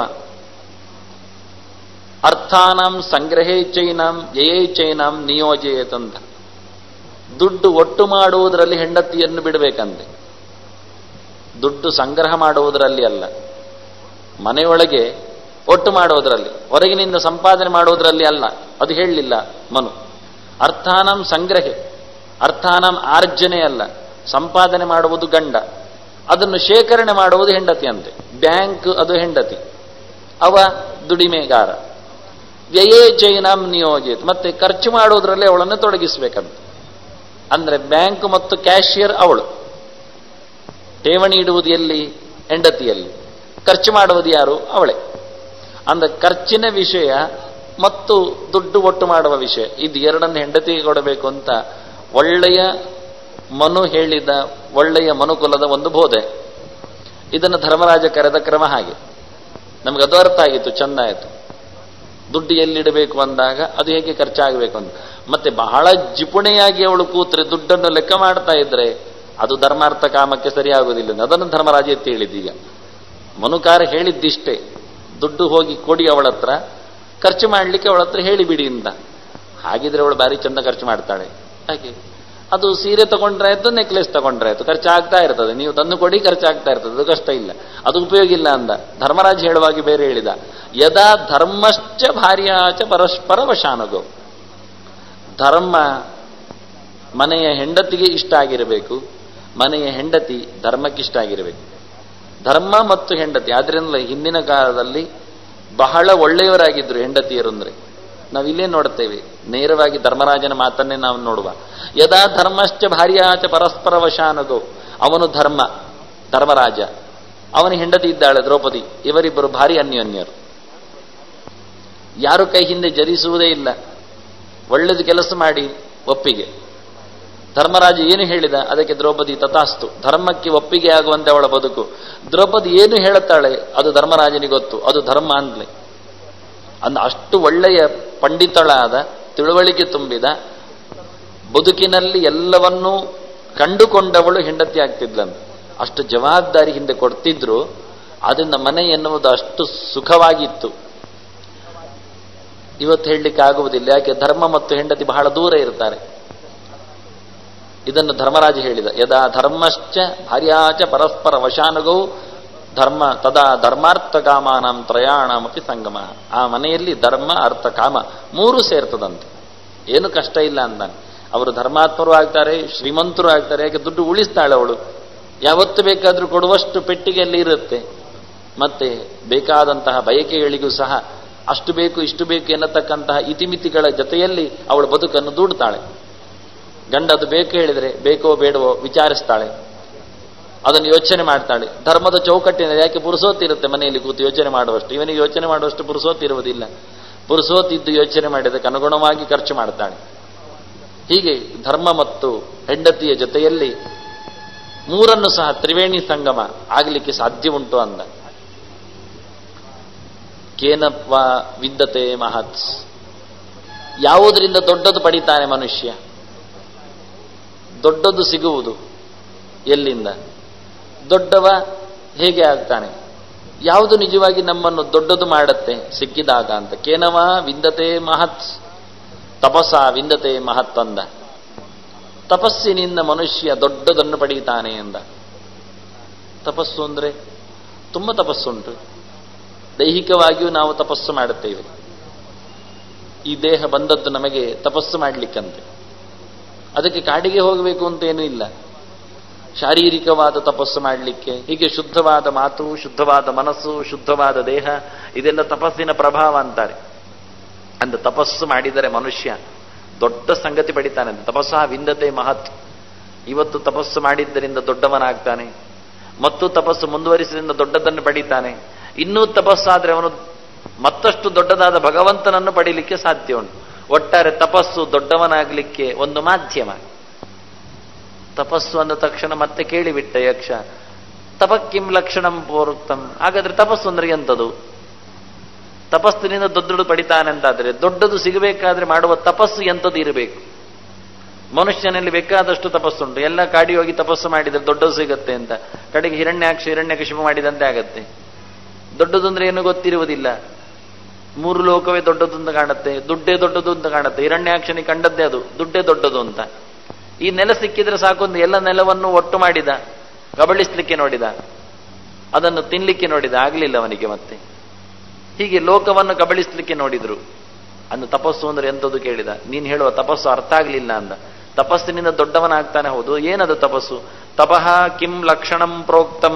ಅರ್ಥಾನಾಂ ಸಂಗ್ರಹೇಚ್ಛೈನಾಂ ಯಯೇಚ್ಛೈನಾಂ ನಿಯೋಜಯೇತಂತ. ದುಡ್ಡು ಒಟ್ಟು ಮಾಡುವುದರಲ್ಲಿ ಹೆಂಡತಿಯನ್ನು ಬಿಡಬೇಕಂತೆ. ದುಡ್ಡು ಸಂಗ್ರಹ ಮಾಡುವುದರಲ್ಲಿ ಅಲ್ಲ, ಮನೆಯೊಳಗೆ ಒಟ್ಟು ಮಾಡುವುದರಲ್ಲಿ, ಹೊರಗಿನಿಂದ ಸಂಪಾದನೆ ಮಾಡುವುದರಲ್ಲಿ ಅಲ್ಲ. ಅದು ಹೇಳಲಿಲ್ಲ ಮನು. ಅರ್ಥಾನಾಂ ಸಂಗ್ರಹೆ, ಅರ್ಥಾನಾಂ ಆರ್ಜನೆ ಅಲ್ಲ, ಸಂಪಾದನೆ ಮಾಡುವುದು ಗಂಡ, ಅದನ್ನು ಶೇಖರಣೆ ಮಾಡುವುದು ಹೆಂಡತಿ ಅಂತೆ. ಬ್ಯಾಂಕ್ ಅದು ಹೆಂಡತಿ, ಅವ ದುಡಿಮೆಗಾರ. ವ್ಯಯೇ ಚೈನಾಂ ನಿಯೋಜಿತ, ಮತ್ತೆ ಖರ್ಚು ಮಾಡುವುದರಲ್ಲಿ ಅವಳನ್ನು ತೊಡಗಿಸಬೇಕಂತ. ಅಂದ್ರೆ ಬ್ಯಾಂಕ್ ಮತ್ತು ಕ್ಯಾಶಿಯರ್ ಅವಳು. ಠೇವಣಿ ಇಡುವುದು ಎಲ್ಲಿ? ಹೆಂಡತಿಯಲ್ಲಿ. ಖರ್ಚು ಮಾಡುವುದು ಯಾರು? ಅವಳೇ. ಅಂದ್ರೆ ಖರ್ಚಿನ ವಿಷಯ ಮತ್ತು ದುಡ್ಡು ಒಟ್ಟು ಮಾಡುವ ವಿಷಯ, ಇದು ಎರಡನ್ನು ಹೆಂಡತಿಗೆ ಕೊಡಬೇಕು ಅಂತ ಒಳ್ಳೆಯ ಮನು ಹೇಳಿದ, ಒಳ್ಳೆಯ ಮನುಕುಲದ ಒಂದು ಬೋಧೆ. ಇದನ್ನು ಧರ್ಮರಾಜ ಕರೆದ ಕ್ರಮ ಹಾಗೆ. ನಮ್ಗೆ ಅದು ಅರ್ಥ ಆಗಿತ್ತು, ಚೆಂದ ಆಯಿತು. ದುಡ್ಡು ಎಲ್ಲಿಡಬೇಕು ಅಂದಾಗ ಅದು ಹೇಗೆ ಖರ್ಚಾಗಬೇಕು ಅಂತ. ಮತ್ತೆ ಬಹಳ ಜಿಪುಣೆಯಾಗಿ ಅವಳು ಕೂತ್ರೆ ದುಡ್ಡನ್ನು ಲೆಕ್ಕ ಮಾಡ್ತಾ ಇದ್ರೆ ಅದು ಧರ್ಮಾರ್ಥ ಕಾಮಕ್ಕೆ ಸರಿಯಾಗುವುದಿಲ್ಲ. ಅದನ್ನು ಧರ್ಮರಾಜ ಎತ್ತಿ ಹೇಳಿದ್ದೀಗ. ಮನುಕಾರ ಹೇಳಿದ್ದಿಷ್ಟೇ, ದುಡ್ಡು ಹೋಗಿ ಕೊಡಿ ಅವಳ ಹತ್ರ, ಖರ್ಚು ಮಾಡಲಿಕ್ಕೆ ಅವಳ ಹತ್ರ ಹೇಳಿಬಿಡಿ ಅಂತ. ಹಾಗಿದ್ರೆ ಅವಳು ಭಾರಿ ಚಂದ ಖರ್ಚು ಮಾಡ್ತಾಳೆ. ಹಾಗೆ ಅದು ಸೀರೆ ತಗೊಂಡ್ರೆ ಆಯ್ತು, ನೆಕ್ಲೆಸ್ ತಗೊಂಡ್ರೆ ಆಯ್ತು, ಖರ್ಚಾಗ್ತಾ ಇರ್ತದೆ. ನೀವು ತಂದು ಕೊಡಿ, ಖರ್ಚಾಗ್ತಾ ಇರ್ತದೆ, ಅದು ಕಷ್ಟ ಇಲ್ಲ, ಅದು ಉಪಯೋಗ ಇಲ್ಲ ಅಂದ. ಧರ್ಮರಾಜ ಹೇಳುವಾಗಿ ಬೇರೆ ಹೇಳಿದ. ಯದಾ ಧರ್ಮಶ್ಚ ಭಾರ್ಯಾಚ ಪರಸ್ಪರ ವಶಾನುಗೋ. ಧರ್ಮ ಮನೆಯ ಹೆಂಡತಿಗೆ ಇಷ್ಟ ಆಗಿರಬೇಕು, ಮನೆಯ ಹೆಂಡತಿ ಧರ್ಮಕ್ಕೆ ಇಷ್ಟ ಆಗಿರಬೇಕು. ಧರ್ಮ ಮತ್ತು ಹೆಂಡತಿ, ಆದ್ರಿಂದ ಹಿಂದಿನ ಕಾಲದಲ್ಲಿ ಬಹಳ ಒಳ್ಳೆಯವರಾಗಿದ್ರು ಹೆಂಡತಿಯರು. ಅಂದ್ರೆ ನಾವಿಲ್ಲೇ ನೋಡ್ತೇವೆ, ನೇರವಾಗಿ ಧರ್ಮರಾಜನ ಮಾತನ್ನೇ ನಾವು ನೋಡುವ. ಯದಾ ಧರ್ಮಶ್ಚ ಭಾರ್ಯಾಚ ಪರಸ್ಪರ ವಶಾನುಗೋ. ಅವನು ಧರ್ಮ, ಧರ್ಮರಾಜ, ಅವನ ಹೆಂಡತಿ ಇದ್ದಾಳೆ ದ್ರೌಪದಿ. ಇವರಿಬ್ಬರು ಭಾರಿ ಅನ್ಯೋನ್ಯರು, ಯಾರು ಕೈ ಹಿಂದೆ ಜರಿಸುವುದೇ ಇಲ್ಲ. ಒಳ್ಳೆದು ಕೆಲಸ ಮಾಡಿ ಒಪ್ಪಿಗೆ. ಧರ್ಮರಾಜ ಏನು ಹೇಳಿದ ಅದಕ್ಕೆ ದ್ರೌಪದಿ ತಥಾಸ್ತು. ಧರ್ಮಕ್ಕೆ ಒಪ್ಪಿಗೆ ಆಗುವಂತೆ ಅವಳ ಬದುಕು. ದ್ರೌಪದಿ ಏನು ಹೇಳುತ್ತಾಳೆ ಅದು ಧರ್ಮರಾಜನಿಗೆ ಗೊತ್ತು, ಅದು ಧರ್ಮ ಅಂದ್ಲೆ. ಅಷ್ಟು ಒಳ್ಳೆಯ ಪಂಡಿತಳಾದ, ತಿಳುವಳಿಕೆ ತುಂಬಿದ, ಬದುಕಿನಲ್ಲಿ ಎಲ್ಲವನ್ನೂ ಕಂಡುಕೊಂಡವಳು ಹೆಂಡತಿ ಆಗ್ತಿದ್ಲಂತೆ. ಅಷ್ಟು ಜವಾಬ್ದಾರಿ ಹಿಂದೆ ಕೊಡ್ತಿದ್ರು. ಅದರಿಂದ ಮನೆ ಎನ್ನುವುದು ಅಷ್ಟು ಸುಖವಾಗಿತ್ತು. ಇವತ್ತು ಹೇಳಲಿಕ್ಕೆ ಆಗುವುದಿಲ್ಲ. ಯಾಕೆ? ಧರ್ಮ ಮತ್ತು ಹೆಂಡತಿ ಬಹಳ ದೂರ ಇರ್ತಾರೆ. ಇದನ್ನು ಧರ್ಮರಾಜ ಹೇಳಿದ. ಯದಾ ಧರ್ಮಶ್ಚ ಭಾರ್ಯಾಚ ಪರಸ್ಪರ ವಶಾನುಗೌ ಧರ್ಮ ತದಾ ಧರ್ಮಾರ್ಥ ಕಾಮಾನಾಂ ತ್ರಯಾಣಮಪಿ ಸಂಗಮ. ಆ ಮನೆಯಲ್ಲಿ ಧರ್ಮ ಅರ್ಥ ಕಾಮ ಮೂರು ಸೇರ್ತದಂತೆ. ಏನು ಕಷ್ಟ ಇಲ್ಲ ಅಂತಾನೆ. ಅವರು ಧರ್ಮಾತ್ಮರು ಆಗ್ತಾರೆ, ಶ್ರೀಮಂತರು ಆಗ್ತಾರೆ. ಯಾಕೆ? ದುಡ್ಡು ಉಳಿಸ್ತಾಳೆ ಅವಳು. ಯಾವತ್ತು ಬೇಕಾದರೂ ಕೊಡುವಷ್ಟು ಪೆಟ್ಟಿಗೆಯಲ್ಲಿ ಇರುತ್ತೆ. ಮತ್ತೆ ಬೇಕಾದಂತಹ ಬಯಕೆಗಳಿಗೂ ಸಹ ಅಷ್ಟು ಬೇಕು ಇಷ್ಟು ಬೇಕು ಎನ್ನತಕ್ಕಂತಹ ಇತಿಮಿತಿಗಳ ಜೊತೆಯಲ್ಲಿ ಅವಳು ಬದುಕನ್ನು ದೂಡ್ತಾಳೆ. ಗಂಡದು ಬೇಕು ಹೇಳಿದರೆ ಬೇಕೋ ಬೇಡವೋ ವಿಚಾರಿಸ್ತಾಳೆ, ಅದನ್ನು ಯೋಚನೆ ಮಾಡ್ತಾಳೆ. ಧರ್ಮದ ಚೌಕಟ್ಟಿನಲ್ಲಿ ಯಾಕೆ ಪುರುಸೋತಿರುತ್ತೆ ಮನೆಯಲ್ಲಿ ಕೂತು ಯೋಚನೆ ಮಾಡುವಷ್ಟು. ಇವನಿಗೆ ಯೋಚನೆ ಮಾಡುವಷ್ಟು ಪುರುಸೋತಿರುವುದಿಲ್ಲ. ಪುರುಸೋತಿದ್ದು ಯೋಚನೆ ಮಾಡಿದಕ್ಕೆ ಅನುಗುಣವಾಗಿ ಖರ್ಚು ಮಾಡ್ತಾಳೆ. ಹೀಗೆ ಧರ್ಮ ಮತ್ತು ಹೆಂಡತಿಯ ಜೊತೆಯಲ್ಲಿ ಮೂರನ್ನು ಸಹ ತ್ರಿವೇಣಿ ಸಂಗಮ ಆಗಲಿಕ್ಕೆ ಸಾಧ್ಯ ಉಂಟು ಅಂದ. ಕೇನಪ್ಪ ವಿದ್ಯತೆ ಮಹತ್. ಯಾವುದರಿಂದ ದೊಡ್ಡದು ಪಡಿತಾನೆ ಮನುಷ್ಯ? ದೊಡ್ಡದು ಸಿಗುವುದು ಎಲ್ಲಿಂದ? ದೊಡ್ಡವ ಹೇಗೆ ಆಗ್ತಾನೆ? ಯಾವುದು ನಿಜವಾಗಿ ನಮ್ಮನ್ನು ದೊಡ್ಡದು ಮಾಡುತ್ತೆ ಸಿಕ್ಕಿದಾಗ ಅಂತ. ಕೇನವ ವಿಂದತೆ ಮಹತ್ ತಪಸ್ಸ ವಿಂದತೆ ಮಹತ್ ಅಂದ. ತಪಸ್ಸಿನಿಂದ ಮನುಷ್ಯ ದೊಡ್ಡದನ್ನು ಪಡೆಯುತ್ತಾನೆ ಎಂದ. ತಪಸ್ಸು ಅಂದ್ರೆ ತುಂಬ ತಪಸ್ಸುಂಟು. ದೈಹಿಕವಾಗಿಯೂ ನಾವು ತಪಸ್ಸು ಮಾಡುತ್ತೇವೆ. ಈ ದೇಹ ಬಂದದ್ದು ನಮಗೆ ತಪಸ್ಸು ಮಾಡಲಿಕ್ಕಂತೆ. ಅದಕ್ಕೆ ಕಾಡಿಗೆ ಹೋಗಬೇಕು ಅಂತೇನೂ ಇಲ್ಲ. ಶಾರೀರಿಕವಾದ ತಪಸ್ಸು ಮಾಡಲಿಕ್ಕೆ ಹೀಗೆ ಶುದ್ಧವಾದ ಮಾತು, ಶುದ್ಧವಾದ ಮನಸ್ಸು, ಶುದ್ಧವಾದ ದೇಹ, ಇದೆಲ್ಲ ತಪಸ್ಸಿನ ಪ್ರಭಾವ ಅಂತಾರೆ. ಅಂದ ತಪಸ್ಸು ಮಾಡಿದರೆ ಮನುಷ್ಯ ದೊಡ್ಡ ಸಂಗತಿ ಪಡಿತಾನೆ ಅಂತ. ತಪಸ್ಸಾ ವಿಂದತೆ ಮಹತ್. ಇವತ್ತು ತಪಸ್ಸು ಮಾಡಿದ್ದರಿಂದ ದೊಡ್ಡವನಾಗ್ತಾನೆ, ಮತ್ತು ತಪಸ್ಸು ಮುಂದುವರಿಸಿದ್ರಿಂದ ದೊಡ್ಡದನ್ನು ಪಡಿತಾನೆ. ಇನ್ನೂ ತಪಸ್ಸಾದ್ರೆ ಅವನು ಮತ್ತಷ್ಟು ದೊಡ್ಡದಾದ ಭಗವಂತನನ್ನು ಪಡೀಲಿಕ್ಕೆ ಸಾಧ್ಯ ಉಂಟು. ಒಟ್ಟಾರೆ ತಪಸ್ಸು ದೊಡ್ಡವನಾಗಲಿಕ್ಕೆ ಒಂದು ಮಾಧ್ಯಮ. ತಪಸ್ಸು ಅಂದ ತಕ್ಷಣ ಮತ್ತೆ ಕೇಳಿಬಿಟ್ಟ ಯಕ್ಷ, ತಪಕ್ಕಿಂ ಲಕ್ಷಣಂ ಪೂರುಕ್ತಂ. ಹಾಗಾದ್ರೆ ತಪಸ್ಸು ಅಂದ್ರೆ ಎಂಥದು? ತಪಸ್ಸಿನಿಂದ ದೊಡ್ಡದು ಪಡಿತಾನೆ ಅಂತಾದ್ರೆ ದೊಡ್ಡದು ಸಿಗಬೇಕಾದ್ರೆ ಮಾಡುವ ತಪಸ್ಸು ಎಂಥದ್ದು ಇರಬೇಕು? ಮನುಷ್ಯನಲ್ಲಿ ಬೇಕಾದಷ್ಟು ತಪಸ್ಸುಂಟು. ಎಲ್ಲ ಕಾಡಿ ಹೋಗಿ ತಪಸ್ಸು ಮಾಡಿದರೆ ದೊಡ್ಡದು ಸಿಗತ್ತೆ ಅಂತ ಕಡೆಗೆ ಹಿರಣ್ಯಕಶಿಪು ಮಾಡಿದಂತೆ ಆಗತ್ತೆ. ದೊಡ್ಡದು ಅಂದ್ರೆ ಏನು ಗೊತ್ತಿರುವುದಿಲ್ಲ. ಮೂರು ಲೋಕವೇ ದೊಡ್ಡದು ಅಂತ ಕಾಣುತ್ತೆ, ದುಡ್ಡೇ ದೊಡ್ಡದು ಅಂತ ಕಾಣುತ್ತೆ. ಹಿರಣ್ಯಾಕ್ಷನಿಗೆ ಕಂಡದ್ದೇ ಅದು, ದುಡ್ಡೇ ದೊಡ್ಡದು ಅಂತ. ಈ ನೆಲ ಸಿಕ್ಕಿದ್ರೆ ಸಾಕೊಂದು ಎಲ್ಲ ನೆಲವನ್ನು ಒಟ್ಟು ಮಾಡಿದ, ಕಬಳಿಸ್ಲಿಕ್ಕೆ ನೋಡಿದ, ಅದನ್ನು ತಿನ್ಲಿಕ್ಕೆ ನೋಡಿದ, ಆಗಲಿಲ್ಲ ಅವನಿಗೆ. ಮತ್ತೆ ಹೀಗೆ ಲೋಕವನ್ನು ಕಬಳಿಸ್ಲಿಕ್ಕೆ ನೋಡಿದ್ರು. ಅಂದು ತಪಸ್ಸು ಅಂದ್ರೆ ಎಂಥದ್ದು ಕೇಳಿದ. ನೀನು ಹೇಳುವ ತಪಸ್ಸು ಅರ್ಥ ಆಗಲಿಲ್ಲ ಅಂದ. ತಪಸ್ಸಿನಿಂದ ದೊಡ್ಡವನಾಗ್ತಾನೆ. ಹೌದು, ಏನದು ತಪಸ್ಸು? ತಪಃ ಕಿಂ ಲಕ್ಷಣಂ ಪ್ರೋಕ್ತಂ.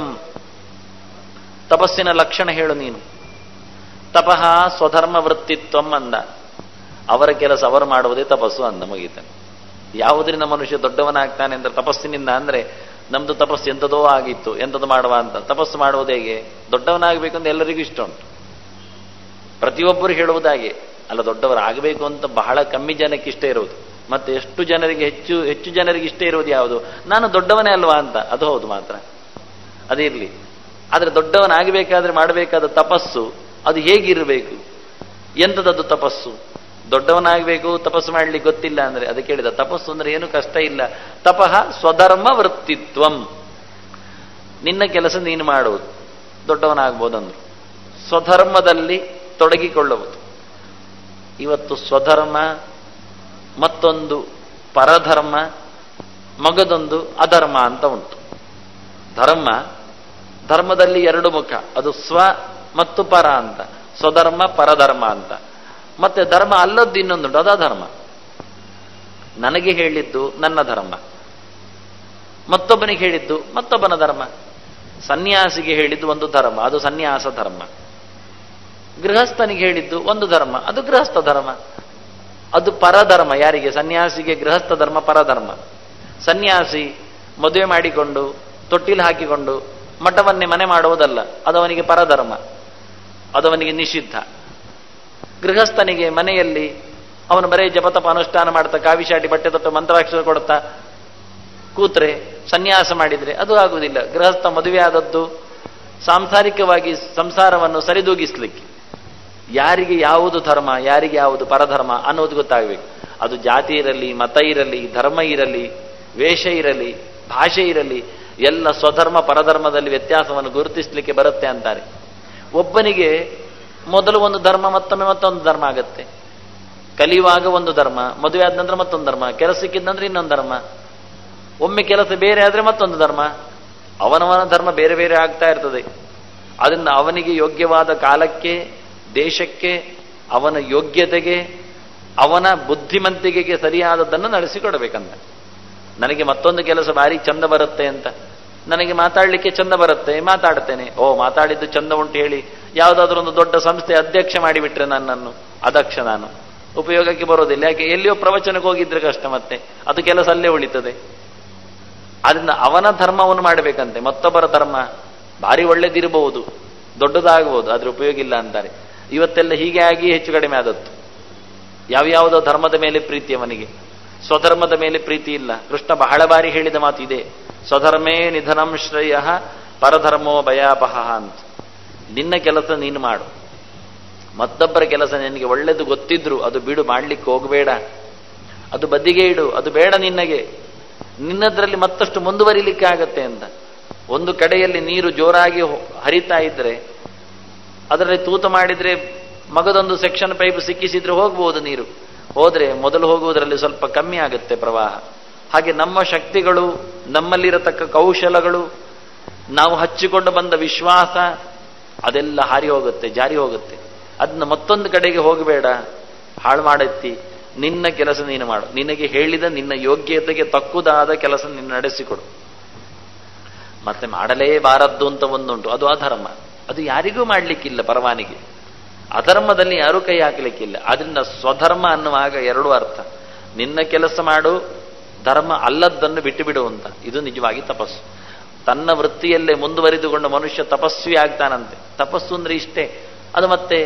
ತಪಸ್ಸಿನ ಲಕ್ಷಣ ಹೇಳು ನೀನು. ತಪಃ ಸ್ವಧರ್ಮ ವೃತ್ತಿತ್ವಂ ಅಂದ. ಅವರ ಕೆಲಸ ಅವರು ಮಾಡುವುದೇ ತಪಸ್ಸು ಅಂದ, ಮುಗೀತಾನೆ. ಯಾವುದರಿಂದ ಮನುಷ್ಯ ದೊಡ್ಡವನಾಗ್ತಾನೆ ಅಂದ್ರೆ ತಪಸ್ಸಿನಿಂದ. ಅಂದ್ರೆ ನಮ್ದು ತಪಸ್ಸು ಎಂಥದೋ ಆಗಿತ್ತು, ಎಂಥದ್ದು ಮಾಡುವ ಅಂತ. ತಪಸ್ಸು ಮಾಡುವುದು ಹೇಗೆ? ದೊಡ್ಡವನಾಗಬೇಕು ಅಂತ ಎಲ್ಲರಿಗೂ ಇಷ್ಟ ಉಂಟು. ಪ್ರತಿಯೊಬ್ಬರು ಹೇಳುವುದಾಗೆ ಅಲ್ಲ, ದೊಡ್ಡವರಾಗಬೇಕು ಅಂತ ಬಹಳ ಕಮ್ಮಿ ಜನಕ್ಕೆ ಇಷ್ಟ ಇರುವುದು. ಮತ್ತೆ ಎಷ್ಟು ಜನರಿಗೆ ಹೆಚ್ಚು ಜನರಿಗೆ ಇಷ್ಟ ಇರುವುದು ಯಾವುದು? ನಾನು ದೊಡ್ಡವನೇ ಅಲ್ವಾ ಅಂತ. ಅದು ಹೌದು ಮಾತ್ರ, ಅದಿರಲಿ. ಆದರೆ ದೊಡ್ಡವನಾಗಬೇಕಾದ್ರೆ ಮಾಡಬೇಕಾದ ತಪಸ್ಸು ಅದು ಹೇಗಿರಬೇಕು? ಎಂಥದದ್ದು ತಪಸ್ಸು? ದೊಡ್ಡವನಾಗಬೇಕು, ತಪಸ್ಸು ಮಾಡ್ಲಿಕ್ಕೆ ಗೊತ್ತಿಲ್ಲ ಅಂದ್ರೆ ಅದಕ್ಕೆ ಹೇಳಿದ. ತಪಸ್ಸು ಅಂದ್ರೆ ಏನು ಕಷ್ಟ ಇಲ್ಲ. ತಪಃ ಸ್ವಧರ್ಮ ವೃತ್ತಿತ್ವಂ. ನಿನ್ನ ಕೆಲಸ ನೀನು ಮಾಡುವುದು, ದೊಡ್ಡವನಾಗ್ಬೋದಂದ್ರು. ಸ್ವಧರ್ಮದಲ್ಲಿ ತೊಡಗಿಕೊಳ್ಳುವುದು. ಇವತ್ತು ಸ್ವಧರ್ಮ, ಮತ್ತೊಂದು ಪರಧರ್ಮ, ಮಗದೊಂದು ಅಧರ್ಮ ಅಂತ ಉಂಟು. ಧರ್ಮದಲ್ಲಿ ಎರಡು ಮುಖ, ಅದು ಸ್ವ ಮತ್ತು ಪರ ಅಂತ. ಸ್ವಧರ್ಮ ಪರಧರ್ಮ ಅಂತ. ಮತ್ತೆ ಧರ್ಮ ಅಲ್ಲದ್ದು ಇನ್ನೊಂದುಂಟು, ಅದು ಅಧರ್ಮ. ನನಗೆ ಹೇಳಿದ್ದು ನನ್ನ ಧರ್ಮ, ಮತ್ತೊಬ್ಬನಿಗೆ ಹೇಳಿದ್ದು ಮತ್ತೊಬ್ಬನ ಧರ್ಮ. ಸನ್ಯಾಸಿಗೆ ಹೇಳಿದ್ದು ಒಂದು ಧರ್ಮ, ಅದು ಸನ್ಯಾಸ ಧರ್ಮ. ಗೃಹಸ್ಥನಿಗೆ ಹೇಳಿದ್ದು ಒಂದು ಧರ್ಮ, ಅದು ಗೃಹಸ್ಥ ಧರ್ಮ. ಅದು ಪರಧರ್ಮ. ಯಾರಿಗೆ? ಸನ್ಯಾಸಿಗೆ ಗೃಹಸ್ಥ ಧರ್ಮ ಪರಧರ್ಮ. ಸನ್ಯಾಸಿ ಮದುವೆ ಮಾಡಿಕೊಂಡು ತೊಟ್ಟಿಲು ಹಾಕಿಕೊಂಡು ಮಠವನ್ನೇ ಮನೆ ಮಾಡುವುದಲ್ಲ, ಅದವನಿಗೆ ಪರಧರ್ಮ, ಅದವನಿಗೆ ನಿಷಿದ್ಧ. ಗೃಹಸ್ಥನಿಗೆ ಮನೆಯಲ್ಲಿ ಅವನು ಬರೇ ಜಪತಪ ಅನುಷ್ಠಾನ ಮಾಡ್ತಾ, ಕಾವಿಶಾಟಿ ಬಟ್ಟೆ ತೊಟ್ಟು ಮಂತ್ರಾಕ್ಷರ ಕೊಡ್ತಾ ಕೂತ್ರೆ, ಸನ್ಯಾಸ ಮಾಡಿದ್ರೆ ಅದು ಆಗುವುದಿಲ್ಲ. ಗೃಹಸ್ಥ ಮದುವೆ ಆದದ್ದು ಸಾಂಸಾರಿಕವಾಗಿ ಸಂಸಾರವನ್ನು ಸರಿದೂಗಿಸ್ಲಿಕ್ಕೆ. ಯಾರಿಗೆ ಯಾವುದು ಧರ್ಮ, ಯಾರಿಗೆ ಯಾವುದು ಪರಧರ್ಮ ಅನ್ನೋದು ಗೊತ್ತಾಗಬೇಕು. ಅದು ಜಾತಿ ಇರಲಿ, ಮತ ಇರಲಿ, ಧರ್ಮ ಇರಲಿ, ವೇಷ ಇರಲಿ, ಭಾಷೆ ಇರಲಿ, ಎಲ್ಲ ಸ್ವಧರ್ಮ ಪರಧರ್ಮದಲ್ಲಿ ವ್ಯತ್ಯಾಸವನ್ನು ಗುರುತಿಸಲಿಕ್ಕೆ ಬರುತ್ತೆ ಅಂತಾರೆ. ಒಬ್ಬನಿಗೆ ಮೊದಲು ಒಂದು ಧರ್ಮ, ಮತ್ತೊಮ್ಮೆ ಮತ್ತೊಂದು ಧರ್ಮ ಆಗತ್ತೆ. ಕಲಿಯುವಾಗ ಒಂದು ಧರ್ಮ, ಮದುವೆ ಆದ ನಂತರ ಮತ್ತೊಂದು ಧರ್ಮ, ಕೆಲಸಕ್ಕಿದ್ದಂದ್ರೆ ಇನ್ನೊಂದು ಧರ್ಮ, ಒಮ್ಮೆ ಕೆಲಸ ಬೇರೆ ಆದ್ರೆ ಮತ್ತೊಂದು ಧರ್ಮ. ಅವನವನ ಧರ್ಮ ಬೇರೆ ಬೇರೆ ಆಗ್ತಾ ಇರ್ತದೆ. ಅದರಿಂದ ಅವನಿಗೆ ಯೋಗ್ಯವಾದ ಕಾಲಕ್ಕೆ, ದೇಶಕ್ಕೆ, ಅವನ ಯೋಗ್ಯತೆಗೆ, ಅವನ ಬುದ್ಧಿಮಂತಿಕೆಗೆ ಸರಿಯಾದದ್ದನ್ನು ನಡೆಸಿಕೊಡಬೇಕಂತ. ನನಗೆ ಮತ್ತೊಂದು ಕೆಲಸ ಭಾರಿ ಚಂದ ಬರುತ್ತೆ ಅಂತ, ನನಗೆ ಮಾತಾಡಲಿಕ್ಕೆ ಚಂದ ಬರುತ್ತೆ, ಮಾತಾಡ್ತೇನೆ. ಮಾತಾಡಿದ್ದು ಚಂದ ಉಂಟು ಹೇಳಿ ಯಾವುದಾದ್ರೂ ಒಂದು ದೊಡ್ಡ ಸಂಸ್ಥೆ ಅಧ್ಯಕ್ಷ ಮಾಡಿಬಿಟ್ರೆ ನನ್ನನ್ನು ಅದಕ್ಷ, ನಾನು ಉಪಯೋಗಕ್ಕೆ ಬರೋದಿಲ್ಲ. ಯಾಕೆ? ಎಲ್ಲಿಯೋ ಪ್ರವಚನಕ್ಕೆ ಹೋಗಿದ್ರೆ ಕಷ್ಟ, ಮತ್ತೆ ಅದು ಕೆಲಸ ಅಲ್ಲೇ ಉಳಿತದೆ. ಅದರಿಂದ ಅವನ ಧರ್ಮವನ್ನು ಮಾಡಬೇಕಂತೆ. ಮತ್ತೊಬ್ಬರ ಧರ್ಮ ಭಾರಿ ಒಳ್ಳೇದಿರಬಹುದು, ದೊಡ್ಡದಾಗಬಹುದು, ಆದ್ರೆ ಉಪಯೋಗ ಇಲ್ಲ ಅಂತಾರೆ. ಇವತ್ತೆಲ್ಲ ಹೀಗೆ ಆಗಿ ಹೆಚ್ಚು ಕಡಿಮೆ ಆದದ್ದು. ಯಾವ್ಯಾವುದೋ ಧರ್ಮದ ಮೇಲೆ ಪ್ರೀತಿ ಅವನಿಗೆ, ಸ್ವಧರ್ಮದ ಮೇಲೆ ಪ್ರೀತಿ ಇಲ್ಲ. ಕೃಷ್ಣ ಬಹಳ ಬಾರಿ ಹೇಳಿದ ಮಾತು ಇದೆ, ಸ್ವಧರ್ಮೇ ನಿಧನಂ ಶ್ರೇಯ ಪರಧರ್ಮೋ ಭಯಾಪಹ ಅಂತ. ನಿನ್ನ ಕೆಲಸ ನೀನು ಮಾಡು, ಮತ್ತೊಬ್ಬರ ಕೆಲಸ ನಿನಗೆ ಒಳ್ಳೆದು ಗೊತ್ತಿದ್ರು ಅದು ಬಿಡು, ಮಾಡ್ಲಿಕ್ಕೆ ಹೋಗಬೇಡ, ಅದು ಬದಿಗೆ ಇಡು, ಅದು ಬೇಡ ನಿನ್ನಗೆ. ನಿನ್ನದ್ರಲ್ಲಿ ಮತ್ತಷ್ಟು ಮುಂದುವರಿಲಿಕ್ಕೆ ಆಗತ್ತೆ ಅಂತ. ಒಂದು ಕಡೆಯಲ್ಲಿ ನೀರು ಜೋರಾಗಿ ಹರಿತಾ ಇದ್ರೆ ಅದರಲ್ಲಿ ತೂತ ಮಾಡಿದ್ರೆ ಮಗದೊಂದು ಸೆಕ್ಷನ್ ಪೈಪ್ ಸಿಕ್ಕಿಸಿದ್ರೆ ಹೋಗ್ಬೋದು ನೀರು, ಹೋದ್ರೆ ಮೊದಲು ಹೋಗುವುದರಲ್ಲಿ ಸ್ವಲ್ಪ ಕಮ್ಮಿ ಆಗುತ್ತೆ ಪ್ರವಾಹ. ಹಾಗೆ ನಮ್ಮ ಶಕ್ತಿಗಳು, ನಮ್ಮಲ್ಲಿರತಕ್ಕ ಕೌಶಲಗಳು, ನಾವು ಹಚ್ಚಿಕೊಂಡು ಬಂದ ವಿಶ್ವಾಸ ಅದೆಲ್ಲ ಹಾರಿ ಹೋಗುತ್ತೆ, ಜಾರಿ ಹೋಗುತ್ತೆ. ಅದನ್ನ ಮತ್ತೊಂದು ಕಡೆಗೆ ಹೋಗಬೇಡ, ಹಾಳು ಮಾಡತ್ತಿ. ನಿನ್ನ ಕೆಲಸ ನೀನು ಮಾಡು, ನಿನಗೆ ಹೇಳಿದ ನಿನ್ನ ಯೋಗ್ಯತೆಗೆ ತಕ್ಕುದಾದ ಕೆಲಸ ನೀನು ನಡೆಸಿಕೊಡು. ಮತ್ತೆ ಮಾಡಲೇಬಾರದ್ದು ಅಂತ ಒಂದುಂಟು, ಅದು ಅಧರ್ಮ. ಅದು ಯಾರಿಗೂ ಮಾಡಲಿಕ್ಕಿಲ್ಲ ಪರವಾನಿಗೆ. ಅಧರ್ಮದಲ್ಲಿ ಯಾರೂ ಕೈ ಹಾಕಲಿಕ್ಕಿಲ್ಲ. ಆದ್ರಿಂದ ಸ್ವಧರ್ಮ ಅನ್ನುವಾಗ ಎರಡು ಅರ್ಥ. ನಿನ್ನ ಕೆಲಸ ಮಾಡು, ಧರ್ಮ ಅಲ್ಲದ್ದನ್ನು ಬಿಟ್ಟು ಬಿಡು ಅಂತ. ಇದು ನಿಜವಾಗಿ ತಪಸ್ಸು. ತನ್ನ ವೃತ್ತಿಯಲ್ಲೇ ಮುಂದುವರಿದುಕೊಂಡು ಮನುಷ್ಯ ತಪಸ್ವಿ ಆಗ್ತಾನಂತೆ. ತಪಸ್ಸು ಅಂದ್ರೆ ಇಷ್ಟೇ. ಅದು ಮತ್ತೆ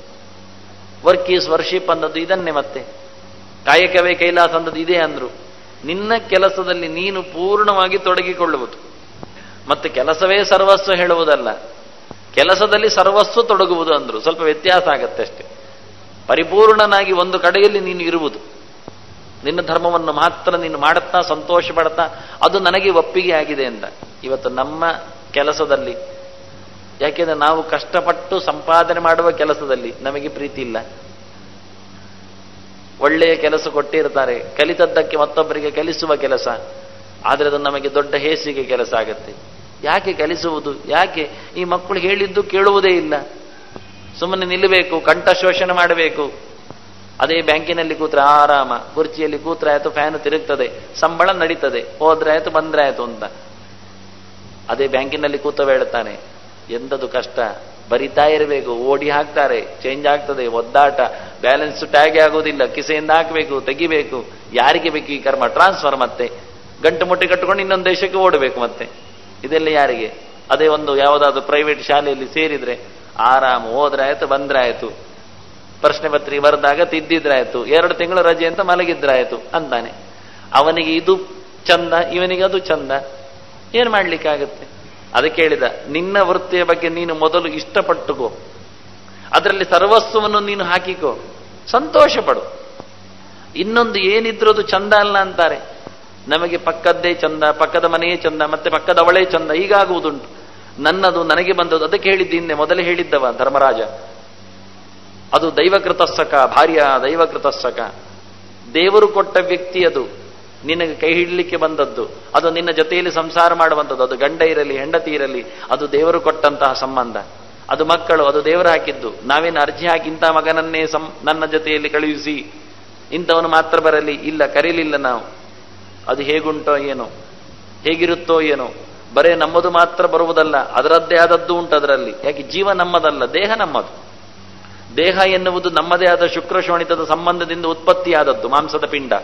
ವರ್ಕ್ ಈಸ್ ವರ್ಷಿಪ್ ಅಂದದ್ದು ಇದನ್ನೇ, ಮತ್ತೆ ಕಾಯಕವೇ ಕೈಲಾಸ ಅಂದದ್ದು ಇದೇ ಅಂದ್ರು. ನಿನ್ನ ಕೆಲಸದಲ್ಲಿ ನೀನು ಪೂರ್ಣವಾಗಿ ತೊಡಗಿಕೊಳ್ಳುವುದು. ಮತ್ತೆ ಕೆಲಸವೇ ಸರ್ವಸ್ವ ಹೇಳುವುದಲ್ಲ, ಕೆಲಸದಲ್ಲಿ ಸರ್ವಸ್ವ ತೊಡಗುವುದು ಅಂದ್ರು. ಸ್ವಲ್ಪ ವ್ಯತ್ಯಾಸ ಆಗತ್ತೆ ಅಷ್ಟೇ. ಪರಿಪೂರ್ಣನಾಗಿ ಒಂದು ಕಡೆಯಲ್ಲಿ ನೀನು ಇರುವುದು, ನಿನ್ನ ಧರ್ಮವನ್ನು ಮಾತ್ರ ನೀನು ಮಾಡುತ್ತಾ ಸಂತೋಷ ಪಡ್ತಾ ಅದು ನನಗೆ ಒಪ್ಪಿಗೆ ಆಗಿದೆ ಅಂತ. ಇವತ್ತು ನಮ್ಮ ಕೆಲಸದಲ್ಲಿ, ಯಾಕೆಂದ್ರೆ ನಾವು ಕಷ್ಟಪಟ್ಟು ಸಂಪಾದನೆ ಮಾಡುವ ಕೆಲಸದಲ್ಲಿ ನಮಗೆ ಪ್ರೀತಿ ಇಲ್ಲ. ಒಳ್ಳೆಯ ಕೆಲಸ ಕೊಟ್ಟಿರ್ತಾರೆ, ಕಲಿತದ್ದಕ್ಕೆ ಮತ್ತೊಬ್ಬರಿಗೆ ಕಲಿಸುವ ಕೆಲಸ, ಆದರೆ ಅದು ನಮಗೆ ದೊಡ್ಡ ಹೇಸಿಗೆ ಕೆಲಸ ಆಗತ್ತೆ. ಯಾಕೆ ಕಲಿಸುವುದು? ಯಾಕೆ? ಈ ಮಕ್ಕಳು ಹೇಳಿದ್ದು ಕೇಳುವುದೇ ಇಲ್ಲ, ಸುಮ್ಮನೆ ನಿಲ್ಲಬೇಕು, ಕಂಠ ಶೋಷಣೆ ಮಾಡಬೇಕು. ಅದೇ ಬ್ಯಾಂಕಿನಲ್ಲಿ ಕೂತ್ರೆ ಆರಾಮ, ಕುರ್ಚಿಯಲ್ಲಿ ಕೂತ್ರೆ ಆಯ್ತು, ಫ್ಯಾನ್ ತಿರುಗ್ತದೆ, ಸಂಬಳ ನಡೀತದೆ, ಹೋದ್ರೆ ಆಯ್ತು ಬಂದ್ರೆ ಆಯ್ತು ಅಂತ. ಅದೇ ಬ್ಯಾಂಕಿನಲ್ಲಿ ಕೂತವ ಹೇಳ್ತಾನೆ, ಎಂಥದ್ದು ಕಷ್ಟ, ಬರಿತಾ ಇರಬೇಕು, ಓಡಿ ಹಾಕ್ತಾರೆ, ಚೇಂಜ್ ಆಗ್ತದೆ, ಒದ್ದಾಟ, ಬ್ಯಾಲೆನ್ಸ್ ಟ್ಯಾಗ್ ಆಗೋದಿಲ್ಲ, ಕಿಸೆಯಿಂದ ಹಾಕಬೇಕು, ತೆಗಿಬೇಕು. ಯಾರಿಗೆ ಬೇಕು ಈ ಕರ್ಮ? ಟ್ರಾನ್ಸ್ಫರ್, ಮತ್ತೆ ಗಂಟು ಮುಟ್ಟಿ ಕಟ್ಟಿಕೊಂಡು ಇನ್ನೊಂದು ದೇಶಕ್ಕೆ ಓಡಬೇಕು. ಮತ್ತೆ ಇದೆಲ್ಲ ಯಾರಿಗೆ? ಅದೇ ಒಂದು ಯಾವುದಾದ್ರು ಪ್ರೈವೇಟ್ ಶಾಲೆಯಲ್ಲಿ ಸೇರಿದ್ರೆ ಆರಾಮ, ಹೋದ್ರೆ ಆಯ್ತು ಬಂದ್ರೆ ಆಯ್ತು, ಪ್ರಶ್ನೆ ಪತ್ರಿಕೆ ಬರೆದಾಗ ತಿದ್ದಿದ್ರಾಯ್ತು, 2 ತಿಂಗಳು ರಜೆ ಅಂತ ಮಲಗಿದ್ರಾಯ್ತು ಅಂತಾನೆ. ಅವನಿಗೆ ಇದು ಚಂದ, ಇವನಿಗೆ ಅದು ಚಂದ, ಏನ್ ಮಾಡ್ಲಿಕ್ಕಾಗತ್ತೆ? ಅದಕ್ಕೆ ಹೇಳಿದ, ನಿನ್ನ ವೃತ್ತಿಯ ಬಗ್ಗೆ ನೀನು ಮೊದಲು ಇಷ್ಟಪಟ್ಟುಕೋ, ಅದರಲ್ಲಿ ಸರ್ವಸ್ವವನ್ನು ನೀನು ಹಾಕಿಕೋ, ಸಂತೋಷ ಪಡು. ಇನ್ನೊಂದು ಏನಿದ್ರು ಅದು ಚಂದ ಅಲ್ಲ ಅಂತಾರೆ. ನಮಗೆ ಪಕ್ಕದ್ದೇ ಚಂದ, ಪಕ್ಕದ ಮನೆಯೇ ಚಂದ, ಮತ್ತೆ ಪಕ್ಕದವಳೇ ಚಂದ, ಹೀಗಾಗುವುದುಂಟು. ನನ್ನದು ನನಗೆ ಬಂದದ್ದು. ಅದಕ್ಕೆ ಹೇಳಿದ್ದು ಹಿಂದೆ ಮೊದಲೇ ಹೇಳಿದ್ದವ ಧರ್ಮರಾಜ, ಅದು ದೈವಕೃತಸ್ಸಕ, ಭಾರ್ಯ ದೈವಕೃತಸ್ಸಕ. ದೇವರು ಕೊಟ್ಟ ವ್ಯಕ್ತಿ ಅದು, ನಿನಗೆ ಕೈ ಹಿಡಲಿಕ್ಕೆ ಬಂದದ್ದು, ಅದು ನಿನ್ನ ಜೊತೆಯಲ್ಲಿ ಸಂಸಾರ ಮಾಡುವಂಥದ್ದು. ಅದು ಗಂಡ ಇರಲಿ ಹೆಂಡತಿ ಇರಲಿ, ಅದು ದೇವರು ಕೊಟ್ಟಂತಹ ಸಂಬಂಧ. ಅದು ಮಕ್ಕಳು, ಅದು ದೇವರು ಹಾಕಿದ್ದು. ನಾವೇನು ಅರ್ಜಿ ಹಾಕಿ ಇಂಥ ಮಗನನ್ನೇ ನನ್ನ ಜೊತೆಯಲ್ಲಿ ಕಳುಹಿಸಿ, ಇಂಥವನು ಮಾತ್ರ ಬರಲಿ, ಇಲ್ಲ, ಕರೀಲಿಲ್ಲ ನಾವು. ಅದು ಹೇಗುಂಟೋ ಏನೋ, ಹೇಗಿರುತ್ತೋ ಏನೋ, ಬರೇ ನಮ್ಮದು ಮಾತ್ರ ಬರುವುದಲ್ಲ, ಅದರದ್ದೇ ಆದದ್ದು ಉಂಟು ಅದರಲ್ಲಿ. ಯಾಕೆ? ಜೀವ ನಮ್ಮದಲ್ಲ, ದೇಹ ನಮ್ಮದು. ದೇಹ ಎನ್ನುವುದು ನಮ್ಮದೇ ಆದ ಶುಕ್ರ ಶೋಣಿತದ ಸಂಬಂಧದಿಂದ ಉತ್ಪತ್ತಿಯಾದದ್ದು, ಮಾಂಸದ ಪಿಂಡ.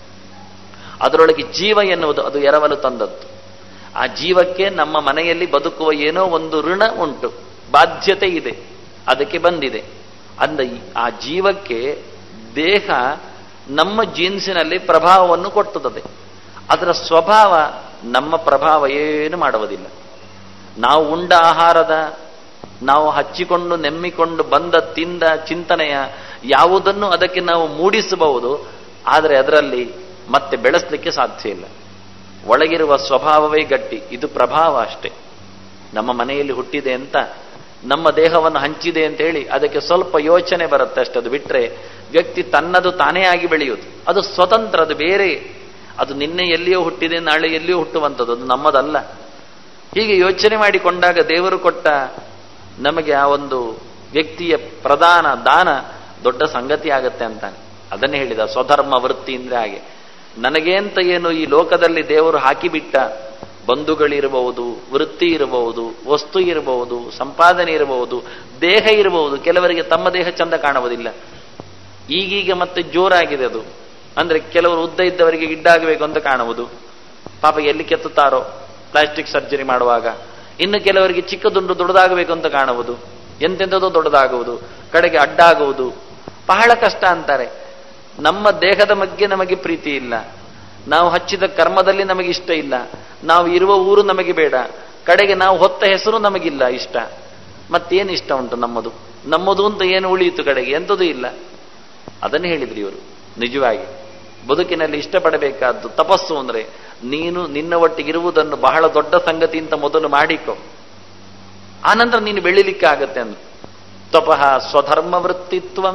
ಅದರೊಳಗೆ ಜೀವ ಎನ್ನುವುದು ಅದು ಎರವಲು ತಂದದ್ದು. ಆ ಜೀವಕ್ಕೆ ನಮ್ಮ ಮನೆಯಲ್ಲಿ ಬದುಕುವ ಏನೋ ಒಂದು ಋಣ ಉಂಟು, ಬಾಧ್ಯತೆ ಇದೆ, ಅದಕ್ಕೆ ಬಂದಿದೆ. ಅಂದ ಆ ಜೀವಕ್ಕೆ ದೇಹ ನಮ್ಮ ಜೀನ್ಸಿನಲ್ಲಿ ಪ್ರಭಾವವನ್ನು ಕೊಟ್ಟುತ್ತದೆ. ಅದರ ಸ್ವಭಾವ ನಮ್ಮ ಪ್ರಭಾವ ಏನು ಮಾಡುವುದಿಲ್ಲ. ನಾವು ಉಂಡ ಆಹಾರದ, ನಾವು ಹಚ್ಚಿಕೊಂಡು ನೆಮ್ಮಿಕೊಂಡು ಬಂದ ತಿಂದ ಚಿಂತನೆಯ ಯಾವುದನ್ನು ಅದಕ್ಕೆ ನಾವು ಮೂಡಿಸಬಹುದು, ಆದರೆ ಅದರಲ್ಲಿ ಮತ್ತೆ ಬೆಳೆಸಲಿಕ್ಕೆ ಸಾಧ್ಯ ಇಲ್ಲ. ಒಳಗಿರುವ ಸ್ವಭಾವವೇ ಗಟ್ಟಿ. ಇದು ಪ್ರಭಾವ ಅಷ್ಟೇ. ನಮ್ಮ ಮನೆಯಲ್ಲಿ ಹುಟ್ಟಿದೆ ಅಂತ, ನಮ್ಮ ದೇಹವನ್ನು ಹಂಚಿದೆ ಅಂತ ಹೇಳಿ ಅದಕ್ಕೆ ಸ್ವಲ್ಪ ಯೋಚನೆ ಬರುತ್ತೆ ಅಷ್ಟೇ. ಅದು ಬಿಟ್ಟರೆ ವ್ಯಕ್ತಿ ತನ್ನದು ತಾನೇ ಆಗಿ ಬೆಳೆಯುವುದು. ಅದು ಸ್ವತಂತ್ರ, ಅದು ಬೇರೆ. ಅದು ನಿನ್ನೆ ಎಲ್ಲಿಯೋ ಹುಟ್ಟಿದೆ, ನಾಳೆ ಎಲ್ಲಿಯೋ ಹುಟ್ಟುವಂಥದ್ದು, ಅದು ನಮ್ಮದಲ್ಲ. ಹೀಗೆ ಯೋಚನೆ ಮಾಡಿಕೊಂಡಾಗ ದೇವರು ಕೊಟ್ಟ ನಮಗೆ ಆ ಒಂದು ವ್ಯಕ್ತಿಯ ಪ್ರಧಾನ ದಾನ ದೊಡ್ಡ ಸಂಗತಿ ಆಗತ್ತೆ ಅಂತಾನೆ. ಅದನ್ನೇ ಹೇಳಿದ ಸ್ವಧರ್ಮ ವೃತ್ತಿ ಅಂದ್ರೆ ಹಾಗೆ. ನನಗೆ ಅಂತ ಏನು ಈ ಲೋಕದಲ್ಲಿ ದೇವರು ಹಾಕಿಬಿಟ್ಟ ಬಂಧುಗಳಿರಬಹುದು, ವೃತ್ತಿ ಇರಬಹುದು, ವಸ್ತು ಇರಬಹುದು, ಸಂಪಾದನೆ ಇರಬಹುದು, ದೇಹ ಇರಬಹುದು. ಕೆಲವರಿಗೆ ತಮ್ಮ ದೇಹ ಚಂದ ಕಾಣುವುದಿಲ್ಲ. ಈಗೀಗ ಮತ್ತೆ ಜೋರಾಗಿದೆ ಅದು. ಅಂದ್ರೆ ಕೆಲವರು ಉದ್ದ ಇದ್ದವರಿಗೆ ಗಿಡ್ಡಾಗಬೇಕು ಅಂತ ಕಾಣುವುದು, ಪಾಪ ಎಲ್ಲಿ ಕೆತ್ತುತ್ತಾರೋ ಪ್ಲಾಸ್ಟಿಕ್ ಸರ್ಜರಿ ಮಾಡುವಾಗ. ಇನ್ನು ಕೆಲವರಿಗೆ ಚಿಕ್ಕ ದುಂಡು ದೊಡ್ಡದಾಗಬೇಕು ಅಂತ ಕಾಣುವುದು, ಎಂತೆಂಥದೋ ದೊಡ್ಡದಾಗುವುದು, ಕಡೆಗೆ ಅಡ್ಡಾಗುವುದು, ಬಹಳ ಕಷ್ಟ ಅಂತಾರೆ. ನಮ್ಮ ದೇಹದ ಬಗ್ಗೆ ನಮಗೆ ಪ್ರೀತಿ ಇಲ್ಲ, ನಾವು ಹಚ್ಚಿದ ಕರ್ಮದಲ್ಲಿ ನಮಗೆ ಇಷ್ಟ ಇಲ್ಲ, ನಾವು ಇರುವ ಊರು ನಮಗೆ ಬೇಡ, ಕಡೆಗೆ ನಾವು ಹೊತ್ತ ಹೆಸರು ನಮಗಿಲ್ಲ ಇಷ್ಟ. ಮತ್ತೇನು ಇಷ್ಟ ಉಂಟು ನಮ್ಮದು? ನಮ್ಮದು ಅಂತ ಏನು ಉಳಿಯಿತು ಕಡೆಗೆ? ಎಂಥದೂ ಇಲ್ಲ. ಅದನ್ನು ಹೇಳಿದ್ರಿ ಇವರು. ನಿಜವಾಗಿ ಬದುಕಿನಲ್ಲಿ ಇಷ್ಟಪಡಬೇಕಾದ್ದು ತಪಸ್ಸು ಅಂದ್ರೆ ನೀನು ನಿನ್ನ ಒಟ್ಟಿಗಿರುವುದನ್ನು ಬಹಳ ದೊಡ್ಡ ಸಂಗತಿ ಅಂತ ಮೊದಲು ಮಾಡಿಕೊ, ಆನಂತರ ನೀನು ಬೆಳಿಲಿಕ್ಕೆ ಆಗತ್ತೆ ಅಂದ್ರು. ತಪಃ ಸ್ವಧರ್ಮ ವೃತ್ತಿತ್ವಂ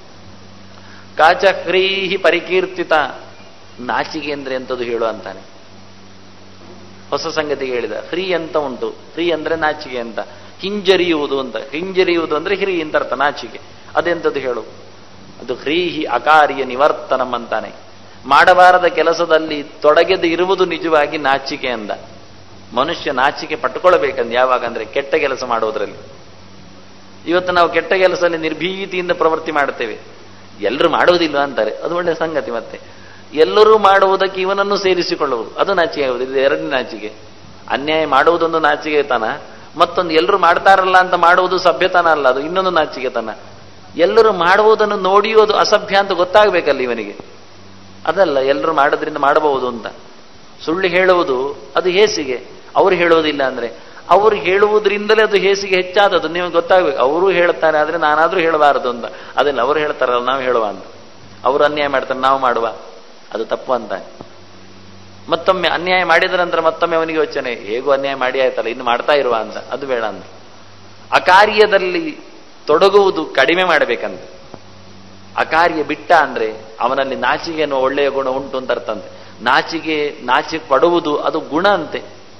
ಕಾಚಹ್ರೀಹಿ ಪರಿಕೀರ್ತಿತ. ನಾಚಿಕೆ ಅಂದ್ರೆ ಎಂಥದ್ದು ಹೇಳು ಅಂತಾನೆ. ಹೊಸ ಸಂಗತಿಗೆ ಹೇಳಿದ. ಹ್ರೀ ಅಂತ ಉಂಟು, ಹ್ರೀ ಅಂದ್ರೆ ನಾಚಿಕೆ ಅಂತ. ಹಿಂಜರಿಯುವುದು ಅಂತ, ಹಿಂಜರಿಯುವುದು ಅಂದ್ರೆ ಹಿರಿ ಅಂತ ಅರ್ಥ, ನಾಚಿಕೆ. ಅದೆಂಥದ್ದು ಹೇಳು? ಅದು ಹ್ರೀಹಿ ಅಕಾರ್ಯ ನಿವರ್ತನಂ ಅಂತಾನೆ. ಮಾಡಬಾರದ ಕೆಲಸದಲ್ಲಿ ತೊಡಗೆದು ಇರುವುದು ನಿಜವಾಗಿ ನಾಚಿಕೆ ಅಂದ. ಮನುಷ್ಯ ನಾಚಿಕೆ ಪಟ್ಟುಕೊಳ್ಬೇಕಂದ ಯಾವಾಗ ಅಂದ್ರೆ ಕೆಟ್ಟ ಕೆಲಸ ಮಾಡುವುದರಲ್ಲಿ. ಇವತ್ತು ನಾವು ಕೆಟ್ಟ ಕೆಲಸದಲ್ಲಿ ನಿರ್ಭೀತಿಯಿಂದ ಪ್ರವೃತ್ತಿ ಮಾಡ್ತೇವೆ. ಎಲ್ಲರೂ ಮಾಡುವುದಿಲ್ಲ ಅಂತಾರೆ, ಅದು ಒಳ್ಳೆ ಸಂಗತಿ. ಮತ್ತೆ ಎಲ್ಲರೂ ಮಾಡುವುದಕ್ಕೆ ಇವನನ್ನು ಸೇರಿಸಿಕೊಳ್ಳುವುದು, ಅದು ನಾಚಿಕೆ ಆಗುವುದು. ಇದು ಎರಡನೇ ನಾಚಿಕೆ. ಅನ್ಯಾಯ ಮಾಡುವುದೊಂದು ನಾಚಿಕೆತನ, ಮತ್ತೊಂದು ಎಲ್ಲರೂ ಮಾಡ್ತಾರಲ್ಲ ಅಂತ ಮಾಡುವುದು ಸಭ್ಯತನ ಅಲ್ಲ, ಅದು ಇನ್ನೊಂದು ನಾಚಿಕೆತನ. ಎಲ್ಲರೂ ಮಾಡುವುದನ್ನು ನೋಡಿಯೂ ಅದು ಅಸಭ್ಯ ಅಂತ ಗೊತ್ತಾಗಬೇಕಲ್ಲ ಇವನಿಗೆ. ಅದಲ್ಲ, ಎಲ್ಲರೂ ಮಾಡೋದ್ರಿಂದ ಮಾಡಬಹುದು ಅಂತ. ಸುಳ್ಳು ಹೇಳುವುದು ಅದು ಹೇಸಿಗೆ. ಅವರು ಹೇಳುವುದಿಲ್ಲ ಅಂದ್ರೆ ಅವರು ಹೇಳುವುದರಿಂದಲೇ ಅದು ಹೇಸಿಗೆ ಹೆಚ್ಚಾದದ್ದು ನಿಮಗೆ ಗೊತ್ತಾಗಬೇಕು. ಅವರು ಹೇಳ್ತಾರೆ ಆದ್ರೆ ನಾನಾದ್ರೂ ಹೇಳಬಾರದು ಅಂತ. ಅದಲ್ಲ, ಅವರು ಹೇಳ್ತಾರಲ್ಲ ನಾವು ಹೇಳುವ ಅಂತ. ಅವರು ಅನ್ಯಾಯ ಮಾಡ್ತಾರೆ ನಾವು ಮಾಡುವ, ಅದು ತಪ್ಪು ಅಂತ. ಮತ್ತೊಮ್ಮೆ ಅನ್ಯಾಯ ಮಾಡಿದ ನಂತರ ಮತ್ತೊಮ್ಮೆ ಅವನಿಗೆ ಯೋಚನೆ, ಹೇಗೂ ಅನ್ಯಾಯ ಮಾಡಿ ಆಯ್ತಲ್ಲ ಇನ್ನು ಮಾಡ್ತಾ ಇರುವ ಅಂತ, ಅದು ಬೇಡ ಅಂತ. ಅಕಾರ್ಯದಲ್ಲಿ ತೊಡಗುವುದು ಕಡಿಮೆ ಮಾಡಬೇಕಂತ. ಅಕಾರ್ಯ ಬಿಟ್ಟ ಅಂದ್ರೆ ಅವನಲ್ಲಿ ನಾಚಿಕೆ ಅನ್ನೋ ಒಳ್ಳೆಯ ಗುಣ ಉಂಟು ಅಂತ ಅರ್ಥ ಅಂತೆ. ನಾಚಿಕೆ ಪಡುವುದು ಅದು ಗುಣ ಅಂತೆ.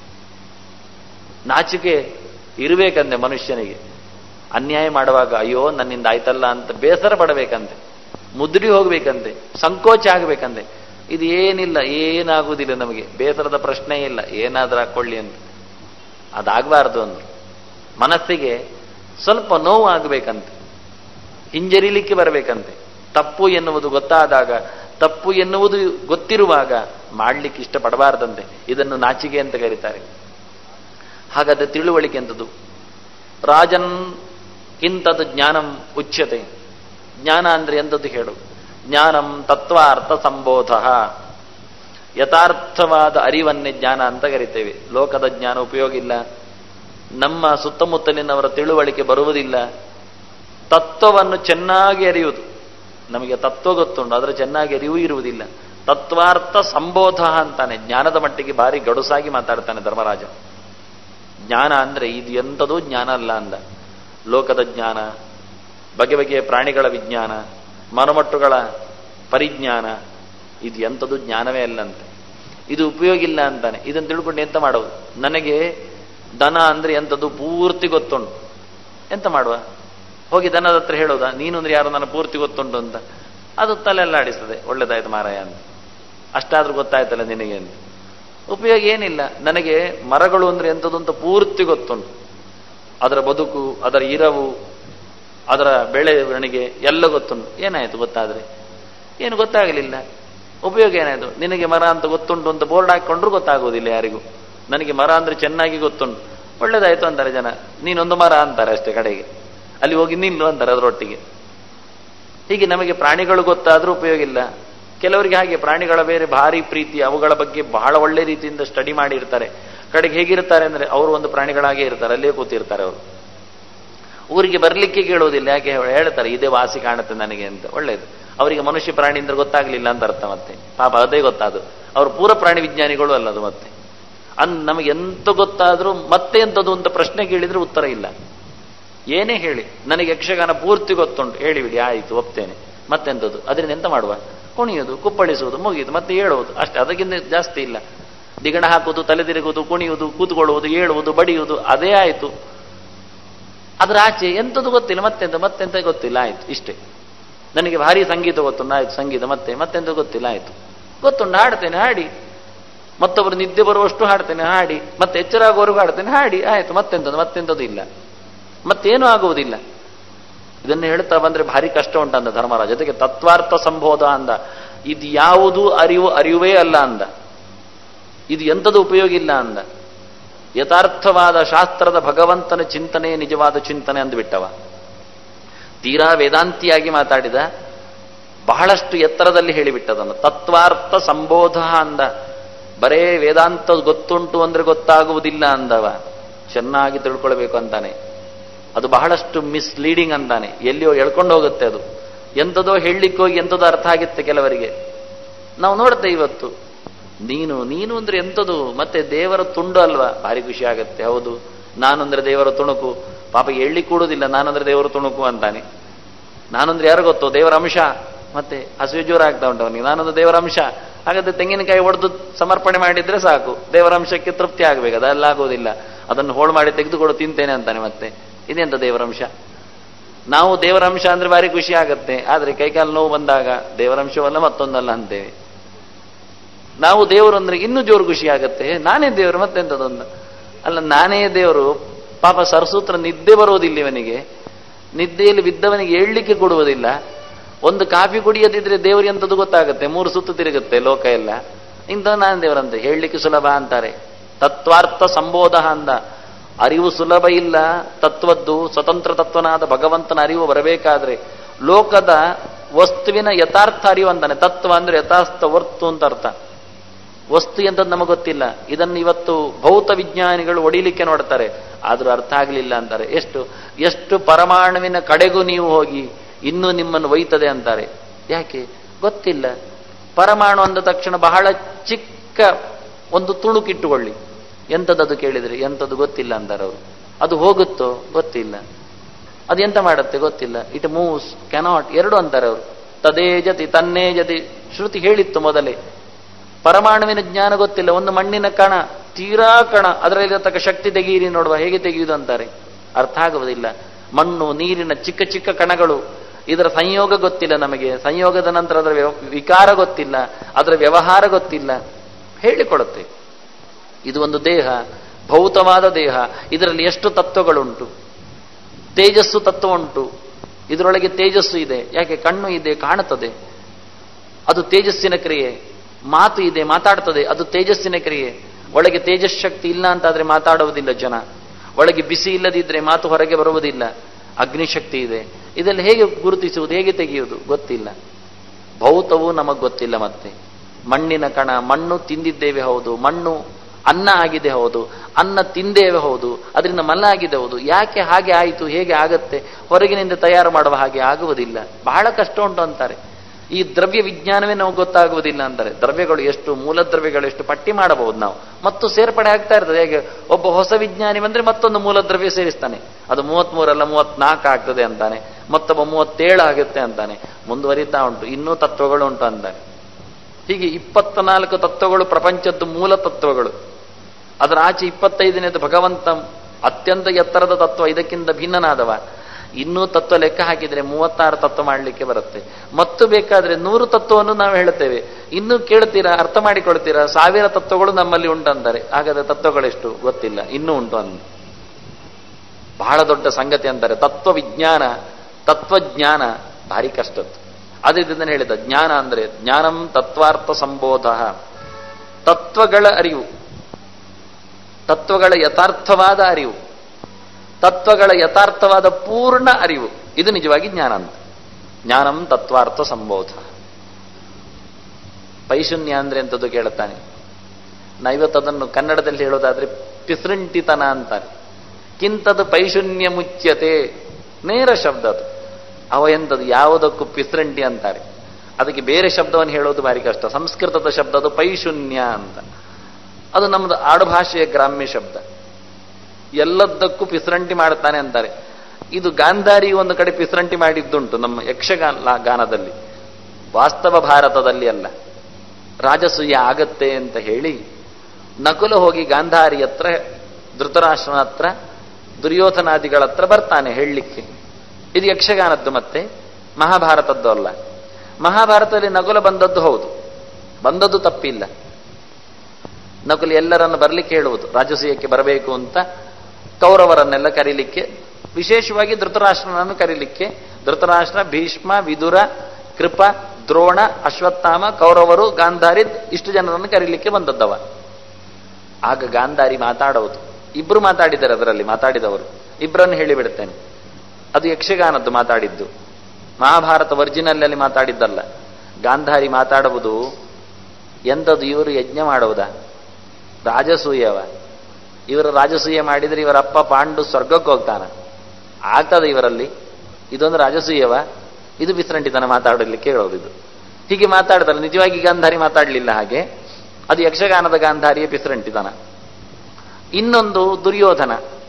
ನಾಚಿಕೆ ಇರಬೇಕಂತೆ ಮನುಷ್ಯನಿಗೆ. ಅನ್ಯಾಯ ಮಾಡುವಾಗ ಅಯ್ಯೋ ನನ್ನಿಂದ ಆಯ್ತಲ್ಲ ಅಂತ ಬೇಸರ ಪಡಬೇಕಂತೆ, ಮುದ್ರಿ ಹೋಗ್ಬೇಕಂತೆ, ಸಂಕೋಚ ಆಗ್ಬೇಕಂತೆ. ಇದು ಏನಿಲ್ಲ, ಏನಾಗುವುದಿಲ್ಲ ನಮಗೆ, ಬೇಸರದ ಪ್ರಶ್ನೆ ಇಲ್ಲ, ಏನಾದ್ರೂ ಹಾಕೊಳ್ಳಿ ಅಂತ. ಅದಾಗಬಾರ್ದು ಅಂದ್ರು. ಮನಸ್ಸಿಗೆ ಸ್ವಲ್ಪ ನೋವು ಆಗಬೇಕಂತೆ, ಹಿಂಜರಿಲಿಕ್ಕೆ ಬರಬೇಕಂತೆ. ತಪ್ಪು ಎನ್ನುವುದು ಗೊತ್ತಾದಾಗ, ತಪ್ಪು ಎನ್ನುವುದು ಗೊತ್ತಿರುವಾಗ ಮಾಡ್ಲಿಕ್ಕೆ ಇಷ್ಟಪಡಬಾರ್ದಂತೆ. ಇದನ್ನು ನಾಚಿಕೆ ಅಂತ ಕರೀತಾರೆ. ಹಾಗಾದ್ರೆ ತಿಳುವಳಿಕೆ ಎಂಥದ್ದು? ರಾಜನ್ ಕಿಂತದ್ದು ಜ್ಞಾನಂ ಉಚ್ಯತೆ. ಜ್ಞಾನ ಅಂದ್ರೆ ಎಂಥದ್ದು ಹೇಳು? ಜ್ಞಾನಂ ತತ್ವಾರ್ಥ ಸಂಬೋಧ. ಯಥಾರ್ಥವಾದ ಅರಿವನ್ನೇ ಜ್ಞಾನ ಅಂತ ಕರಿತೇವೆ. ಲೋಕದ ಜ್ಞಾನ ಉಪಯೋಗ ಇಲ್ಲ, ನಮ್ಮ ಸುತ್ತಮುತ್ತಲಿನವರ ತಿಳುವಳಿಕೆ ಬರುವುದಿಲ್ಲ. ತತ್ವವನ್ನು ಚೆನ್ನಾಗಿ ಅರಿಯುವುದು. ನಮಗೆ ತತ್ವ ಗೊತ್ತುಂಟು, ಅದರ ಚೆನ್ನಾಗಿ ಅರಿವು ಇರುವುದಿಲ್ಲ. ತತ್ವಾರ್ಥ ಸಂಬೋಧ ಅಂತಾನೆ. ಜ್ಞಾನದ ಮಟ್ಟಿಗೆ ಭಾರಿ ಗಡುಸಾಗಿ ಮಾತಾಡ್ತಾನೆ ಧರ್ಮರಾಜ. ಜ್ಞಾನ ಅಂದ್ರೆ ಇದು ಎಂಥದೂ ಜ್ಞಾನ ಅಲ್ಲ ಅಂದ. ಲೋಕದ ಜ್ಞಾನ, ಬಗೆ ಬಗೆಯ ಪ್ರಾಣಿಗಳ ವಿಜ್ಞಾನ, ಮನಮಟ್ಟುಗಳ ಪರಿಜ್ಞಾನ, ಇದು ಎಂಥದೂ ಜ್ಞಾನವೇ ಅಲ್ಲಂತೆ. ಇದು ಉಪಯೋಗ ಇಲ್ಲ ಅಂತಾನೆ. ಇದನ್ನು ತಿಳ್ಕೊಂಡು ಎಂತ ಮಾಡುವುದು? ನನಗೆ ದನ ಅಂದ್ರೆ ಎಂಥದ್ದು ಪೂರ್ತಿ ಗೊತ್ತುಂಟು, ಎಂತ ಮಾಡುವ? ಹೋಗಿ ದನದ ಹತ್ರ ಹೇಳೋದಾ ನೀನು ಅಂದ್ರೆ ಯಾರು ನನ್ನ ಪೂರ್ತಿ ಗೊತ್ತುಂಟು ಅಂತ? ಅದು ತಲೆಲ್ಲ ಆಡಿಸ್ತದೆ, ಒಳ್ಳೇದಾಯ್ತು ಮಾರಾಯ ಅಂತ. ಅಷ್ಟಾದ್ರೂ ಗೊತ್ತಾಯ್ತಲ್ಲ ನಿನಗೆ ಅಂತ. ಉಪಯೋಗ ಏನಿಲ್ಲ. ನನಗೆ ಮರಗಳು ಅಂದ್ರೆ ಎಂಥದ್ದು ಅಂತ ಪೂರ್ತಿ ಗೊತ್ತುಂಟು, ಅದರ ಬದುಕು, ಅದರ ಇರವು, ಅದರ ಬೆಳವಣಿಗೆ ಎಲ್ಲ ಗೊತ್ತುಂಟು. ಏನಾಯ್ತು ಗೊತ್ತಾದ್ರೆ? ಏನು ಗೊತ್ತಾಗಲಿಲ್ಲ. ಉಪಯೋಗ ಏನಾಯ್ತು? ನಿನಗೆ ಮರ ಅಂತ ಗೊತ್ತುಂಟು ಅಂತ ಬೋರ್ಡ್ ಹಾಕೊಂಡ್ರು ಗೊತ್ತಾಗುವುದಿಲ್ಲ ಯಾರಿಗೂ. ನನಗೆ ಮರ ಅಂದ್ರೆ ಚೆನ್ನಾಗಿ ಗೊತ್ತುಂಟು, ಒಳ್ಳೇದಾಯ್ತು ಅಂತಾರೆ ಜನ. ನೀನೊಂದು ಮರ ಅಂತಾರೆ ಅಷ್ಟೇ, ಕಡೆಗೆ ಅಲ್ಲಿ ಹೋಗಿ ನಿಲ್ಲು ಅಂತಾರೆ ಅದರೊಟ್ಟಿಗೆ. ಹೀಗೆ ನಮಗೆ ಪ್ರಾಣಿಗಳು ಗೊತ್ತಾದ್ರೂ ಉಪಯೋಗ ಇಲ್ಲ. ಕೆಲವರಿಗೆ ಹಾಗೆ ಪ್ರಾಣಿಗಳ ಬೇರೆ ಭಾರಿ ಪ್ರೀತಿ, ಅವುಗಳ ಬಗ್ಗೆ ಬಹಳ ಒಳ್ಳೆ ರೀತಿಯಿಂದ ಸ್ಟಡಿ ಮಾಡಿರ್ತಾರೆ. ಕಡೆಗೆ ಹೇಗಿರ್ತಾರೆ ಅಂದ್ರೆ ಅವರು ಒಂದು ಪ್ರಾಣಿಗಳಾಗೇ ಇರ್ತಾರೆ, ಅಲ್ಲೇ ಕೂತಿರ್ತಾರೆ ಅವರು. ಊರಿಗೆ ಬರ್ಲಿಕ್ಕೆ ಕೇಳೋದಿಲ್ಲ. ಯಾಕೆ ಹೇಳ್ತಾರೆ ಇದೇ ವಾಸಿ ಕಾಣುತ್ತೆ ನನಗೆ ಅಂತ. ಒಳ್ಳೇದು. ಅವರಿಗೆ ಮನುಷ್ಯ ಪ್ರಾಣಿ ಅಂದ್ರೆ ಗೊತ್ತಾಗ್ಲಿಲ್ಲ ಅಂತ ಅರ್ಥ. ಮತ್ತೆ ಪಾಪ ಅದೇ ಗೊತ್ತಾದ್ರು, ಅವರು ಪೂರ ಪ್ರಾಣಿ ವಿಜ್ಞಾನಿಗಳು ಅಲ್ಲದು. ಮತ್ತೆ ನಮಗೆ ಎಂತ ಗೊತ್ತಾದ್ರೂ ಮತ್ತೆ ಎಂಥದ್ದು ಅಂತ ಪ್ರಶ್ನೆ ಕೇಳಿದ್ರೆ ಉತ್ತರ ಇಲ್ಲ. ಏನೇ ಹೇಳಿ, ನನಗೆ ಯಕ್ಷಗಾನ ಪೂರ್ತಿ ಗೊತ್ತುಂಟು, ಹೇಳಿಬಿಡಿ, ಆಯಿತು ಒಪ್ತೇನೆ. ಮತ್ತೆಂಥದ್ದು, ಅದರಿಂದ ಎಂತ ಮಾಡುವ? ಕುಣಿಯೋದು, ಕುಪ್ಪಳಿಸುವುದು, ಮುಗಿಯುದು, ಮತ್ತೆ ಹೇಳುವುದು ಅಷ್ಟೇ, ಅದಕ್ಕಿಂತ ಜಾಸ್ತಿ ಇಲ್ಲ. ದಿಗಣ ಹಾಕುವುದು, ತಲೆ ತಿರುಗುವುದು, ಕುಣಿಯುವುದು, ಕೂತ್ಕೊಳ್ಳುವುದು, ಹೇಳುವುದು, ಬಡಿಯುವುದು, ಅದೇ ಆಯಿತು. ಅದ್ರ ಆಚೆ ಎಂಥದ್ದು ಗೊತ್ತಿಲ್ಲ, ಮತ್ತೆಂತ ಗೊತ್ತಿಲ್ಲ, ಆಯ್ತು ಇಷ್ಟೇ. ನನಗೆ ಭಾರಿ ಸಂಗೀತ ಗೊತ್ತುಂಟು, ಆಯ್ತು ಸಂಗೀತ, ಮತ್ತೆಂತ ಗೊತ್ತಿಲ್ಲ, ಆಯ್ತು. ಗೊತ್ತುಂಟು, ಹಾಡ್ತೇನೆ, ಹಾಡಿ. ಮತ್ತೊಬ್ಬರು ನಿದ್ದೆ ಬರುವಷ್ಟು ಹಾಡ್ತೇನೆ, ಹಾಡಿ. ಮತ್ತೆ ಎಚ್ಚರ ಆಗುವವರೆಗೂ ಹಾಡ್ತೇನೆ, ಹಾಡಿ, ಆಯ್ತು. ಮತ್ತೆಂಥದ್ದು ಇಲ್ಲ, ಮತ್ತೇನೂ ಆಗುವುದಿಲ್ಲ. ಇದನ್ನು ಹೇಳ್ತಾ ಬಂದ್ರೆ ಭಾರಿ ಕಷ್ಟ ಉಂಟಂದ ಧರ್ಮರಾಜ. ಜೊತೆಗೆ ತತ್ವಾರ್ಥ ಸಂಬೋಧ ಅಂದ. ಇದು ಯಾವುದು ಅರಿವೇ ಅಲ್ಲ ಅಂದ. ಇದು ಎಂಥದ್ದು ಉಪಯೋಗ ಇಲ್ಲ ಅಂದ. ಯಥಾರ್ಥವಾದ ಶಾಸ್ತ್ರದ ಭಗವಂತನ ಚಿಂತನೆ ನಿಜವಾದ ಚಿಂತನೆ ಅಂದುಬಿಟ್ಟವ. ತೀರಾ ವೇದಾಂತಿಯಾಗಿ ಮಾತಾಡಿದ, ಬಹಳಷ್ಟು ಎತ್ತರದಲ್ಲಿ ಹೇಳಿಬಿಟ್ಟದನ್ನು. ತತ್ವಾರ್ಥ ಸಂಬೋಧ ಅಂದ. ಬರೇ ವೇದಾಂತ ಗೊತ್ತುಂಟು ಅಂದ್ರೆ ಗೊತ್ತಾಗುವುದಿಲ್ಲ ಅಂದವ. ಚೆನ್ನಾಗಿ ತಿಳ್ಕೊಳ್ಬೇಕು ಅಂತಾನೆ. ಅದು ಬಹಳಷ್ಟು ಮಿಸ್ಲೀಡಿಂಗ್ ಅಂತಾನೆ. ಎಲ್ಲಿಯೋ ಎಳ್ಕೊಂಡು ಹೋಗುತ್ತೆ ಅದು. ಎಂಥದೋ ಹೇಳಲಿಕ್ಕೆ ಹೋಗಿ ಎಂಥದೋ ಅರ್ಥ ಆಗಿತ್ತೆ ಕೆಲವರಿಗೆ. ನಾವು ನೋಡ್ತೇವೆ ಇವತ್ತು, ನೀನು ಅಂದ್ರೆ ಎಂಥದು, ಮತ್ತೆ ದೇವರ ತುಂಡು ಅಲ್ವಾ, ಭಾರಿ ಖುಷಿ ಆಗತ್ತೆ. ಹೌದು, ನಾನಂದ್ರೆ ದೇವರ ತುಣುಕು. ಪಾಪ ಹೇಳಲಿಕ್ಕೆ ಕೂಡುದಿಲ್ಲ, ನಾನಂದ್ರೆ ದೇವರ ತುಣುಕು ಅಂತಾನೆ. ನಾನಂದ್ರೆ ಯಾರು ಗೊತ್ತೋ, ದೇವರ ಅಂಶ. ಮತ್ತೆ ಹಸುವೆ ಜೋರ ಆಗ್ತಾ ಉಂಟವನಿಗೆ, ನಾನೊಂದು ದೇವರ ಅಂಶ. ಹಾಗಾದ್ರೆ ತೆಂಗಿನಕಾಯಿ ಒಡೆದು ಸಮರ್ಪಣೆ ಮಾಡಿದ್ರೆ ಸಾಕು, ದೇವರ ಅಂಶಕ್ಕೆ ತೃಪ್ತಿ ಆಗ್ಬೇಕು. ಅದೆಲ್ಲ ಆಗೋದಿಲ್ಲ. ಅದನ್ನು ಹೋಳು ಮಾಡಿ ತೆಗೆದುಕೊಡು ತಿಂತೇನೆ ಅಂತಾನೆ. ಮತ್ತೆ ಇದೆಂತ ದೇವರ ಅಂಶ? ನಾವು ದೇವರ ಅಂಶ ಅಂದ್ರೆ ಭಾರಿ ಖುಷಿ ಆಗತ್ತೆ. ಆದ್ರೆ ಕೈಕಾಲು ನೋವು ಬಂದಾಗ ದೇವರ ಅಂಶವಲ್ಲ ಮತ್ತೊಂದಲ್ಲ ಅಂತೇವೆ. ನಾವು ದೇವರು ಅಂದ್ರೆ ಇನ್ನೂ ಜೋರು ಖುಷಿ ಆಗತ್ತೆ. ನಾನೇ ದೇವರು, ಮತ್ತೆಂಥದೊಂದು ಅಲ್ಲ, ನಾನೇ ದೇವರು. ಪಾಪ ಸರಸೂತ್ರ ನಿದ್ದೆ ಬರುವುದಿಲ್ಲ ಇವನಿಗೆ. ನಿದ್ದೆಯಲ್ಲಿ ಬಿದ್ದವನಿಗೆ ಏಳ್ಲಿಕ್ಕೆ ಕೊಡುವುದಿಲ್ಲ. ಒಂದು ಕಾಫಿ ಕುಡಿಯದಿದ್ರೆ ದೇವರು ಎಂಥದ್ದು ಗೊತ್ತಾಗುತ್ತೆ. 3 ಸುತ್ತು ತಿರುಗುತ್ತೆ ಲೋಕ ಎಲ್ಲ. ಇಂಥ ನಾನು ದೇವರಂತೆ ಹೇಳಲಿಕ್ಕೆ ಸುಲಭ ಅಂತಾರೆ. ತತ್ವಾರ್ಥ ಸಂಬೋಧ ಅಂದ. ಅರಿವು ಸುಲಭ ಇಲ್ಲ ತತ್ವದ್ದು. ಸ್ವತಂತ್ರ ತತ್ವನಾದ ಭಗವಂತನ ಅರಿವು ಬರಬೇಕಾದ್ರೆ ಲೋಕದ ವಸ್ತುವಿನ ಯಥಾರ್ಥ ಅರಿವು ಅಂತಾನೆ. ತತ್ವ ಅಂದ್ರೆ ಯಥಾರ್ಥ ವಸ್ತು ಅಂತ ಅರ್ಥ. ವಸ್ತು ಎಂತದ್ದು ನಮಗೆ ಗೊತ್ತಿಲ್ಲ. ಇದನ್ನು ಇವತ್ತು ಭೌತ ವಿಜ್ಞಾನಿಗಳು ಒಡಿಲಿಕ್ಕೆ ನೋಡ್ತಾರೆ, ಆದ್ರೂ ಅರ್ಥ ಆಗಲಿಲ್ಲ ಅಂತಾರೆ. ಎಷ್ಟು ಪರಮಾಣುವಿನ ಕಡೆಗೂ ನೀವು ಹೋಗಿ ಇನ್ನೂ ನಿಮ್ಮನ್ನು ಒಯ್ತದೆ ಅಂತಾರೆ. ಯಾಕೆ ಗೊತ್ತಿಲ್ಲ. ಪರಮಾಣು ಅಂದ ತಕ್ಷಣ ಬಹಳ ಚಿಕ್ಕ ಒಂದು ತುಣುಕಿಟ್ಟುಕೊಳ್ಳಿ, ಎಂಥದ್ದು ಕೇಳಿದ್ರೆ ಎಂಥದ್ದು ಗೊತ್ತಿಲ್ಲ ಅಂತಾರೆ ಅವರು. ಅದು ಹೋಗುತ್ತೋ ಗೊತ್ತಿಲ್ಲ, ಅದು ಎಂತ ಮಾಡುತ್ತೆ ಗೊತ್ತಿಲ್ಲ. ಇಟ್ ಮೂವ್ಸ್, ಕ್ಯಾನಾಟ್, ಎರಡು ಅಂತಾರೆ ಅವರು. ತದೇ ಜತಿ ತನ್ನೇ ಜತಿ ಶ್ರುತಿ ಹೇಳಿತ್ತು ಮೊದಲೇ. ಪರಮಾಣುವಿನ ಜ್ಞಾನ ಗೊತ್ತಿಲ್ಲ. ಒಂದು ಮಣ್ಣಿನ ಕಣ, ತೀರಾ ಕಣ, ಅದರಲ್ಲಿರತಕ್ಕ ಶಕ್ತಿ ತೆಗೀರಿ ನೋಡುವ, ಹೇಗೆ ತೆಗೆಯುವುದು ಅಂತಾರೆ. ಅರ್ಥ ಆಗುವುದಿಲ್ಲ. ಮಣ್ಣು, ನೀರಿನ ಚಿಕ್ಕ ಚಿಕ್ಕ ಕಣಗಳು, ಇದರ ಸಂಯೋಗ ಗೊತ್ತಿಲ್ಲ ನಮಗೆ. ಸಂಯೋಗದ ನಂತರ ಅದರ ವಿಕಾರ ಗೊತ್ತಿಲ್ಲ, ಅದರ ವ್ಯವಹಾರ ಗೊತ್ತಿಲ್ಲ. ಹೇಳಿಕೊಡುತ್ತೆ. ಇದು ಒಂದು ದೇಹ, ಭೌತವಾದ ದೇಹ. ಇದರಲ್ಲಿ ಎಷ್ಟು ತತ್ವಗಳುಂಟು. ತೇಜಸ್ಸು ತತ್ವ ಉಂಟು. ಇದರೊಳಗೆ ತೇಜಸ್ಸು ಇದೆ. ಯಾಕೆ? ಕಣ್ಣು ಇದೆ, ಕಾಣುತ್ತದೆ, ಅದು ತೇಜಸ್ಸಿನ ಕ್ರಿಯೆ. ಮಾತು ಇದೆ, ಮಾತಾಡ್ತದೆ, ಅದು ತೇಜಸ್ಸಿನ ಕ್ರಿಯೆ. ಒಳಗೆ ತೇಜಸ್ ಶಕ್ತಿ ಇಲ್ಲ ಅಂತಾದ್ರೆ ಮಾತಾಡುವುದಿಲ್ಲ ಜನ. ಒಳಗೆ ಬಿಸಿ ಇಲ್ಲದಿದ್ರೆ ಮಾತು ಹೊರಗೆ ಬರುವುದಿಲ್ಲ. ಅಗ್ನಿಶಕ್ತಿ ಇದೆ. ಇದೆಲ್ಲ ಹೇಗೆ ಗುರುತಿಸುವುದು, ಹೇಗೆ ತೆಗೆಯುವುದು ಗೊತ್ತಿಲ್ಲ. ಭೌತವು ನಮಗೆ ಗೊತ್ತಿಲ್ಲ. ಮತ್ತೆ ಮಣ್ಣಿನ ಕಣ, ಮಣ್ಣು ತಿಂದಿದ್ದೇವೆ ಹೌದು, ಮಣ್ಣು ಅನ್ನ ಆಗಿದೆ ಹೌದು, ಅನ್ನ ತಿಂದೇವೆ ಹೌದು, ಅದರಿಂದ ಮಲ್ಲ ಆಗಿದೆ ಹೌದು. ಯಾಕೆ ಹಾಗೆ ಆಯಿತು, ಹೇಗೆ ಆಗತ್ತೆ? ಹೊರಗಿನಿಂದ ತಯಾರು ಮಾಡುವ ಹಾಗೆ ಆಗುವುದಿಲ್ಲ, ಬಹಳ ಕಷ್ಟ ಉಂಟು ಅಂತಾರೆ. ಈ ದ್ರವ್ಯ ವಿಜ್ಞಾನವೇ ನಮಗೆ ಗೊತ್ತಾಗುವುದಿಲ್ಲ ಅಂತಾರೆ. ದ್ರವ್ಯಗಳು ಎಷ್ಟು, ಮೂಲ ದ್ರವ್ಯಗಳು ಎಷ್ಟು ಪಟ್ಟಿ ಮಾಡಬಹುದು ನಾವು, ಮತ್ತು ಸೇರ್ಪಡೆ ಆಗ್ತಾ ಇರ್ತದೆ. ಹೇಗೆ ಒಬ್ಬ ಹೊಸ ವಿಜ್ಞಾನಿ ಬಂದ್ರೆ ಮತ್ತೊಂದು ಮೂಲ ದ್ರವ್ಯ ಸೇರಿಸ್ತಾನೆ, ಅದು 33 ಅಲ್ಲ 34 ಆಗ್ತದೆ ಅಂತಾನೆ, ಮತ್ತೊಬ್ಬ 37 ಆಗುತ್ತೆ ಅಂತಾನೆ. ಮುಂದುವರಿತಾ ಉಂಟು, ಇನ್ನೂ ತತ್ವಗಳು ಉಂಟು ಅಂತಾನೆ. ಹೀಗೆ 24 ತತ್ವಗಳು ಪ್ರಪಂಚದ್ದು ಮೂಲ ತತ್ವಗಳು. ಅದರ ಆಚೆ 25ನೇದು ಭಗವಂತ ಅತ್ಯಂತ ಎತ್ತರದ ತತ್ವ, ಇದಕ್ಕಿಂತ ಭಿನ್ನನಾದವ. ಇನ್ನೂ ತತ್ವ ಲೆಕ್ಕ ಹಾಕಿದ್ರೆ 36 ತತ್ವ ಮಾಡಲಿಕ್ಕೆ ಬರುತ್ತೆ. ಮತ್ತು ಬೇಕಾದ್ರೆ 100 ತತ್ವವನ್ನು ನಾವು ಹೇಳ್ತೇವೆ. ಇನ್ನೂ ಕೇಳ್ತೀರಾ, ಅರ್ಥ ಮಾಡಿಕೊಳ್ತೀರಾ, 1000 ತತ್ವಗಳು ನಮ್ಮಲ್ಲಿ ಉಂಟಂತಾರೆ. ಹಾಗಾದ್ರೆ ತತ್ವಗಳೆಷ್ಟು ಗೊತ್ತಿಲ್ಲ, ಇನ್ನೂ ಉಂಟು ಅಂದ. ಬಹಳ ದೊಡ್ಡ ಸಂಗತಿ ಅಂತಾರೆ. ತತ್ವವಿಜ್ಞಾನ, ತತ್ವಜ್ಞಾನ ಭಾರಿ ಕಷ್ಟದ್ದು. ಅದೇ ಇದನ್ನು ಹೇಳಿದ. ಜ್ಞಾನ ಅಂದ್ರೆ ಜ್ಞಾನಂ ತತ್ವಾರ್ಥ ಸಂಬೋಧ, ತತ್ವಗಳ ಅರಿವು, ತತ್ವಗಳ ಯಥಾರ್ಥವಾದ ಅರಿವು, ತತ್ವಗಳ ಯಥಾರ್ಥವಾದ ಪೂರ್ಣ ಅರಿವು. ಇದು ನಿಜವಾಗಿ ಜ್ಞಾನ ಅಂತ. ಜ್ಞಾನಂ ತತ್ವಾರ್ಥ ಸಂಬೋಧ. ಪೈಶೂನ್ಯ ಅಂದ್ರೆ ಎಂಥದ್ದು ಕೇಳುತ್ತಾನೆ. ನಾವಿವತ್ತು ಅದನ್ನು ಕನ್ನಡದಲ್ಲಿ ಹೇಳೋದಾದ್ರೆ ಪಿಸೃಂಟಿತನ ಅಂತಾರೆ. ಕಿಂತದು ಪೈಶೂನ್ಯ ಮುಚ್ಯತೆ, ನೇರ ಶಬ್ದ ಅದು. ಅವ ಎಂಥದ್ದು, ಯಾವುದಕ್ಕೂ ಪಿಸೃಂಟಿ ಅಂತಾರೆ. ಅದಕ್ಕೆ ಬೇರೆ ಶಬ್ದವನ್ನು ಹೇಳೋದು ಭಾರಿ ಕಷ್ಟ. ಸಂಸ್ಕೃತದ ಶಬ್ದ ಅದು ಪೈಶೂನ್ಯ ಅಂತ. ಅದು ನಮ್ಮದು ಆಡುಭಾಷೆಯ ಗ್ರಾಮ್ಯ ಶಬ್ದ. ಎಲ್ಲದಕ್ಕೂ ಪಿಸರಂಟಿ ಮಾಡುತ್ತಾನೆ ಅಂತಾರೆ. ಇದು ಗಾಂಧಾರಿ ಒಂದು ಕಡೆ ಪಿಸರಂಟಿ ಮಾಡಿದ್ದುಂಟು ನಮ್ಮ ಯಕ್ಷಗಾನದಲ್ಲಿ, ವಾಸ್ತವ ಭಾರತದಲ್ಲಿ ಅಲ್ಲ. ರಾಜಸೂಯ ಆಗತ್ತೆ ಅಂತ ಹೇಳಿ ನಕುಲ ಹೋಗಿ ಗಾಂಧಾರಿ ಹತ್ರ, ಧೃತರಾಷ್ಟ್ರನ ಹತ್ರ, ದುರ್ಯೋಧನಾದಿಗಳ ಹತ್ರ ಬರ್ತಾನೆ ಹೇಳಲಿಕ್ಕೆ. ಇದು ಯಕ್ಷಗಾನದ್ದು, ಮತ್ತೆ ಮಹಾಭಾರತದ್ದು ಅಲ್ಲ. ಮಹಾಭಾರತದಲ್ಲಿ ನಕುಲ ಬಂದದ್ದು ಹೌದು, ಬಂದದ್ದು ತಪ್ಪಿಲ್ಲ. ನಕುಲ ಎಲ್ಲರನ್ನು ಬರಲಿಕ್ಕೆ ಹೇಳುವುದು, ರಾಜಸೂಯಕ್ಕೆ ಬರಬೇಕು ಅಂತ ಕೌರವರನ್ನೆಲ್ಲ ಕರೀಲಿಕ್ಕೆ, ವಿಶೇಷವಾಗಿ ಧೃತರಾಷ್ಟ್ರನನ್ನು ಕರೀಲಿಕ್ಕೆ. ಧೃತರಾಷ್ಟ್ರ, ಭೀಷ್ಮ, ವಿದುರ, ಕೃಪ, ದ್ರೋಣ, ಅಶ್ವತ್ಥಾಮ, ಕೌರವರು, ಗಾಂಧಾರಿ, ಇಷ್ಟು ಜನರನ್ನು ಕರೀಲಿಕ್ಕೆ ಬಂದದ್ದವ. ಆಗ ಗಾಂಧಾರಿ ಮಾತಾಡೋದು. ಇಬ್ರು ಮಾತಾಡಿದ್ದಾರೆ, ಅದರಲ್ಲಿ ಮಾತಾಡಿದವರು ಇಬ್ಬರನ್ನು ಹೇಳಿಬಿಡ್ತೇನೆ. ಅದು ಯಕ್ಷಗಾನದ್ದು ಮಾತಾಡಿದ್ದು, ಮಹಾಭಾರತ ಒರಿಜಿನಲ್ಲಲ್ಲಿ ಮಾತಾಡಿದ್ದಲ್ಲ. ಗಾಂಧಾರಿ ಮಾತಾಡುವುದು ಎಂಥದ್ದು, ಇವರು ಯಜ್ಞ ಮಾಡುವುದಾ, ರಾಜಸೂಯವ? ಇವರ ರಾಜಸೂಯ ಮಾಡಿದರೆ ಇವರ ಅಪ್ಪ ಪಾಂಡು ಸ್ವರ್ಗಕ್ಕೆ ಹೋಗ್ತಾನ, ಆಗ್ತದೆ ಇವರಲ್ಲಿ? ಇದೊಂದು ರಾಜಸೂಯವ? ಇದು ಬಿಸರಂಟಿತನ ಮಾತಾಡಲಿಕ್ಕೆ ಹೇಳೋದು. ಇದು ಹೀಗೆ ಮಾತಾಡ್ತಾರೆ. ನಿಜವಾಗಿ ಗಾಂಧಾರಿ ಮಾತಾಡಲಿಲ್ಲ ಹಾಗೆ, ಅದು ಯಕ್ಷಗಾನದ ಗಾಂಧಾರಿಯ ಬಿಸರಂಟಿತನ. ಇನ್ನೊಂದು ದುರ್ಯೋಧನ.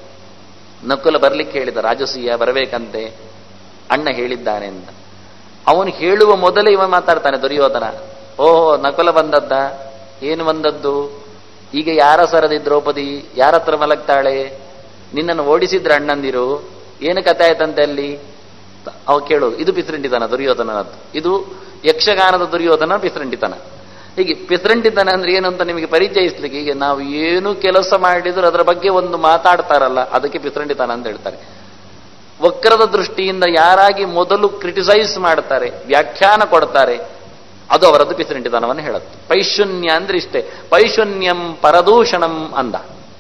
ನಕುಲ ಬರ್ಲಿಕ್ಕೆ ಹೇಳಿದ, ರಾಜಸೂಯ ಬರಬೇಕಂತೆ, ಅಣ್ಣ ಹೇಳಿದ್ದಾನೆ ಅಂತ. ಅವನು ಹೇಳುವ ಮೊದಲೇ ಇವ ಮಾತಾಡ್ತಾನೆ ದುರ್ಯೋಧನ. ಓಹೋ, ನಕುಲ ಬಂದದ್ದ? ಏನು ಬಂದದ್ದು? ಈಗ ಯಾರ ಸರದಿ ದ್ರೌಪದಿ? ಯಾರ ಹತ್ರ ಮಲಗ್ತಾಳೆ? ನಿನ್ನನ್ನು ಓಡಿಸಿದ್ರ ಅಣ್ಣಂದಿರು? ಏನು ಕಥೆ ಆಯ್ತಂತೆ ಅಲ್ಲಿ? ಅವ ಕೇಳೋದು. ಇದು ಪಿಸರಂಟಿತನ ದುರ್ಯೋಧನನದ್ದು. ಇದು ಯಕ್ಷಗಾನದ ದುರ್ಯೋಧನ ಪಿಸರಂಟಿತನ. ಹೀಗೆ ಪಿಸರಂಟಿತನ ಅಂದ್ರೆ ಏನು ಅಂತ ನಿಮಗೆ ಪರಿಚಯಿಸ್ಲಿಕ್ಕೆ, ಈಗ ನಾವು ಏನು ಕೆಲಸ ಮಾಡಿದ್ರು ಅದರ ಬಗ್ಗೆ ಒಂದು ಮಾತಾಡ್ತಾರಲ್ಲ, ಅದಕ್ಕೆ ಪಿಸರಂಟಿತನ ಅಂತ ಹೇಳ್ತಾರೆ. ವಕ್ರದ ದೃಷ್ಟಿಯಿಂದ ಯಾರಾಗಿ ಮೊದಲು ಕ್ರಿಟಿಸೈಸ್ ಮಾಡ್ತಾರೆ, ವ್ಯಾಖ್ಯಾನ ಕೊಡ್ತಾರೆ, ಅದು ಅವರದ್ದು ಪಿಸರಂಟಿತನವನ್ನು ಹೇಳುತ್ತೆ. ಪೈಶೂನ್ಯ ಅಂದ್ರೆ ಇಷ್ಟೇ. ಪೈಶೂನ್ಯಂ ಪರದೂಷಣಂ ಅಂದ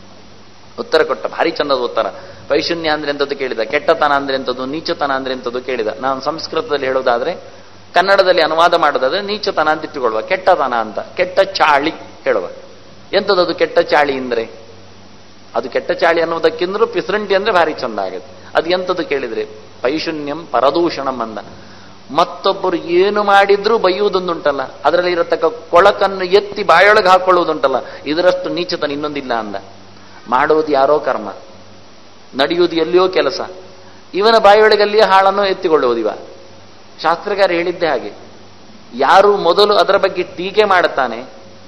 ಉತ್ತರ ಕೊಟ್ಟ. ಭಾರಿ ಚಂದದ ಉತ್ತರ. ಪೈಶೂನ್ಯ ಅಂದ್ರೆ ಎಂಥದ್ದು ಕೇಳಿದ, ಕೆಟ್ಟತನ ಅಂದ್ರೆ ಎಂಥದ್ದು, ನೀಚತನ ಅಂದ್ರೆ ಎಂಥದ್ದು ಕೇಳಿದ. ನಾನು ಸಂಸ್ಕೃತದಲ್ಲಿ ಹೇಳೋದಾದ್ರೆ, ಕನ್ನಡದಲ್ಲಿ ಅನುವಾದ ಮಾಡೋದಾದ್ರೆ ನೀಚತನ ಅಂತ ಇಟ್ಟುಕೊಳ್ಳುವ, ಕೆಟ್ಟತನ ಅಂತ, ಕೆಟ್ಟ ಚಾಳಿ ಹೇಳುವ. ಎಂಥದ್ದು ಕೆಟ್ಟ ಚಾಳಿ ಅಂದ್ರೆ? ಅದು ಕೆಟ್ಟ ಚಾಳಿ ಅನ್ನೋದಕ್ಕಿಂತಲೂ ಪಿಸರಂಟಿ ಅಂದ್ರೆ ಭಾರಿ ಚಂದ ಆಗುತ್ತೆ. ಅದು ಎಂಥದ್ದು ಕೇಳಿದ್ರೆ ಪೈಶೂನ್ಯಂ ಪರದೂಷಣಂ ಅಂದ. ಮತ್ತೊಬ್ಬರು ಏನು ಮಾಡಿದ್ರೂ ಬೈಯುವುದೊಂದುಂಟಲ್ಲ, ಅದರಲ್ಲಿ ಇರತಕ್ಕ ಕೊಳಕನ್ನು ಎತ್ತಿ ಬಾಯೊಳಗೆ ಹಾಕೊಳ್ಳುವುದುಂಟಲ್ಲ, ಇದರಷ್ಟು ನೀಚತನ ಇನ್ನೊಂದಿಲ್ಲ ಅಂದ. ಮಾಡುವುದು ಯಾರೋ ಕರ್ಮ, ನಡೆಯುವುದು ಎಲ್ಲಿಯೋ ಕೆಲಸ, ಇವನ ಬಾಯೊಳಗಲ್ಲಿಯೇ ಹಾಳನ್ನು ಎತ್ತಿಕೊಳ್ಳುವುದಿವ. ಶಾಸ್ತ್ರಗಾರ ಹೇಳಿದ್ದೇ ಹಾಗೆ. ಯಾರು ಮೊದಲು ಅದರ ಬಗ್ಗೆ ಟೀಕೆ ಮಾಡುತ್ತಾನೆ,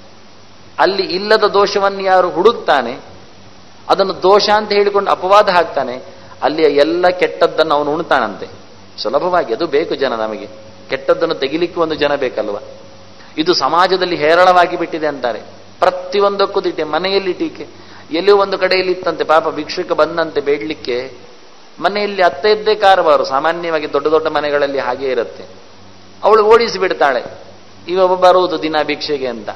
ಅಲ್ಲಿ ಇಲ್ಲದ ದೋಷವನ್ನು ಯಾರು ಹುಡುಕ್ತಾನೆ, ಅದನ್ನು ದೋಷ ಅಂತ ಹೇಳಿಕೊಂಡು ಅಪವಾದ ಹಾಕ್ತಾನೆ, ಅಲ್ಲಿಯ ಎಲ್ಲ ಕೆಟ್ಟದ್ದನ್ನು ಅವನು ಉಣ್ತಾನಂತೆ ಸುಲಭವಾಗಿ. ಅದು ಬೇಕು ಜನ, ನಮಗೆ ಕೆಟ್ಟದ್ದನ್ನು ತೆಗಿಲಿಕ್ಕೆ ಒಂದು ಜನ ಬೇಕಲ್ವ. ಇದು ಸಮಾಜದಲ್ಲಿ ಹೇರಳವಾಗಿ ಬಿಟ್ಟಿದೆ ಅಂತಾರೆ. ಪ್ರತಿಯೊಂದಕ್ಕೂ ತಿಟ್ಟೆ, ಮನೆಯಲ್ಲಿ ಟೀಕೆ. ಎಲ್ಲಿಯೋ ಒಂದು ಕಡೆಯಲ್ಲಿ ಇತ್ತಂತೆ, ಪಾಪ ಭಿಕ್ಷುಕ ಬಂದಂತೆ ಬೇಡಲಿಕ್ಕೆ, ಮನೆಯಲ್ಲಿ ಅತ್ತೆ ಇದ್ದೇ ಕಾರವಾರು, ಸಾಮಾನ್ಯವಾಗಿ ದೊಡ್ಡ ದೊಡ್ಡ ಮನೆಗಳಲ್ಲಿ ಹಾಗೆ ಇರುತ್ತೆ. ಅವಳು ಓಡಿಸಿ ಬಿಡ್ತಾಳೆ, ಇವ ಬರುವುದು ದಿನ ಭಿಕ್ಷೆಗೆ ಅಂತ.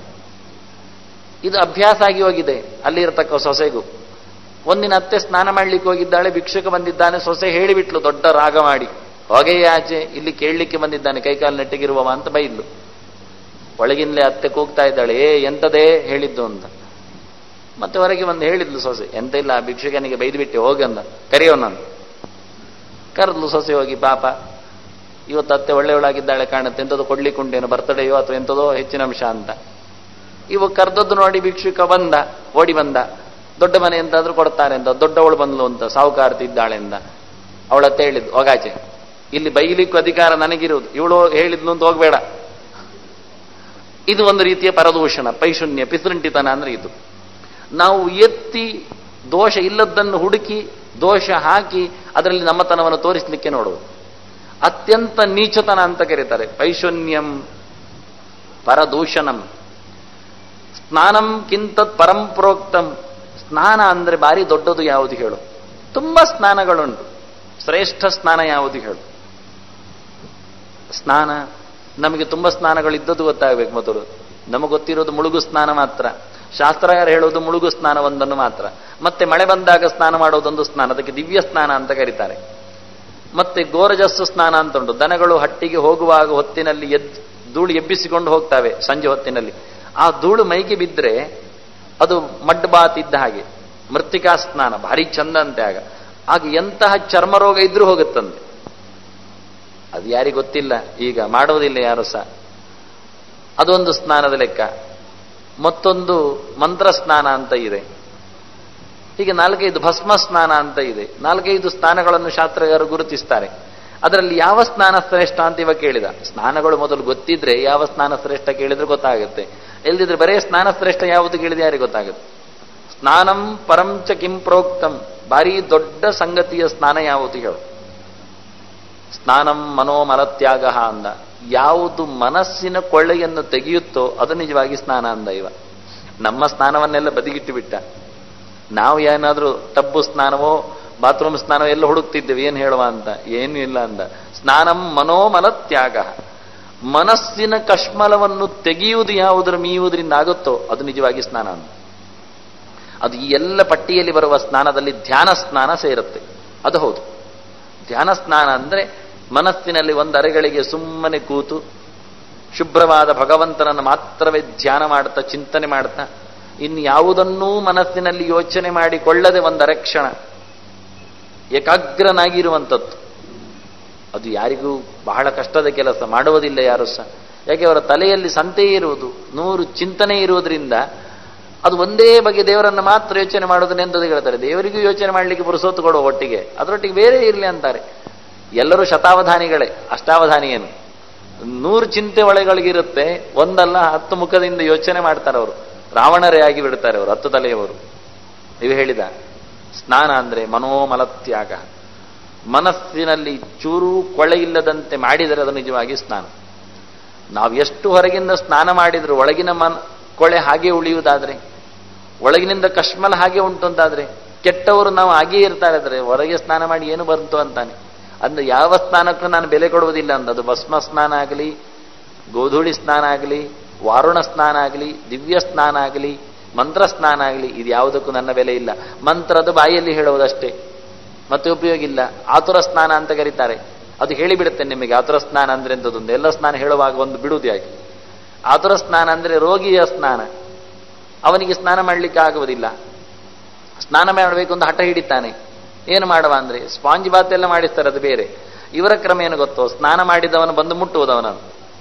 ಇದು ಅಭ್ಯಾಸ ಆಗಿ ಹೋಗಿದೆ ಅಲ್ಲಿ ಇರತಕ್ಕ ಸೊಸೆಗೂ. ಒಂದಿನ ಅತ್ತೆ ಸ್ನಾನ ಮಾಡ್ಲಿಕ್ಕೆ ಹೋಗಿದ್ದಾಳೆ, ಭಿಕ್ಷುಕ ಬಂದಿದ್ದಾನೆ, ಸೊಸೆ ಹೇಳಿಬಿಟ್ಲು ದೊಡ್ಡ ರಾಗ ಮಾಡಿ, ಹೊಗೆ ಆಚೆ, ಇಲ್ಲಿ ಕೇಳಲಿಕ್ಕೆ ಬಂದಿದ್ದಾನೆ, ಕೈಕಾಲು ನೆಟ್ಟಗಿರುವವ ಅಂತ ಬೈದ್ಲು. ಒಳಗಿನಲೇ ಅತ್ತೆ ಕೂಗ್ತಾ ಇದ್ದಾಳೆ, ಎಂತದೇ ಹೇಳಿದ್ದು ಅಂತ. ಮತ್ತೆ ಹೊರಗೆ ಬಂದು ಹೇಳಿದ್ಲು ಸೊಸೆ, ಎಂತ ಇಲ್ಲ, ಆ ಭಿಕ್ಷುಕನಿಗೆ ಬೈದು ಬಿಟ್ಟೆ, ಹೋಗಂದ, ಕರೆಯೋ ನಾನು. ಕರೆದ್ಲು ಸೊಸೆ ಹೋಗಿ, ಪಾಪ ಇವತ್ತು ಅತ್ತೆ ಒಳ್ಳೆಯವಳಾಗಿದ್ದಾಳೆ ಕಾಣುತ್ತೆ, ಎಂಥದ್ದು ಕೊಡ್ಲಿಕ್ಕೆ ಉಂಟೇನೋ, ಬರ್ತಡೆಯೋ ಅಥವಾ ಎಂಥದೋ ಹೆಚ್ಚಿನ ಅಂಶ ಅಂತ. ಇವ ಕರ್ದದ್ದು ನೋಡಿ ಭಿಕ್ಷುಕ ಬಂದ, ಓಡಿ ಬಂದ. ದೊಡ್ಡ ಮನೆ ಎಂತಾದ್ರೂ ಕೊಡ್ತಾರೆ ಅಂತ, ದೊಡ್ಡವಳು ಬಂದ್ಲು ಅಂತ, ಸಾಹುಕಾರ್ತಿ ಇದ್ದಾಳೆ ಅಂತ. ಅವಳತ್ತೆ ಹೇಳಿದ್ದು, ಹೋಗಾಚೆ, ಇಲ್ಲಿ ಬೈಲಿಕ್ಕೂ ಅಧಿಕಾರ ನನಗಿರುವುದು, ಇವಳು ಹೇಳಿದ್ಲು ಅಂತ ಹೋಗ್ಬೇಡ. ಇದು ಒಂದು ರೀತಿಯ ಪರದೂಷಣ, ಪೈಶೂನ್ಯ, ಪಿಸರಂಟಿತನ ಅಂದ್ರೆ ಇದು. ನಾವು ಎತ್ತಿ ದೋಷ ಇಲ್ಲದ್ದನ್ನು ಹುಡುಕಿ ದೋಷ ಹಾಕಿ ಅದರಲ್ಲಿ ನಮ್ಮತನವನ್ನು ತೋರಿಸಲಿಕ್ಕೆ ನೋಡುವುದು ಅತ್ಯಂತ ನೀಚತನ ಅಂತ ಕರೀತಾರೆ. ಪೈಶೂನ್ಯಂ ಪರದೂಷಣಂ. ಸ್ನಾನಂ ಕಿಂತತ್ ಪರಂಪ್ರೋಕ್ತಂ. ಸ್ನಾನ ಅಂದ್ರೆ ಭಾರಿ ದೊಡ್ಡದು ಯಾವುದು ಹೇಳು? ತುಂಬಾ ಸ್ನಾನಗಳುಂಟು. ಶ್ರೇಷ್ಠ ಸ್ನಾನ ಯಾವುದು ಹೇಳು? ಸ್ನಾನ ನಮಗೆ ತುಂಬಾ ಸ್ನಾನಗಳಿದ್ದದ್ದು ಗೊತ್ತಾಗಬೇಕು ಮೊದಲು. ನಮಗೆ ಗೊತ್ತಿರೋದು ಮುಳುಗು ಸ್ನಾನ ಮಾತ್ರ. ಶಾಸ್ತ್ರಗಾರ ಹೇಳೋದು ಮುಳುಗು ಸ್ನಾನ ಒಂದನ್ನು ಮಾತ್ರ. ಮತ್ತೆ ಮಳೆ ಬಂದಾಗ ಸ್ನಾನ ಮಾಡೋದೊಂದು ಸ್ನಾನ, ಅದಕ್ಕೆ ದಿವ್ಯ ಸ್ನಾನ ಅಂತ ಕರೀತಾರೆ. ಮತ್ತೆ ಗೋರಜಸ್ಸು ಸ್ನಾನ ಅಂತ ಉಂಟು. ದನಗಳು ಹಟ್ಟಿಗೆ ಹೋಗುವಾಗ ಹೊತ್ತಿನಲ್ಲಿ ಧೂಳು ಎಬ್ಬಿಸಿಕೊಂಡು ಹೋಗ್ತವೆ ಸಂಜೆ ಹೊತ್ತಿನಲ್ಲಿ. ಆ ಧೂಳು ಮೈಗೆ ಬಿದ್ದರೆ ಅದು ಮಡ್ ಬಾತ್ ಇದ್ದ ಹಾಗೆ, ಮೃತ್ತಿಕಾ ಸ್ನಾನ ಭಾರಿ ಚಂದ ಅಂತೆ. ಆಗ ಎಂತಹ ಚರ್ಮ ರೋಗ ಇದ್ರೂ ಹೋಗುತ್ತಂತೆ. ಅದು ಯಾರಿಗೆ ಗೊತ್ತಿಲ್ಲ, ಈಗ ಮಾಡೋದಿಲ್ಲ ಯಾರು ಸಹ. ಅದೊಂದು ಸ್ನಾನದ ಲೆಕ್ಕ. ಮತ್ತೊಂದು ಮಂತ್ರ ಸ್ನಾನ ಅಂತ ಇದೆ. ಹೀಗೆ 4-5 ಭಸ್ಮ ಸ್ನಾನ ಅಂತ ಇದೆ. 4-5 ಸ್ನಾನಗಳನ್ನು ಶಾಸ್ತ್ರಗಾರರು ಗುರುತಿಸ್ತಾರೆ. ಅದರಲ್ಲಿ ಯಾವ ಸ್ನಾನ ಶ್ರೇಷ್ಠ ಅಂತ ಇವಾಗ ಕೇಳಿದ. ಸ್ನಾನಗಳು ಮೊದಲು ಗೊತ್ತಿದ್ರೆ ಯಾವ ಸ್ನಾನ ಶ್ರೇಷ್ಠ ಕೇಳಿದ್ರೆ ಗೊತ್ತಾಗುತ್ತೆ. ಎಲ್ದಿದ್ರೆ ಬರೇ ಸ್ನಾನ ಶ್ರೇಷ್ಠ ಯಾವುದು ಕೇಳಿದ್ರೆ ಯಾರಿಗೆ ಗೊತ್ತಾಗುತ್ತೆ. ಸ್ನಾನಂ ಪರಂಚ ಕಿಂ ಪ್ರೋಕ್ತಂ, ಭಾರಿ ದೊಡ್ಡ ಸಂಗತಿಯ ಸ್ನಾನ ಯಾವುದು ಹೇಳು. ಸ್ನಾನಂ ಮನೋಮಲತ್ಯಾಗ ಅಂದ. ಯಾವುದು ಮನಸ್ಸಿನ ಕೊಳ್ಳೆಯನ್ನು ತೆಗೆಯುತ್ತೋ ಅದು ನಿಜವಾಗಿ ಸ್ನಾನ ಅಂದ ಇವ. ನಮ್ಮ ಸ್ನಾನವನ್ನೆಲ್ಲ ಬದಿಗಿಟ್ಟು ಬಿಟ್ಟ. ನಾವು ಏನಾದ್ರೂ ಟಬ್ಬು ಸ್ನಾನವೋ ಬಾತ್ರೂಮ್ ಸ್ನಾನವೋ ಎಲ್ಲ ಹುಡುಕ್ತಿದ್ದೇವೆ, ಏನು ಹೇಳುವ ಅಂತ. ಏನೂ ಇಲ್ಲ ಅಂದ. ಸ್ನಾನಂ ಮನೋಮಲತ್ಯಾಗ, ಮನಸ್ಸಿನ ಕಶ್ಮಲವನ್ನು ತೆಗೆಯುವುದು ಯಾವುದರ ಮೀಯುವುದರಿಂದ ಆಗುತ್ತೋ ಅದು ನಿಜವಾಗಿ ಸ್ನಾನ ಅಂದ. ಅದು ಈ ಎಲ್ಲ ಪಟ್ಟಿಯಲ್ಲಿ ಬರುವ ಸ್ನಾನದಲ್ಲಿ ಧ್ಯಾನ ಸ್ನಾನ ಸೇರುತ್ತೆ. ಅದು ಹೌದು. ಧ್ಯಾನ ಸ್ನಾನ ಅಂದ್ರೆ ಮನಸ್ಸಿನಲ್ಲಿ ಒಂದು ಅರೆಗಳಿಗೆ ಸುಮ್ಮನೆ ಕೂತು ಶುಭ್ರವಾದ ಭಗವಂತನನ್ನು ಮಾತ್ರವೇ ಧ್ಯಾನ ಮಾಡ್ತಾ ಚಿಂತನೆ ಮಾಡ್ತಾ ಇನ್ನು ಯಾವುದನ್ನೂ ಮನಸ್ಸಿನಲ್ಲಿ ಯೋಚನೆ ಮಾಡಿಕೊಳ್ಳದೆ ಒಂದು ಅರೆಕ್ಷಣ ಏಕಾಗ್ರನಾಗಿರುವಂಥದ್ದು. ಅದು ಯಾರಿಗೂ ಬಹಳ ಕಷ್ಟದ ಕೆಲಸ, ಮಾಡುವುದಿಲ್ಲ ಯಾರು ಸಹ. ಯಾಕೆ ಅವರ ತಲೆಯಲ್ಲಿ ಸಂತೆ ಇರುವುದು, 100 ಚಿಂತನೆ ಇರುವುದರಿಂದ ಅದು ಒಂದೇ ಬಗ್ಗೆ ದೇವರನ್ನು ಮಾತ್ರ ಯೋಚನೆ ಮಾಡೋದನ್ನೆಂದು ಹೇಳ್ತಾರೆ. ದೇವರಿಗೂ ಯೋಚನೆ ಮಾಡಲಿಕ್ಕೆ ಪುರುಸೊತ್ತು ಕೊಡುವ ಒಟ್ಟಿಗೆ ಅದರೊಟ್ಟಿಗೆ ಬೇರೆ ಇರಲಿ ಅಂತಾರೆ. ಎಲ್ಲರೂ ಶತಾವಧಾನಿಗಳೇ, ಅಷ್ಟಾವಧಾನಿ ಏನು. 100 ಚಿಂತೆ ಒಳಗಳಿಗಿರುತ್ತೆ, ಒಂದಲ್ಲ 10 ಮುಖದಿಂದ ಯೋಚನೆ ಮಾಡ್ತಾರೆ ಅವರು. ರಾವಣರೇ ಆಗಿ ಬಿಡ್ತಾರೆ ಅವರು, 10 ತಲೆಯವರು. ನೀವು ಹೇಳಿದ ಸ್ನಾನ ಅಂದ್ರೆ ಮನೋಮಲತ್ಯಾಗ, ಮನಸ್ಸಿನಲ್ಲಿ ಚೂರು ಕೊಳೆ ಇಲ್ಲದಂತೆ ಮಾಡಿದರೆ ಅದು ನಿಜವಾಗಿ ಸ್ನಾನ. ನಾವು ಎಷ್ಟು ಹೊರಗಿಂದ ಸ್ನಾನ ಮಾಡಿದ್ರು ಒಳಗಿನ ಕೊಳೆ ಹಾಗೆ ಉಳಿಯುವುದಾದ್ರೆ, ಒಳಗಿನಿಂದ ಕಶ್ಮಲ ಹಾಗೆ ಉಂಟು ಅಂತಾದ್ರೆ, ಕೆಟ್ಟವರು ನಾವು ಹಾಗೇ ಇರ್ತಾರೆ ಅಂದ್ರೆ ಹೊರಗೆ ಸ್ನಾನ ಮಾಡಿ ಏನು ಬಂತು ಅಂತಾನೆ. ಅಂದ್ರೆ ಯಾವ ಸ್ನಾನಕ್ಕೂ ನಾನು ಬೆಲೆ ಕೊಡುವುದಿಲ್ಲ ಅಂತ. ಅದು ಭಸ್ಮ ಸ್ನಾನ ಆಗಲಿ, ಗೋಧೂಳಿ ಸ್ನಾನ ಆಗಲಿ, ವಾರುಣ ಸ್ನಾನ ಆಗಲಿ, ದಿವ್ಯ ಸ್ನಾನ ಆಗಲಿ, ಮಂತ್ರ ಸ್ನಾನ ಆಗಲಿ, ಇದು ಯಾವುದಕ್ಕೂ ನನ್ನ ಬೆಲೆ ಇಲ್ಲ. ಮಂತ್ರದ ಬಾಯಲ್ಲಿ ಹೇಳುವುದಷ್ಟೇ, ಮತ್ತೆ ಉಪಯೋಗ ಇಲ್ಲ. ಆತುರ ಸ್ನಾನ ಅಂತ ಕರೀತಾರೆ. ಅದು ಹೇಳಿಬಿಡುತ್ತೇನೆ ನಿಮಗೆ. ಆತುರ ಸ್ನಾನ ಅಂದ್ರೆ ಎಂಥದ್ದೊಂದು. ಎಲ್ಲ ಸ್ನಾನ ಹೇಳುವಾಗ ಒಂದು ಬಿಡುವುದು ಯಾಕೆ. ಆತುರ ಸ್ನಾನ ಅಂದ್ರೆ ರೋಗಿಯ ಸ್ನಾನ. ಅವನಿಗೆ ಸ್ನಾನ ಮಾಡಲಿಕ್ಕೆ ಆಗುವುದಿಲ್ಲ. ಸ್ನಾನ ಮಾಡಬೇಕು ಅಂತ ಹಠ ಹಿಡಿತಾನೆ. ಏನು ಮಾಡುವ ಅಂದ್ರೆ ಸ್ಪಾಂಜ್ ಬಾತ್ ಎಲ್ಲ ಮಾಡಿಸ್ತಾರೆ, ಅದು ಬೇರೆ. ಇವರ ಕ್ರಮ ಏನು ಗೊತ್ತೋ, ಸ್ನಾನ ಮಾಡಿದವನು ಬಂದು ಮುಟ್ಟುವುದವನನ್ನು,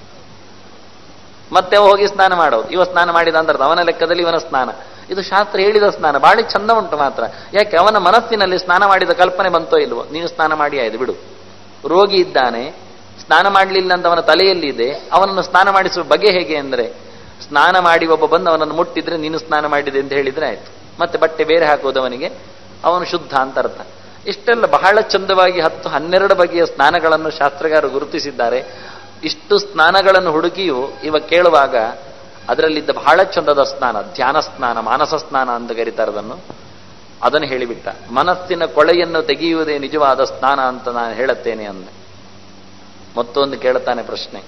ಮತ್ತೆ ಹೋಗಿ ಸ್ನಾನ ಮಾಡೋದು. ಇವ ಸ್ನಾನ ಮಾಡಿದ ಅಂತ ಅವನ ಲೆಕ್ಕದಲ್ಲಿ ಇವನ ಸ್ನಾನ. ಇದು ಶಾಸ್ತ್ರ ಹೇಳಿದ ಸ್ನಾನ, ಬಾಳಿ ಚಂದ ಉಂಟು ಮಾತ್ರ. ಯಾಕೆ ಅವನ ಮನಸ್ಸಿನಲ್ಲಿ ಸ್ನಾನ ಮಾಡಿದ ಕಲ್ಪನೆ ಬಂತೋ ಇಲ್ವೋ. ನೀವು ಸ್ನಾನ ಮಾಡಿ ಆಯ್ತು ಬಿಡು. ರೋಗಿ ಇದ್ದಾನೆ, ಸ್ನಾನ ಮಾಡಲಿಲ್ಲ ಅಂತ ಅವನ ತಲೆಯಲ್ಲಿದೆ. ಅವನನ್ನು ಸ್ನಾನ ಮಾಡಿಸುವ ಬಗೆ ಹೇಗೆ ಅಂದ್ರೆ, ಸ್ನಾನ ಮಾಡಿ ಒಬ್ಬ ಬಂದು ಅವನನ್ನು ಮುಟ್ಟಿದ್ರೆ ನೀನು ಸ್ನಾನ ಮಾಡಿದೆ ಅಂತ ಹೇಳಿದ್ರೆ ಆಯ್ತು. ಮತ್ತೆ ಬಟ್ಟೆ ಬೇರೆ ಹಾಕುವುದವನಿಗೆ, ಅವನು ಶುದ್ಧ ಅಂತ ಅರ್ಥ. ಇಷ್ಟೆಲ್ಲ ಬಹಳ ಚಂದವಾಗಿ 10-12 ಬಗೆಯ ಸ್ನಾನಗಳನ್ನು ಶಾಸ್ತ್ರಗಾರರು ಗುರುತಿಸಿದ್ದಾರೆ. ಇಷ್ಟು ಸ್ನಾನಗಳನ್ನು ಹುಡುಕಿಯೂ ಇವ ಕೇಳುವಾಗ ಅದರಲ್ಲಿದ್ದ ಬಹಳ ಚಂದದ ಸ್ನಾನ, ಧ್ಯಾನ ಸ್ನಾನ, ಮಾನಸ ಸ್ನಾನ ಅಂತ ಕರೀತಾರೆ ಅದನ್ನು ಹೇಳಿಬಿಟ್ಟ. ಮನಸ್ಸಿನ ಕೊಳೆಯನ್ನು ತೆಗೆಯುವುದೇ ನಿಜವಾದ ಸ್ನಾನ ಅಂತ ನಾನು ಹೇಳುತ್ತೇನೆ ಅಂದೆ. ಮತ್ತೊಂದು ಕೇಳುತ್ತಾನೆ ಪ್ರಶ್ನೆ,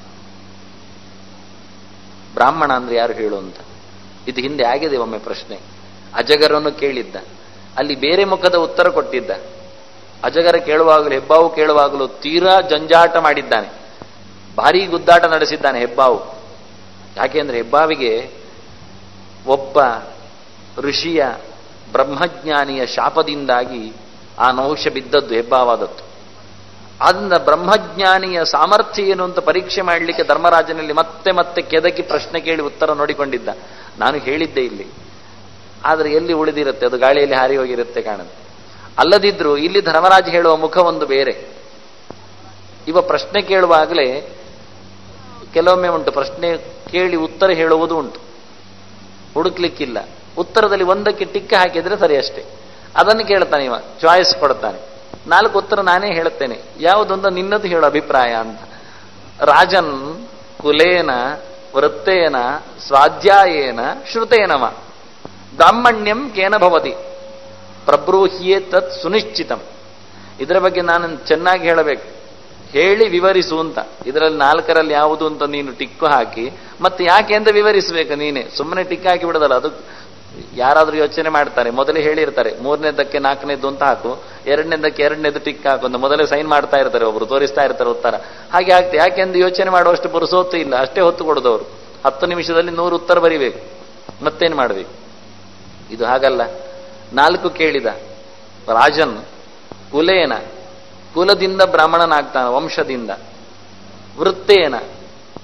ಬ್ರಾಹ್ಮಣ ಅಂದ್ರೆ ಯಾರು ಹೇಳು ಅಂತ. ಇದು ಹಿಂದೆ ಆಗಿದೆ ಒಮ್ಮೆ ಪ್ರಶ್ನೆ. ಅಜಗರನ್ನು ಕೇಳಿದ್ದ, ಅಲ್ಲಿ ಬೇರೆ ಮುಖದ ಉತ್ತರ ಕೊಟ್ಟಿದ್ದ. ಅಜಗರ ಕೇಳುವಾಗಲೂ ಹೆಬ್ಬಾವು ಕೇಳುವಾಗಲೂ ತೀರಾ ಜಂಜಾಟ ಮಾಡಿದ್ದಾನೆ, ಭಾರೀ ಗುದ್ದಾಟ ನಡೆಸಿದ್ದಾನೆ ಹೆಬ್ಬಾವು. ಯಾಕೆಂದ್ರೆ ಹೆಬ್ಬಾವಿಗೆ ಒಬ್ಬ ಋಷಿಯ ಬ್ರಹ್ಮಜ್ಞಾನಿಯ ಶಾಪದಿಂದಾಗಿ ಆ ನೌಷ ಬಿದ್ದದ್ದು, ಹೆಬ್ಬಾವಾದದ್ದು. ಅದನ್ನ ಬ್ರಹ್ಮಜ್ಞಾನಿಯ ಸಾಮರ್ಥ್ಯ ಏನು ಅಂತ ಪರೀಕ್ಷೆ ಮಾಡಲಿಕ್ಕೆ ಧರ್ಮರಾಜನಲ್ಲಿ ಮತ್ತೆ ಮತ್ತೆ ಕೆದಕಿ ಪ್ರಶ್ನೆ ಕೇಳಿ ಉತ್ತರ ನೋಡಿಕೊಂಡಿದ್ದ. ನಾನು ಹೇಳಿದ್ದೆ ಇಲ್ಲಿ, ಆದರೆ ಎಲ್ಲಿ ಉಳಿದಿರುತ್ತೆ, ಅದು ಗಾಳಿಯಲ್ಲಿ ಹಾರಿ ಹೋಗಿರುತ್ತೆ ಕಾಣುತ್ತೆ. ಅಲ್ಲದಿದ್ರೂ ಇಲ್ಲಿ ಧರ್ಮರಾಜ ಹೇಳುವ ಮುಖ ಒಂದು ಬೇರೆ. ಇವ ಪ್ರಶ್ನೆ ಕೇಳುವಾಗಲೇ ಕೆಲವೊಮ್ಮೆ ಉಂಟು, ಪ್ರಶ್ನೆ ಕೇಳಿ ಉತ್ತರ ಹೇಳುವುದು ಉಂಟು, ಹುಡುಕ್ಲಿಕ್ಕಿಲ್ಲ. ಉತ್ತರದಲ್ಲಿ ಒಂದಕ್ಕೆ ಟಿಕ್ಕ ಹಾಕಿದ್ರೆ ಸರಿ ಅಷ್ಟೇ. ಅದನ್ನು ಕೇಳ್ತಾನೆ ಇವ, ಚಾಯ್ಸ್ ಕೊಡ್ತಾನೆ. 4 ಉತ್ತರ ನಾನೇ ಹೇಳುತ್ತೇನೆ, ಯಾವುದೊಂದು ನಿನ್ನದು ಹೇಳು ಅಭಿಪ್ರಾಯ ಅಂತ. ರಾಜನ್ ಕುಲೇನ ವೃತ್ತೇನ ಸ್ವಾಧ್ಯಾಯೇನ ಶ್ರುತೇನವ ಬ್ರಾಹ್ಮಣ್ಯಂ ಕೇನ ಭವತಿ ಪ್ರಬ್ರೂಹ್ಯೇ ತತ್ ಸುನಿಶ್ಚಿತಂ. ಇದರ ಬಗ್ಗೆ ನಾನು ಚೆನ್ನಾಗಿ ಹೇಳಬೇಕು, ಹೇಳಿ ವಿವರಿಸು ಅಂತ. ಇದರಲ್ಲಿ 4ರಲ್ಲಿ ಯಾವುದು ಅಂತ ನೀನು ಟಿಕ್ಕು ಹಾಕಿ ಮತ್ತೆ ಯಾಕೆ ಅಂತ ವಿವರಿಸಬೇಕು ನೀನೆ. ಸುಮ್ಮನೆ ಟಿಕ್ ಹಾಕಿ ಬಿಡೋದಲ್ಲ. ಅದು ಯಾರಾದ್ರೂ ಯೋಚನೆ ಮಾಡ್ತಾರೆ, ಮೊದಲೇ ಹೇಳಿರ್ತಾರೆ 3ನೇದಕ್ಕೆ 4ನೇದು ಅಂತ ಹಾಕು, 2ನೇದಕ್ಕೆ 2ನೇದು ಟಿಕ್ ಹಾಕು ಅಂತ ಮೊದಲೇ ಸೈನ್ ಮಾಡ್ತಾ ಇರ್ತಾರೆ, ಒಬ್ರು ತೋರಿಸ್ತಾ ಇರ್ತಾರೆ ಉತ್ತರ. ಹಾಗೆ ಆಗ್ತದೆ. ಯಾಕೆಂದು ಯೋಚನೆ ಮಾಡುವಷ್ಟು ಪುರುಸೊತ್ತು ಇಲ್ಲ, ಅಷ್ಟೇ ಹೊತ್ತು ಕೊಡೋದವರು. 10 ನಿಮಿಷದಲ್ಲಿ 100 ಉತ್ತರ ಬರಿಬೇಕು, ಮತ್ತೇನು ಮಾಡಬೇಕು. ಇದು ಹಾಗಲ್ಲ. 4 ಕೇಳಿದ. ರಾಜನ್ ಕುಲೇನ, ಕುಲದಿಂದ ಬ್ರಾಹ್ಮಣನಾಗ್ತಾನೆ, ವಂಶದಿಂದ. ವೃತ್ತೇನ,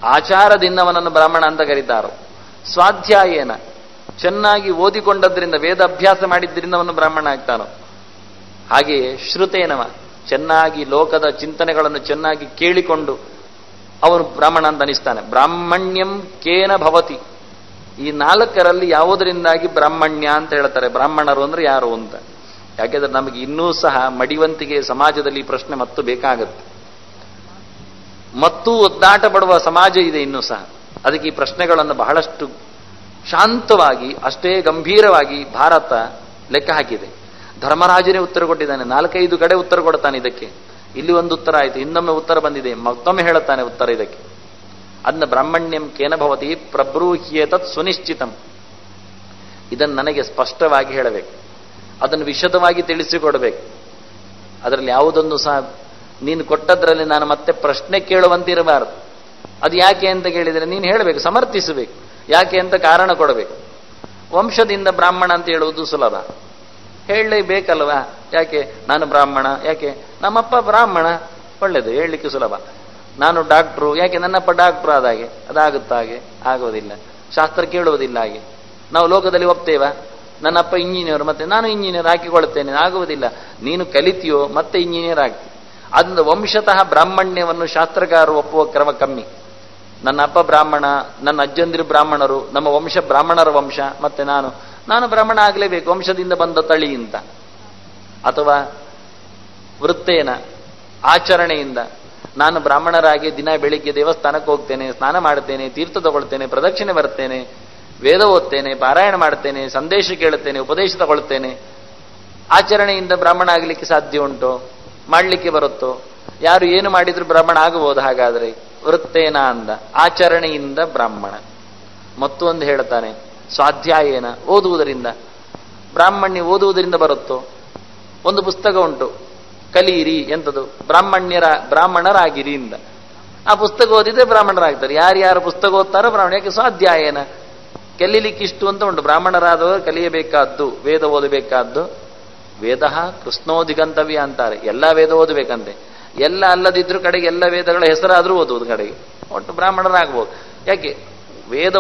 ಆಚಾರದಿಂದ ಅವನನ್ನು ಬ್ರಾಹ್ಮಣ ಅಂತ ಕರೀತಾರೋ, ಸ್ವಾಧ್ಯಾಯೇನ ಚೆನ್ನಾಗಿ ಓದಿಕೊಂಡದ್ರಿಂದ ವೇದ ಅಭ್ಯಾಸ ಮಾಡಿದ್ರಿಂದ ಅವನು ಬ್ರಾಹ್ಮಣ ಆಗ್ತಾನೋ, ಹಾಗೆಯೇ ಶ್ರುತೇನವ ಚೆನ್ನಾಗಿ ಲೋಕದ ಚಿಂತನೆಗಳನ್ನು ಚೆನ್ನಾಗಿ ಕೇಳಿಕೊಂಡು ಅವನು ಬ್ರಾಹ್ಮಣ ಅಂತ ಅನಿಸ್ತಾನೆ. ಬ್ರಾಹ್ಮಣ್ಯಂ ಕೇನ ಭವತಿ, ಈ ನಾಲ್ಕರಲ್ಲಿ ಯಾವುದರಿಂದಾಗಿ ಬ್ರಾಹ್ಮಣ್ಯ ಅಂತ ಹೇಳ್ತಾರೆ. ಬ್ರಾಹ್ಮಣರು ಅಂದ್ರೆ ಯಾರು ಅಂತ. ಯಾಕೆಂದ್ರೆ ನಮಗೆ ಇನ್ನೂ ಸಹ ಮಡಿವಂತಿಗೆ ಸಮಾಜದಲ್ಲಿ ಈ ಪ್ರಶ್ನೆ ಮತ್ತು ಬೇಕಾಗತ್ತೆ. ಮತ್ತೂ ಒದ್ದಾಟ ಪಡುವ ಸಮಾಜ ಇದೆ ಇನ್ನೂ ಸಹ. ಅದಕ್ಕೆ ಈ ಪ್ರಶ್ನೆಗಳನ್ನು ಬಹಳಷ್ಟು ಶಾಂತವಾಗಿ, ಅಷ್ಟೇ ಗಂಭೀರವಾಗಿ ಭಾರತ ಲೆಕ್ಕ ಹಾಕಿದೆ. ಧರ್ಮರಾಜನೇ ಉತ್ತರ ಕೊಟ್ಟಿದ್ದಾನೆ, 4-5 ಕಡೆ ಉತ್ತರ ಕೊಡ್ತಾನೆ ಇದಕ್ಕೆ. ಇಲ್ಲಿ ಒಂದು ಉತ್ತರ ಆಯಿತು, ಇನ್ನೊಮ್ಮೆ ಉತ್ತರ ಬಂದಿದೆ, ಮತ್ತೊಮ್ಮೆ ಹೇಳುತ್ತಾನೆ ಉತ್ತರ ಇದಕ್ಕೆ. ಅದನ್ನ ಬ್ರಾಹ್ಮಣ್ಯಂ ಕೇನ ಭವತಿ ಪ್ರಬ್ರೂಹ್ಯೇತತ್ ಸುನಿಶ್ಚಿತಂ. ಇದನ್ನು ನನಗೆ ಸ್ಪಷ್ಟವಾಗಿ ಹೇಳಬೇಕು, ಅದನ್ನು ವಿಶದವಾಗಿ ತಿಳಿಸಿಕೊಡಬೇಕು. ಅದರಲ್ಲಿ ಯಾವುದೊಂದು ಸಹ ನೀನು ಕೊಟ್ಟದ್ರಲ್ಲಿ ನಾನು ಮತ್ತೆ ಪ್ರಶ್ನೆ ಕೇಳುವಂತಿರಬಾರದು. ಅದು ಯಾಕೆ ಅಂತ ಕೇಳಿದರೆ ನೀನು ಹೇಳಬೇಕು, ಸಮರ್ಥಿಸಬೇಕು. ಯಾಕೆ ಅಂತ ಕಾರಣ ಕೊಡಬೇಕು. ವಂಶದಿಂದ ಬ್ರಾಹ್ಮಣ ಅಂತ ಹೇಳುವುದು ಸುಲಭ, ಹೇಳಲೇಬೇಕಲ್ವಾ? ಯಾಕೆ ನಾನು ಬ್ರಾಹ್ಮಣ, ಯಾಕೆ ನಮ್ಮಪ್ಪ ಬ್ರಾಹ್ಮಣ, ಒಳ್ಳೆಯದು, ಹೇಳಲಿಕ್ಕೆ ಸುಲಭ. ನಾನು ಡಾಕ್ಟ್ರು, ಯಾಕೆ ನನ್ನಪ್ಪ ಡಾಕ್ಟ್ರು ಆದಾಗೆ, ಅದಾಗುತ್ತಾ? ಹಾಗೆ ಆಗೋದಿಲ್ಲ, ಶಾಸ್ತ್ರ ಕೇಳುವುದಿಲ್ಲ. ಹಾಗೆ ನಾವು ಲೋಕದಲ್ಲಿ ಒಪ್ತೇವಾ? ನನ್ನಪ್ಪ ಇಂಜಿನಿಯರ್, ಮತ್ತೆ ನಾನು ಇಂಜಿನಿಯರ್ ಹಾಕಿಕೊಳ್ತೇನೆ, ಆಗುವುದಿಲ್ಲ. ನೀನು ಕಲಿತೀಯೋ ಮತ್ತೆ ಇಂಜಿನಿಯರ್ ಆಗ್ತಿ. ಅದರಿಂದ ವಂಶತಃ ಬ್ರಾಹ್ಮಣ್ಯವನ್ನು ಶಾಸ್ತ್ರಕಾರರು ಒಪ್ಪುವ ಕ್ರಮ ಕಮ್ಮಿ. ನನ್ನ ಅಪ್ಪ ಬ್ರಾಹ್ಮಣ, ನನ್ನ ಅಜ್ಜಂದಿರು ಬ್ರಾಹ್ಮಣರು, ನಮ್ಮ ವಂಶ ಬ್ರಾಹ್ಮಣರ ವಂಶ, ಮತ್ತೆ ನಾನು ಬ್ರಾಹ್ಮಣ ಆಗಲೇಬೇಕು, ವಂಶದಿಂದ ಬಂದ ತಳಿ ಅಂತ. ಅಥವಾ ವೃತ್ತೇನ ಆಚರಣೆಯಿಂದ ನಾನು ಬ್ರಾಹ್ಮಣರಾಗಿ ದಿನ ಬೆಳಿಗ್ಗೆ ದೇವಸ್ಥಾನಕ್ಕೆ ಹೋಗ್ತೇನೆ, ಸ್ನಾನ ಮಾಡ್ತೇನೆ, ತೀರ್ಥ ತಗೊಳ್ತೇನೆ, ಪ್ರದಕ್ಷಿಣೆ ಬರ್ತೇನೆ, ವೇದ ಓದ್ತೇನೆ, ಪಾರಾಯಣ ಮಾಡ್ತೇನೆ, ಸಂದೇಶ ಕೇಳುತ್ತೇನೆ, ಉಪದೇಶ ತಗೊಳ್ತೇನೆ. ಆಚರಣೆಯಿಂದ ಬ್ರಾಹ್ಮಣ ಆಗಲಿಕ್ಕೆ ಸಾಧ್ಯ ಉಂಟೋ? ಮಾಡಲಿಕ್ಕೆ ಬರುತ್ತೋ? ಯಾರು ಏನು ಮಾಡಿದ್ರು ಬ್ರಾಹ್ಮಣ ಆಗಬಹುದು. ಹಾಗಾದ್ರೆ ವೃತ್ತೇನ ಅಂದ, ಆಚರಣೆಯಿಂದ ಬ್ರಾಹ್ಮಣ. ಮತ್ತೊಂದು ಹೇಳ್ತಾನೆ, ಸ್ವಾಧ್ಯಾಯೇನ ಓದುವುದರಿಂದ. ಬ್ರಾಹ್ಮಣ್ಯ ಓದುವುದರಿಂದ ಬರುತ್ತೋ? ಒಂದು ಪುಸ್ತಕ ಉಂಟು, ಕಲೀರಿ ಎಂಥದ್ದು, ಬ್ರಾಹ್ಮಣರಾಗಿರಿ ಇಂದ. ಆ ಪುಸ್ತಕ ಓದಿದ್ರೆ ಬ್ರಾಹ್ಮಣರಾಗ್ತಾರೆ. ಯಾರ್ಯಾರು ಪುಸ್ತಕ ಓದ್ತಾರೋ ಬ್ರಾಹ್ಮಣ. ಯಾಕೆ? ಸ್ವಾಧ್ಯಾಯನ ಕಲೀಲಿಕ್ಕೆ ಇಷ್ಟು ಅಂತ ಉಂಟು. ಬ್ರಾಹ್ಮಣರಾದವರು ಕಲಿಯಬೇಕಾದ್ದು, ವೇದ ಓದಬೇಕಾದ್ದು. ವೇದ ಕೃಷ್ಣೋಧಿಗಂತವ್ಯ ಅಂತಾರೆ, ಎಲ್ಲ ವೇದ ಓದಬೇಕಂತೆ. ಎಲ್ಲ ಅಲ್ಲದಿದ್ರು ಕಡೆಗೆ ಎಲ್ಲ ವೇದಗಳ ಹೆಸರಾದ್ರೂ ಓದುವುದು ಕಡೆಗೆ, ಒಟ್ಟು ಬ್ರಾಹ್ಮಣರಾಗ್ಬೋದು. ಯಾಕೆ? ವೇದ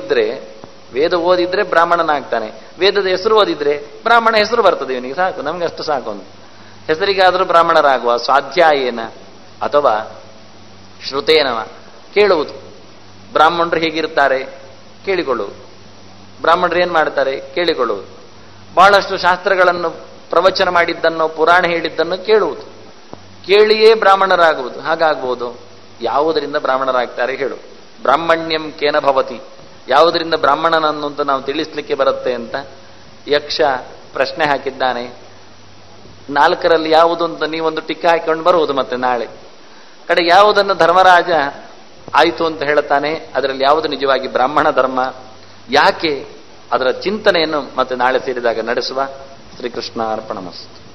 ಓದಿದ್ರೆ ಬ್ರಾಹ್ಮಣನಾಗ್ತಾನೆ. ವೇದದ ಹೆಸರು ಓದಿದ್ರೆ ಬ್ರಾಹ್ಮಣ ಹೆಸರು ಬರ್ತದೆ ಇವನಿಗೆ, ಸಾಕು, ನಮ್ಗೆ ಅಷ್ಟು ಸಾಕು. ಒಂದು ಹೆಸರಿಗಾದರೂ ಬ್ರಾಹ್ಮಣರಾಗುವ. ಸ್ವಾಧ್ಯಾಯೇನ ಅಥವಾ ಶ್ರುತೇನವ ಕೇಳುವುದು. ಬ್ರಾಹ್ಮಣರು ಹೇಗಿರ್ತಾರೆ ಕೇಳಿಕೊಳ್ಳುವುದು, ಬ್ರಾಹ್ಮಣರು ಏನ್ ಮಾಡ್ತಾರೆ ಕೇಳಿಕೊಳ್ಳುವುದು. ಬಹಳಷ್ಟು ಶಾಸ್ತ್ರಗಳನ್ನು ಪ್ರವಚನ ಮಾಡಿದ್ದನ್ನು, ಪುರಾಣ ಹೇಳಿದ್ದನ್ನು ಕೇಳುವುದು. ಕೇಳಿಯೇ ಬ್ರಾಹ್ಮಣರಾಗುವುದು. ಹಾಗಾಗ್ಬೋದು. ಯಾವುದರಿಂದ ಬ್ರಾಹ್ಮಣರಾಗ್ತಾರೆ ಹೇಳು? ಬ್ರಾಹ್ಮಣ್ಯಂ ಕೇನ ಭವತಿ, ಯಾವುದರಿಂದ ಬ್ರಾಹ್ಮಣನನ್ನು ಅಂತ ನಾವು ತಿಳಿಸ್ಲಿಕ್ಕೆ ಬರುತ್ತೆ ಅಂತ ಯಕ್ಷ ಪ್ರಶ್ನೆ ಹಾಕಿದ್ದಾನೆ. 4ರಲ್ಲಿ ಯಾವುದು ಅಂತ ನೀವೊಂದು ಟಿಕ್ಕ ಹಾಕಿಕೊಂಡು ಬರುವುದು. ಮತ್ತೆ ನಾಳೆ ಕಡೆ ಯಾವುದನ್ನು ಧರ್ಮರಾಜ ಆಯಿತು ಅಂತ ಹೇಳ್ತಾನೆ, ಅದರಲ್ಲಿ ಯಾವುದು ನಿಜವಾಗಿ ಬ್ರಾಹ್ಮಣ ಧರ್ಮ, ಯಾಕೆ, ಅದರ ಚಿಂತನೆಯನ್ನು ಮತ್ತೆ ನಾಳೆ ಸೇರಿದಾಗ ನಡೆಸುವ. ಶ್ರೀಕೃಷ್ಣ ಅರ್ಪಣಮಸ್ತು.